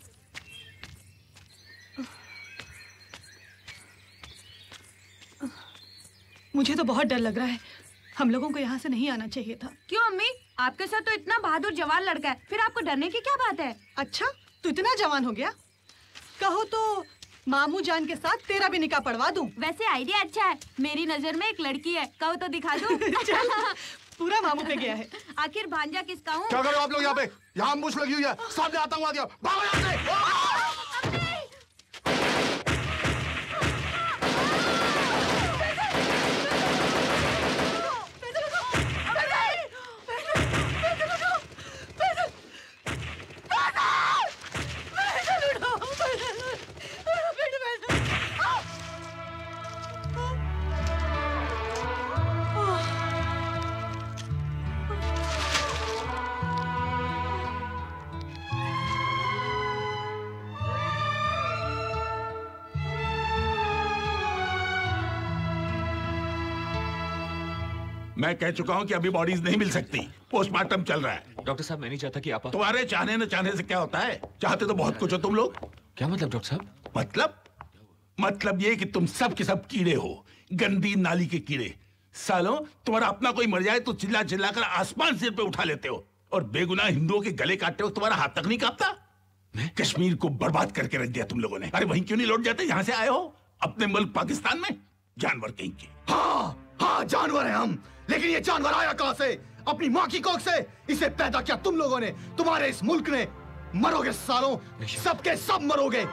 मुझे तो बहुत डर लग रहा है, हम लोगों को यहाँ से नहीं आना चाहिए था। क्यों अम्मी? आपके साथ तो इतना बहादुर जवान लड़का है, फिर आपको डरने की क्या बात है? अच्छा, तू इतना जवान हो गया? कहो तो मामू जान के साथ तेरा भी निकाह पढ़वा दूं। वैसे आइडिया अच्छा है, मेरी नजर में एक लड़की है, कहो तो दिखा दूं। पूरा मामू पे गया है। आखिर भांजा किसका हूँ? क्या करो आप लोग यहाँ पे? यहाँ अम्बुश लगी हुई है, सामने आतंकवादी है, भागो यहाँ से। मैं कह चुका हूं कि अभी बॉडीज नहीं मिल सकती, पोस्टमार्टम चल रहा है। डॉक्टर साहब, मैं नहीं चाहता कि आप। तुम्हारे चाहने न चाहने से क्या होता है? चाहते तो बहुत कुछ हो तुम लोग। क्या मतलब डॉक्टर साहब? मतलब मतलब ये कि तुम सब के सब कीड़े हो, गंदी नाली के कीड़े। सालों, तुम्हारा अपना कोई मर जाए तो चिल्ला चिल्ला कर आसमान सिर पे उठा लेते हो, और बेगुनाह हिंदुओं के गले काटते हो, तुम्हारा हाथ तक नहीं कांपता। कश्मीर को बर्बाद करके रख दिया तुम लोगों ने। अरे वहीं क्यों नहीं लौट जाते यहाँ से आए हो, अपने मुल्क पाकिस्तान में? जानवर कहीं के। हाँ जानवर हैं हम, लेकिन ये जानवर आया कहां से? अपनी माँ की कोख से। इसे पैदा किया तुम लोगों ने, तुम्हारे इस मुल्क ने। मरोगे सालों, सबके सब मरोगे।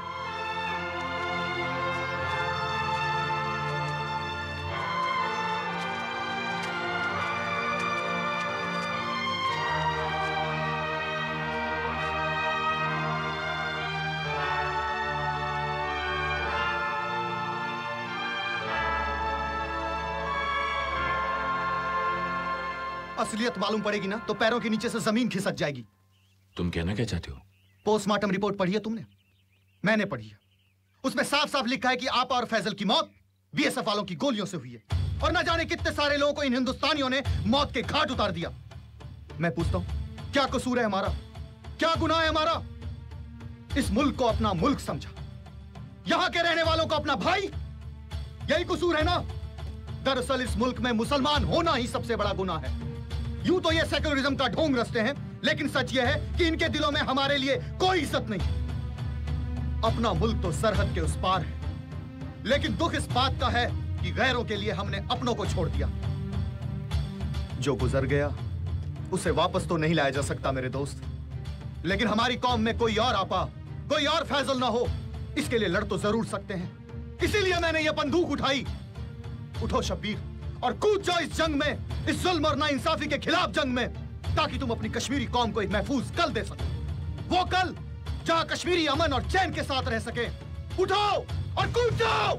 असलियत मालूम पड़ेगी ना तो पैरों के नीचे से जमीन खिसक जाएगी। तुम कहना क्या चाहते हो? पोस्टमार्टम रिपोर्ट पढ़ी है तुमने? मैंने पढ़ी है। उसमें साफ साफ लिखा है कि आपा और फैजल की मौत बीएसएफ वालों की गोलियों से हुई है, और न जाने कितने सारे लोगों को इन हिंदुस्तानियों ने मौत के घाट उतार दिया। मैं पूछता हूं, क्या कसूर है हमारा? क्या गुनाह है हमारा? इस मुल्क को अपना मुल्क समझा, यहां के रहने वालों को अपना भाई, यही कसूर है ना? दरअसल इस मुल्क में मुसलमान होना ही सबसे बड़ा गुनाह है। यूं तो ये सेक्युलरिज्म का ढोंग रचते हैं, लेकिन सच यह है कि इनके दिलों में हमारे लिए कोई इज्जत नहीं। अपना मुल्क तो सरहद के उस पार है, लेकिन दुख इस बात का है कि गैरों के लिए हमने अपनों को छोड़ दिया। जो गुजर गया उसे वापस तो नहीं लाया जा सकता मेरे दोस्त, लेकिन हमारी कौम में कोई और आपा, कोई और फैजल ना हो, इसके लिए लड़ तो जरूर सकते हैं। इसीलिए मैंने ये बंदूक उठाई। उठो शब्बीर और कूद जाओ इस जंग में, इस जुल्म और नाइंसाफी के खिलाफ जंग में, ताकि तुम अपनी कश्मीरी कौम को एक महफूज कल दे सको। वो कल जहां कश्मीरी अमन और चैन के साथ रह सके। उठो और कूद जाओ।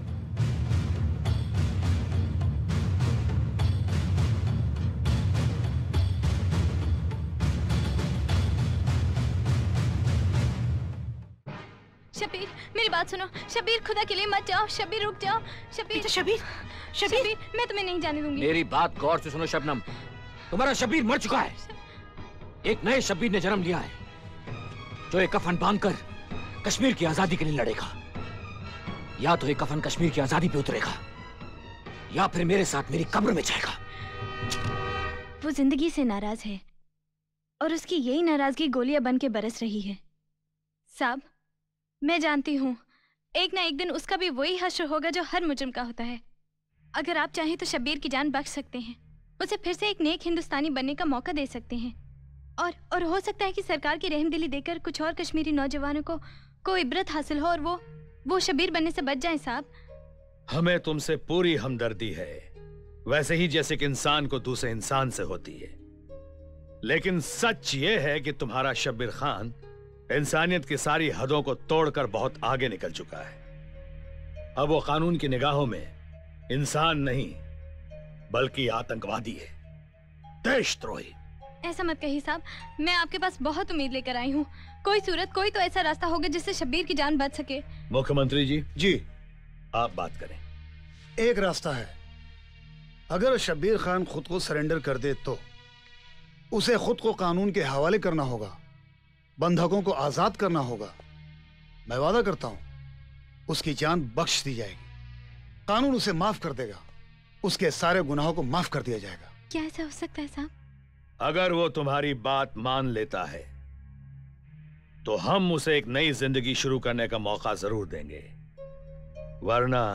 शबीर, मेरी बात सुनो। शबीर, खुदा के लिए मत जाओ। शबीर, रुक जाओ। शबीर, शबीर, मैं तुम्हें नहीं जाने दूंगी। मेरी बात गौर से सुनो शबनम, तुम्हारा शबीर मर चुका है। एक नए शबीर ने जन्म लिया है, जो एक कफन बांधकर कश्मीर की आजादी के लिए लड़ेगा। या तो एक कफन कश्मीर की आजादी पे उतरेगा, या फिर मेरे साथ मेरी कब्र में जाएगा। वो जिंदगी से नाराज है, और उसकी यही नाराजगी गोलियां बन के बरस रही है। साहब, मैं जानती हूँ एक ना एक दिन उसका भी वही हश्र होगा जो हर मुजरिम का होता है। अगर आप चाहें तो शब्बीर की जान बख्श सकते हैं, उसे फिर से एक नेक हिंदुस्तानी बनने का मौका दे सकते हैं, और हो सकता है कि सरकार की रहमदिली देकर कुछ और कश्मीरी नौजवानों को इबरत हासिल हो, और वो शब्बीर बनने से बच जाएं। साहब, हमें तुमसे पूरी हमदर्दी है, वैसे ही जैसे कि इंसान को दूसरे इंसान से होती है। लेकिन सच ये है कि तुम्हारा शब्बीर खान इंसानियत की सारी हदों को तोड़कर बहुत आगे निकल चुका है। अब वो कानून की निगाहों में इंसान नहीं बल्कि आतंकवादी है, देशद्रोही। ऐसा मत कहिए साहब, मैं आपके पास बहुत उम्मीद लेकर आई हूँ। कोई सूरत, कोई तो ऐसा रास्ता होगा जिससे शब्बीर की जान बच सके। मुख्यमंत्री जी, जी आप बात करें। एक रास्ता है, अगर शब्बीर खान खुद को सरेंडर कर दे तो उसे खुद को कानून के हवाले करना होगा, बंधकों को आजाद करना होगा। मैं वादा करता हूं उसकी जान बख्श दी जाएगी, कानून उसे माफ कर देगा, उसके सारे गुनाहों को माफ कर दिया जाएगा। क्या ऐसा हो सकता है साहब? अगर वो तुम्हारी बात मान लेता है तो हम उसे एक नई जिंदगी शुरू करने का मौका जरूर देंगे, वरना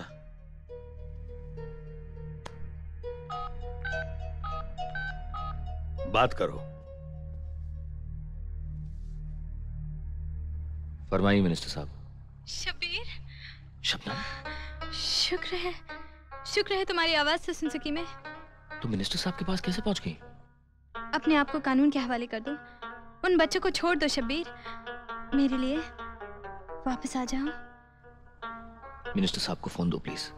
बात करो। फरमाइए मिनिस्टर साहब। शब्बीर, शबनम, शुक्र है तुम्हारी आवाज से सुन सकी मैं। तुम मिनिस्टर साहब के पास कैसे पहुंच गई? अपने आप को कानून के हवाले कर दो, उन बच्चों को छोड़ दो शब्बीर, मेरे लिए वापस आ जाओ। मिनिस्टर साहब को फोन दो प्लीज।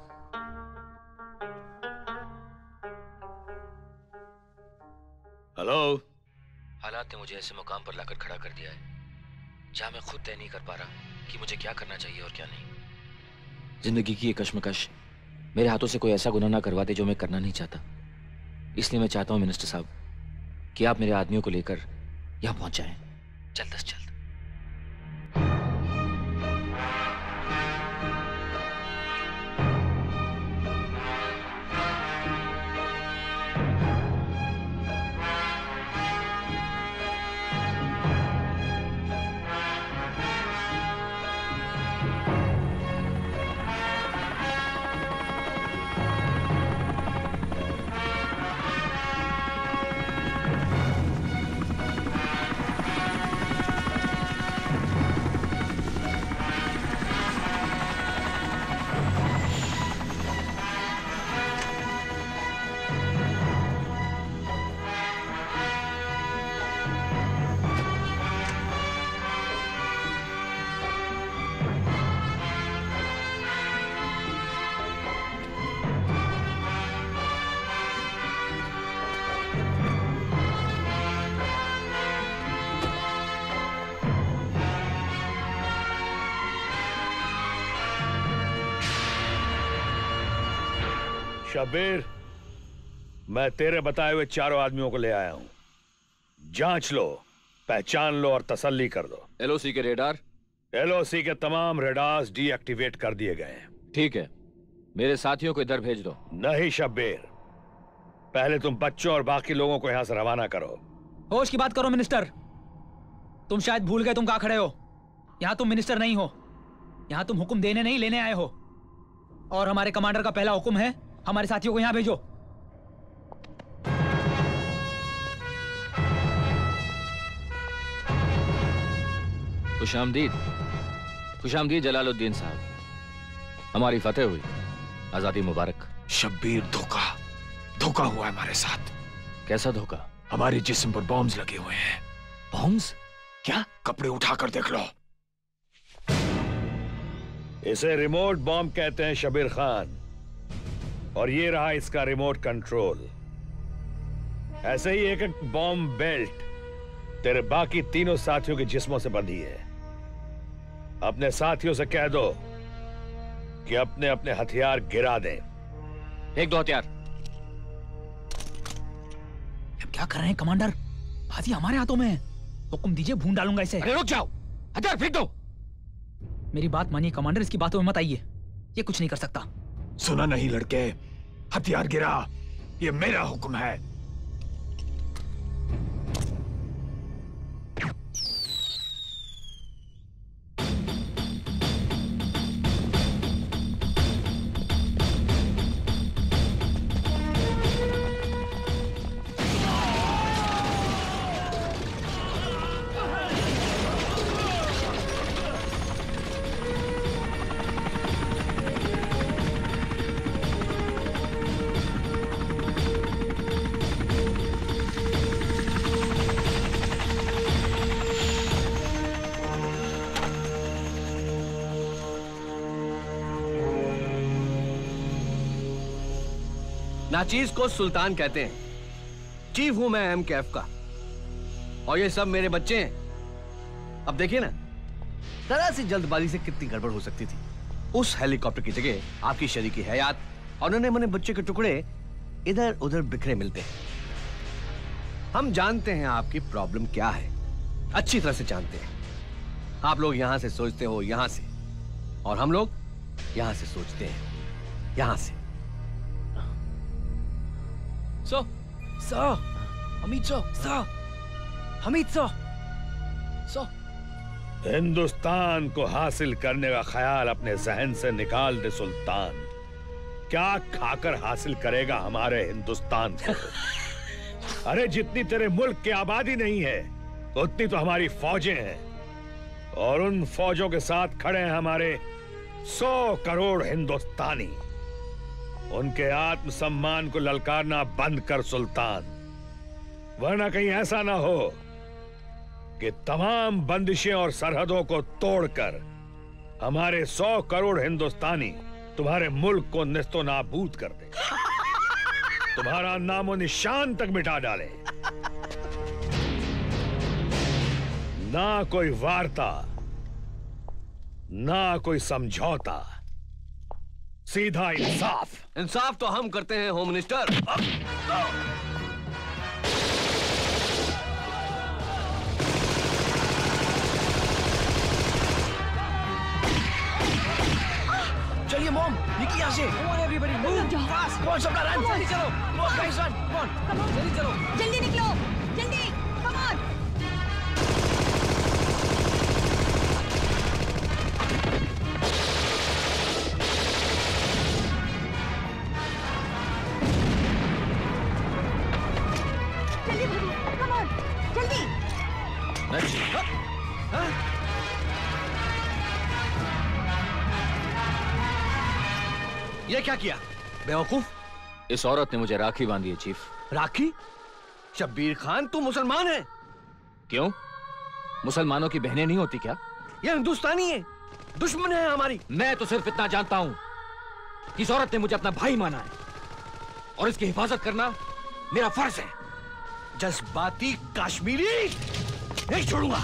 हेलो। हालात ने मुझे ऐसे मुकाम पर लाकर खड़ा कर दिया है जहां मैं खुद तय नहीं कर पा रहा कि मुझे क्या करना चाहिए और क्या नहीं। जिंदगी की ये कश्मकश मेरे हाथों से कोई ऐसा गुनाह ना करवा दे जो मैं करना नहीं चाहता। इसलिए मैं चाहता हूं मिनिस्टर साहब कि आप मेरे आदमियों को लेकर यहां पहुंच जाएं, जल्द से जल्द। शब्बीर, मैं तेरे बताए हुए चारों आदमियों को ले आया हूं। जांच लो, पहचान लो और तसल्ली कर दो। एलओसी के रेडार? एलओसी के तमाम रेडार्स डीएक्टिवेट कर दिए गए हैं। ठीक है, मेरे साथियों को इधर भेज दो। नहीं शब्बीर, पहले तुम बच्चों और बाकी लोगों को यहां से रवाना करो। होश की बात करो मिनिस्टर। तुम शायद भूल गए तुम कहां खड़े हो। यहां तुम मिनिस्टर नहीं हो, यहां तुम हुक्म देने नहीं लेने आए हो। और हमारे कमांडर का पहला हुक्म है, हमारे साथियों को यहां भेजो। खुशामदीद, खुशामदीद जलालुद्दीन साहब। हमारी फतेह हुई, आजादी मुबारक। शब्बीर, धोखा हुआ है हमारे साथ। कैसा धोखा? हमारे जिस्म पर बॉम्ब्स लगे हुए हैं। बॉम्ब्स? क्या? कपड़े उठाकर देख लो। इसे रिमोट बॉम्ब कहते हैं शब्बीर खान, और ये रहा इसका रिमोट कंट्रोल। ऐसे ही एक एक बॉम्ब बेल्ट तेरे बाकी तीनों साथियों के जिस्मों से बंधी है। अपने साथियों से कह दो कि अपने अपने हथियार गिरा दें। एक दो हथियार। अब क्या कर रहे हैं कमांडर? बाजी हमारे हाथों में है। हुक्म दीजिए, भून डालूंगा इसे। अरे रुक जाओ, हथियार फेंक दो। मेरी बात मानिए कमांडर, इसकी बातों में मत आइए। ये कुछ नहीं कर सकता। सुना नहीं लड़के, हथियार गिरा, ये मेरा हुक्म है। नाचीज को सुल्तान कहते हैं। चीफ हूं मैं एमकेएफ का, और ये सब मेरे बच्चे हैं। अब देखिए ना, जरा सी जल्दबाजी से कितनी गड़बड़ हो सकती थी। उस हेलीकॉप्टर की जगह आपकी शरीकी हयात और नन्हे मुन्ने बच्चे के टुकड़े इधर उधर बिखरे मिलते हैं। हम जानते हैं आपकी प्रॉब्लम क्या है, अच्छी तरह से जानते हैं। आप लोग यहां से सोचते हो यहां से, और हम लोग यहां से सोचते हैं यहां से। हिंदुस्तान को हासिल करने का ख्याल अपने जहन से निकाल दे सुल्तान। क्या खाकर हासिल करेगा हमारे हिंदुस्तान को? अरे जितनी तेरे मुल्क की आबादी नहीं है, उतनी तो हमारी फौजें हैं, और उन फौजों के साथ खड़े हैं हमारे 100 करोड़ हिंदुस्तानी। उनके आत्मसम्मान को ललकारना बंद कर सुल्तान, वरना कहीं ऐसा ना हो कि तमाम बंदिशें और सरहदों को तोड़कर हमारे 100 करोड़ हिंदुस्तानी तुम्हारे मुल्क को निस्तो नाबूद कर दे, तुम्हारा नामो निशान तक मिटा डाले। ना कोई वार्ता, ना कोई समझौता, सीधा इंसाफ। इंसाफ तो हम करते हैं होम मिनिस्टर। चलिए मॉम, निकलिए यहाँ से। Come on everybody, move fast. Come on, सबका रन, जल्दी चलो। Come on guys, run. Come on, जल्दी चलो। जल्दी निकलो, जल्दी, come on. जल्दी भागो, come on, जल्दी। ये क्या किया बेवकूफ? इस औरत ने मुझे राखी बांधी है चीफ। राखी? शब्बीर खान, तू मुसलमान है? क्यों? मुसलमानों की बहनें नहीं होती क्या? ये हिंदुस्तानी है, दुश्मन है हमारी। मैं तो सिर्फ इतना जानता हूं कि इस औरत ने मुझे अपना भाई माना है, और इसकी हिफाजत करना मेरा फर्ज है। जज्बाती कश्मीरी नहीं छोड़ूंगा।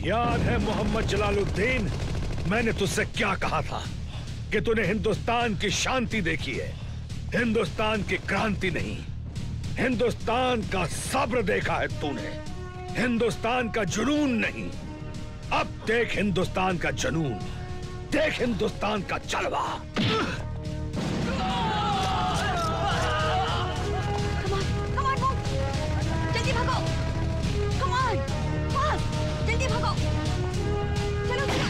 याद है मोहम्मद जलालुद्दीन, मैंने तुझसे क्या कहा था कि तूने हिंदुस्तान की शांति देखी है, हिंदुस्तान की क्रांति नहीं। हिंदुस्तान का सब्र देखा है तूने, हिंदुस्तान का जुनून नहीं। अब देख हिंदुस्तान का जुनून, देख हिंदुस्तान का जलवा। जल्दी भागो, कम ऑन, फास्ट, जल्दी भागो, चलो चलो।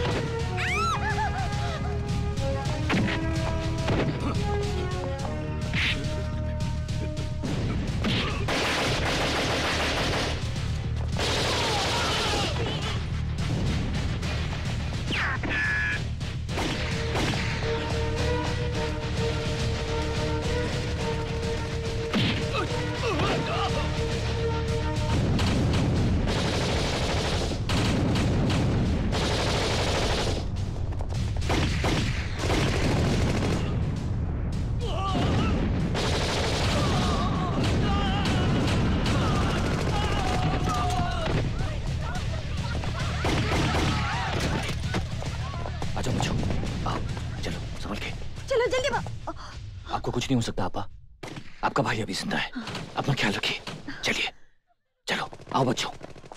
आपको कुछ नहीं हो सकता आपा, आपका भाई अभी जिंदा है, अपना ख्याल रखिए। चलिए चलो, आओ बच्चों।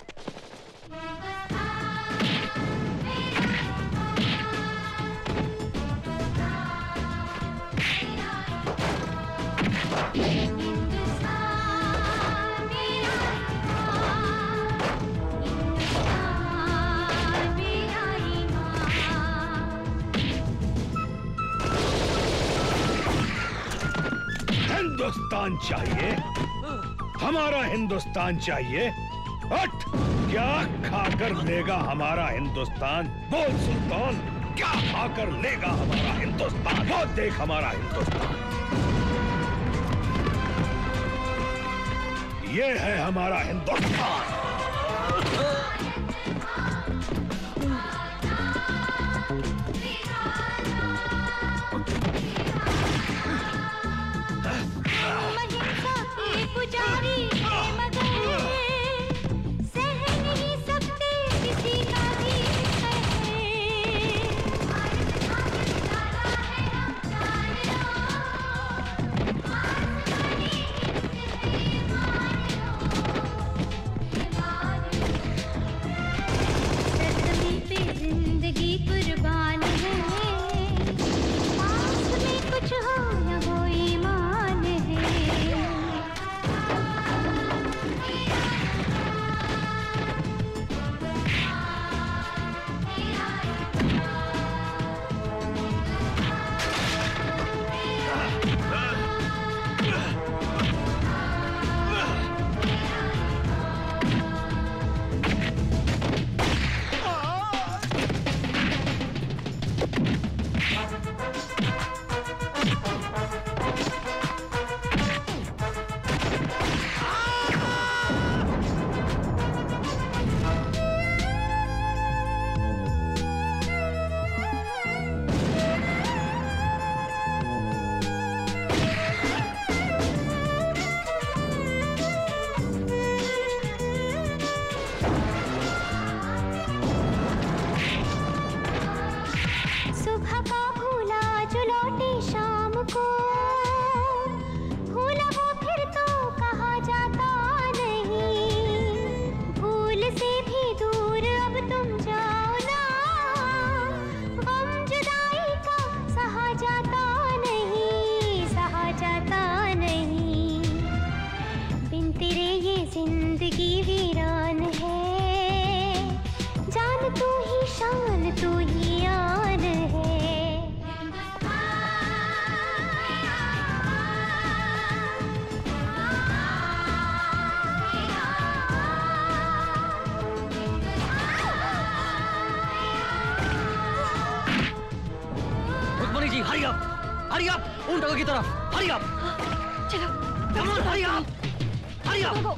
हिंदुस्तान चाहिए, हमारा हिंदुस्तान चाहिए। हट, क्या खाकर लेगा हमारा हिंदुस्तान? बोल सुल्तान, क्या खाकर लेगा हमारा हिंदुस्तान? वो देख हमारा हिंदुस्तान, ये है हमारा हिंदुस्तान। पुजारी मगर सह नहीं सकते किसी का भी सदमे पे जिंदगी कुर्बान है, पास में कुछ हो न हो ईमान है। सुबह का भूला जो लौटे शाम को, भूला वो फिर तो कहा जाता नहीं। भूल से भी दूर अब तुम जाओ ना, गम जुदाई का सहा जाता नहीं, सहा जाता नहीं। बिन तेरे ये जिंदगी वीरान है, जान तू ही शान तू ही आन है। Rukmani ji, hurry up, hurry up, उन जगह की तरफ, हरी अप। चलो, come on, hurry up, hurry up.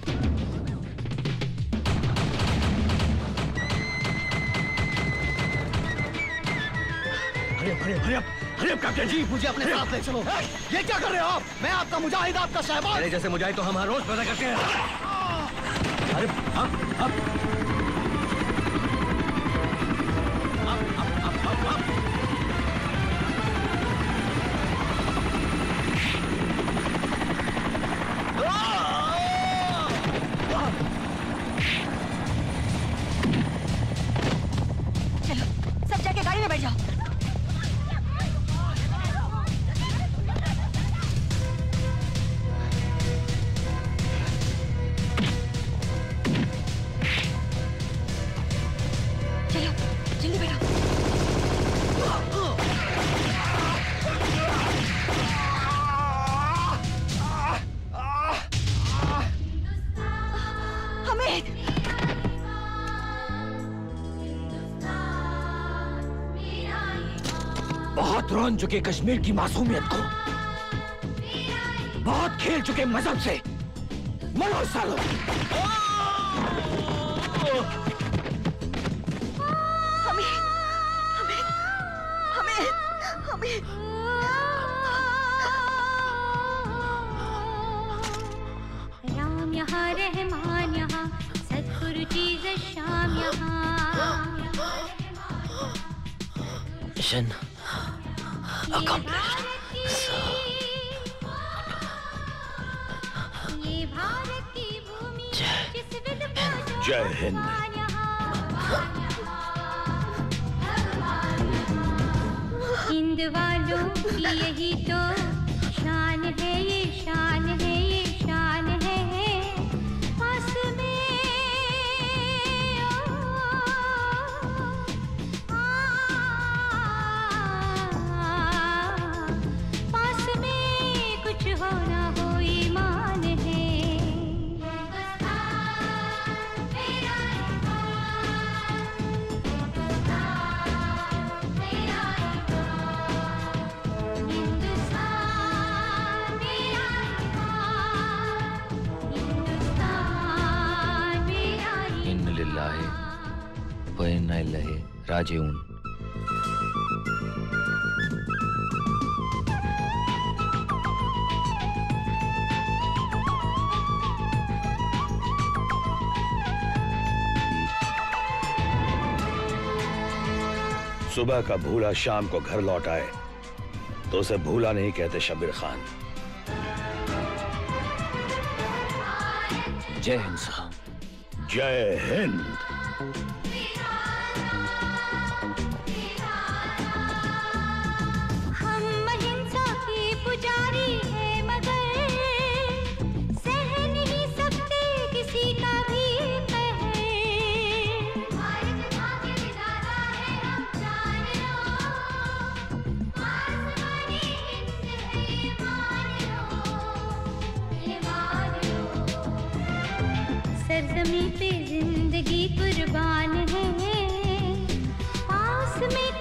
अरे कैप्टन जी, मुझे अपने साथ ले चलो। ये क्या कर रहे हो आप? मैं आपका मुजाहिद, आपका शहबाज। मेरे जैसे मुजाहिद तो हम हर रोज पैदा करते हैं। अरे अब बहुत रौन चुके कश्मीर की मासूमियत को, बहुत खेल चुके मजहब से। मरो सालो। हमें राम यहाँ, रहमान यहाँ, सदगुरु चीज़ शाम यहाँ। Mission accomplished. ये भारत की भूमि जिस विध जय हिंद। हिंद वालों की यही तो शान है, ये शान है, ये शान है। पास में पास में कुछ हो ना हो ईमान है। इन्ना लिल्लाहि व इन्ना इलैहि राजिऊन। सुबह का भूला शाम को घर लौट आए तो उसे भूला नहीं कहते शब्बीर खान। जय हिंद साहब। जय हिंद। हम अहिंसा के पुजारी है मगर सह नहीं सकते किसी का भी कहर। भारत माँ के विधाता है हम जान लो, आसमानी हिंद है ये मान लो। सरजमी पे जिंदगी कुर्बान है, पास में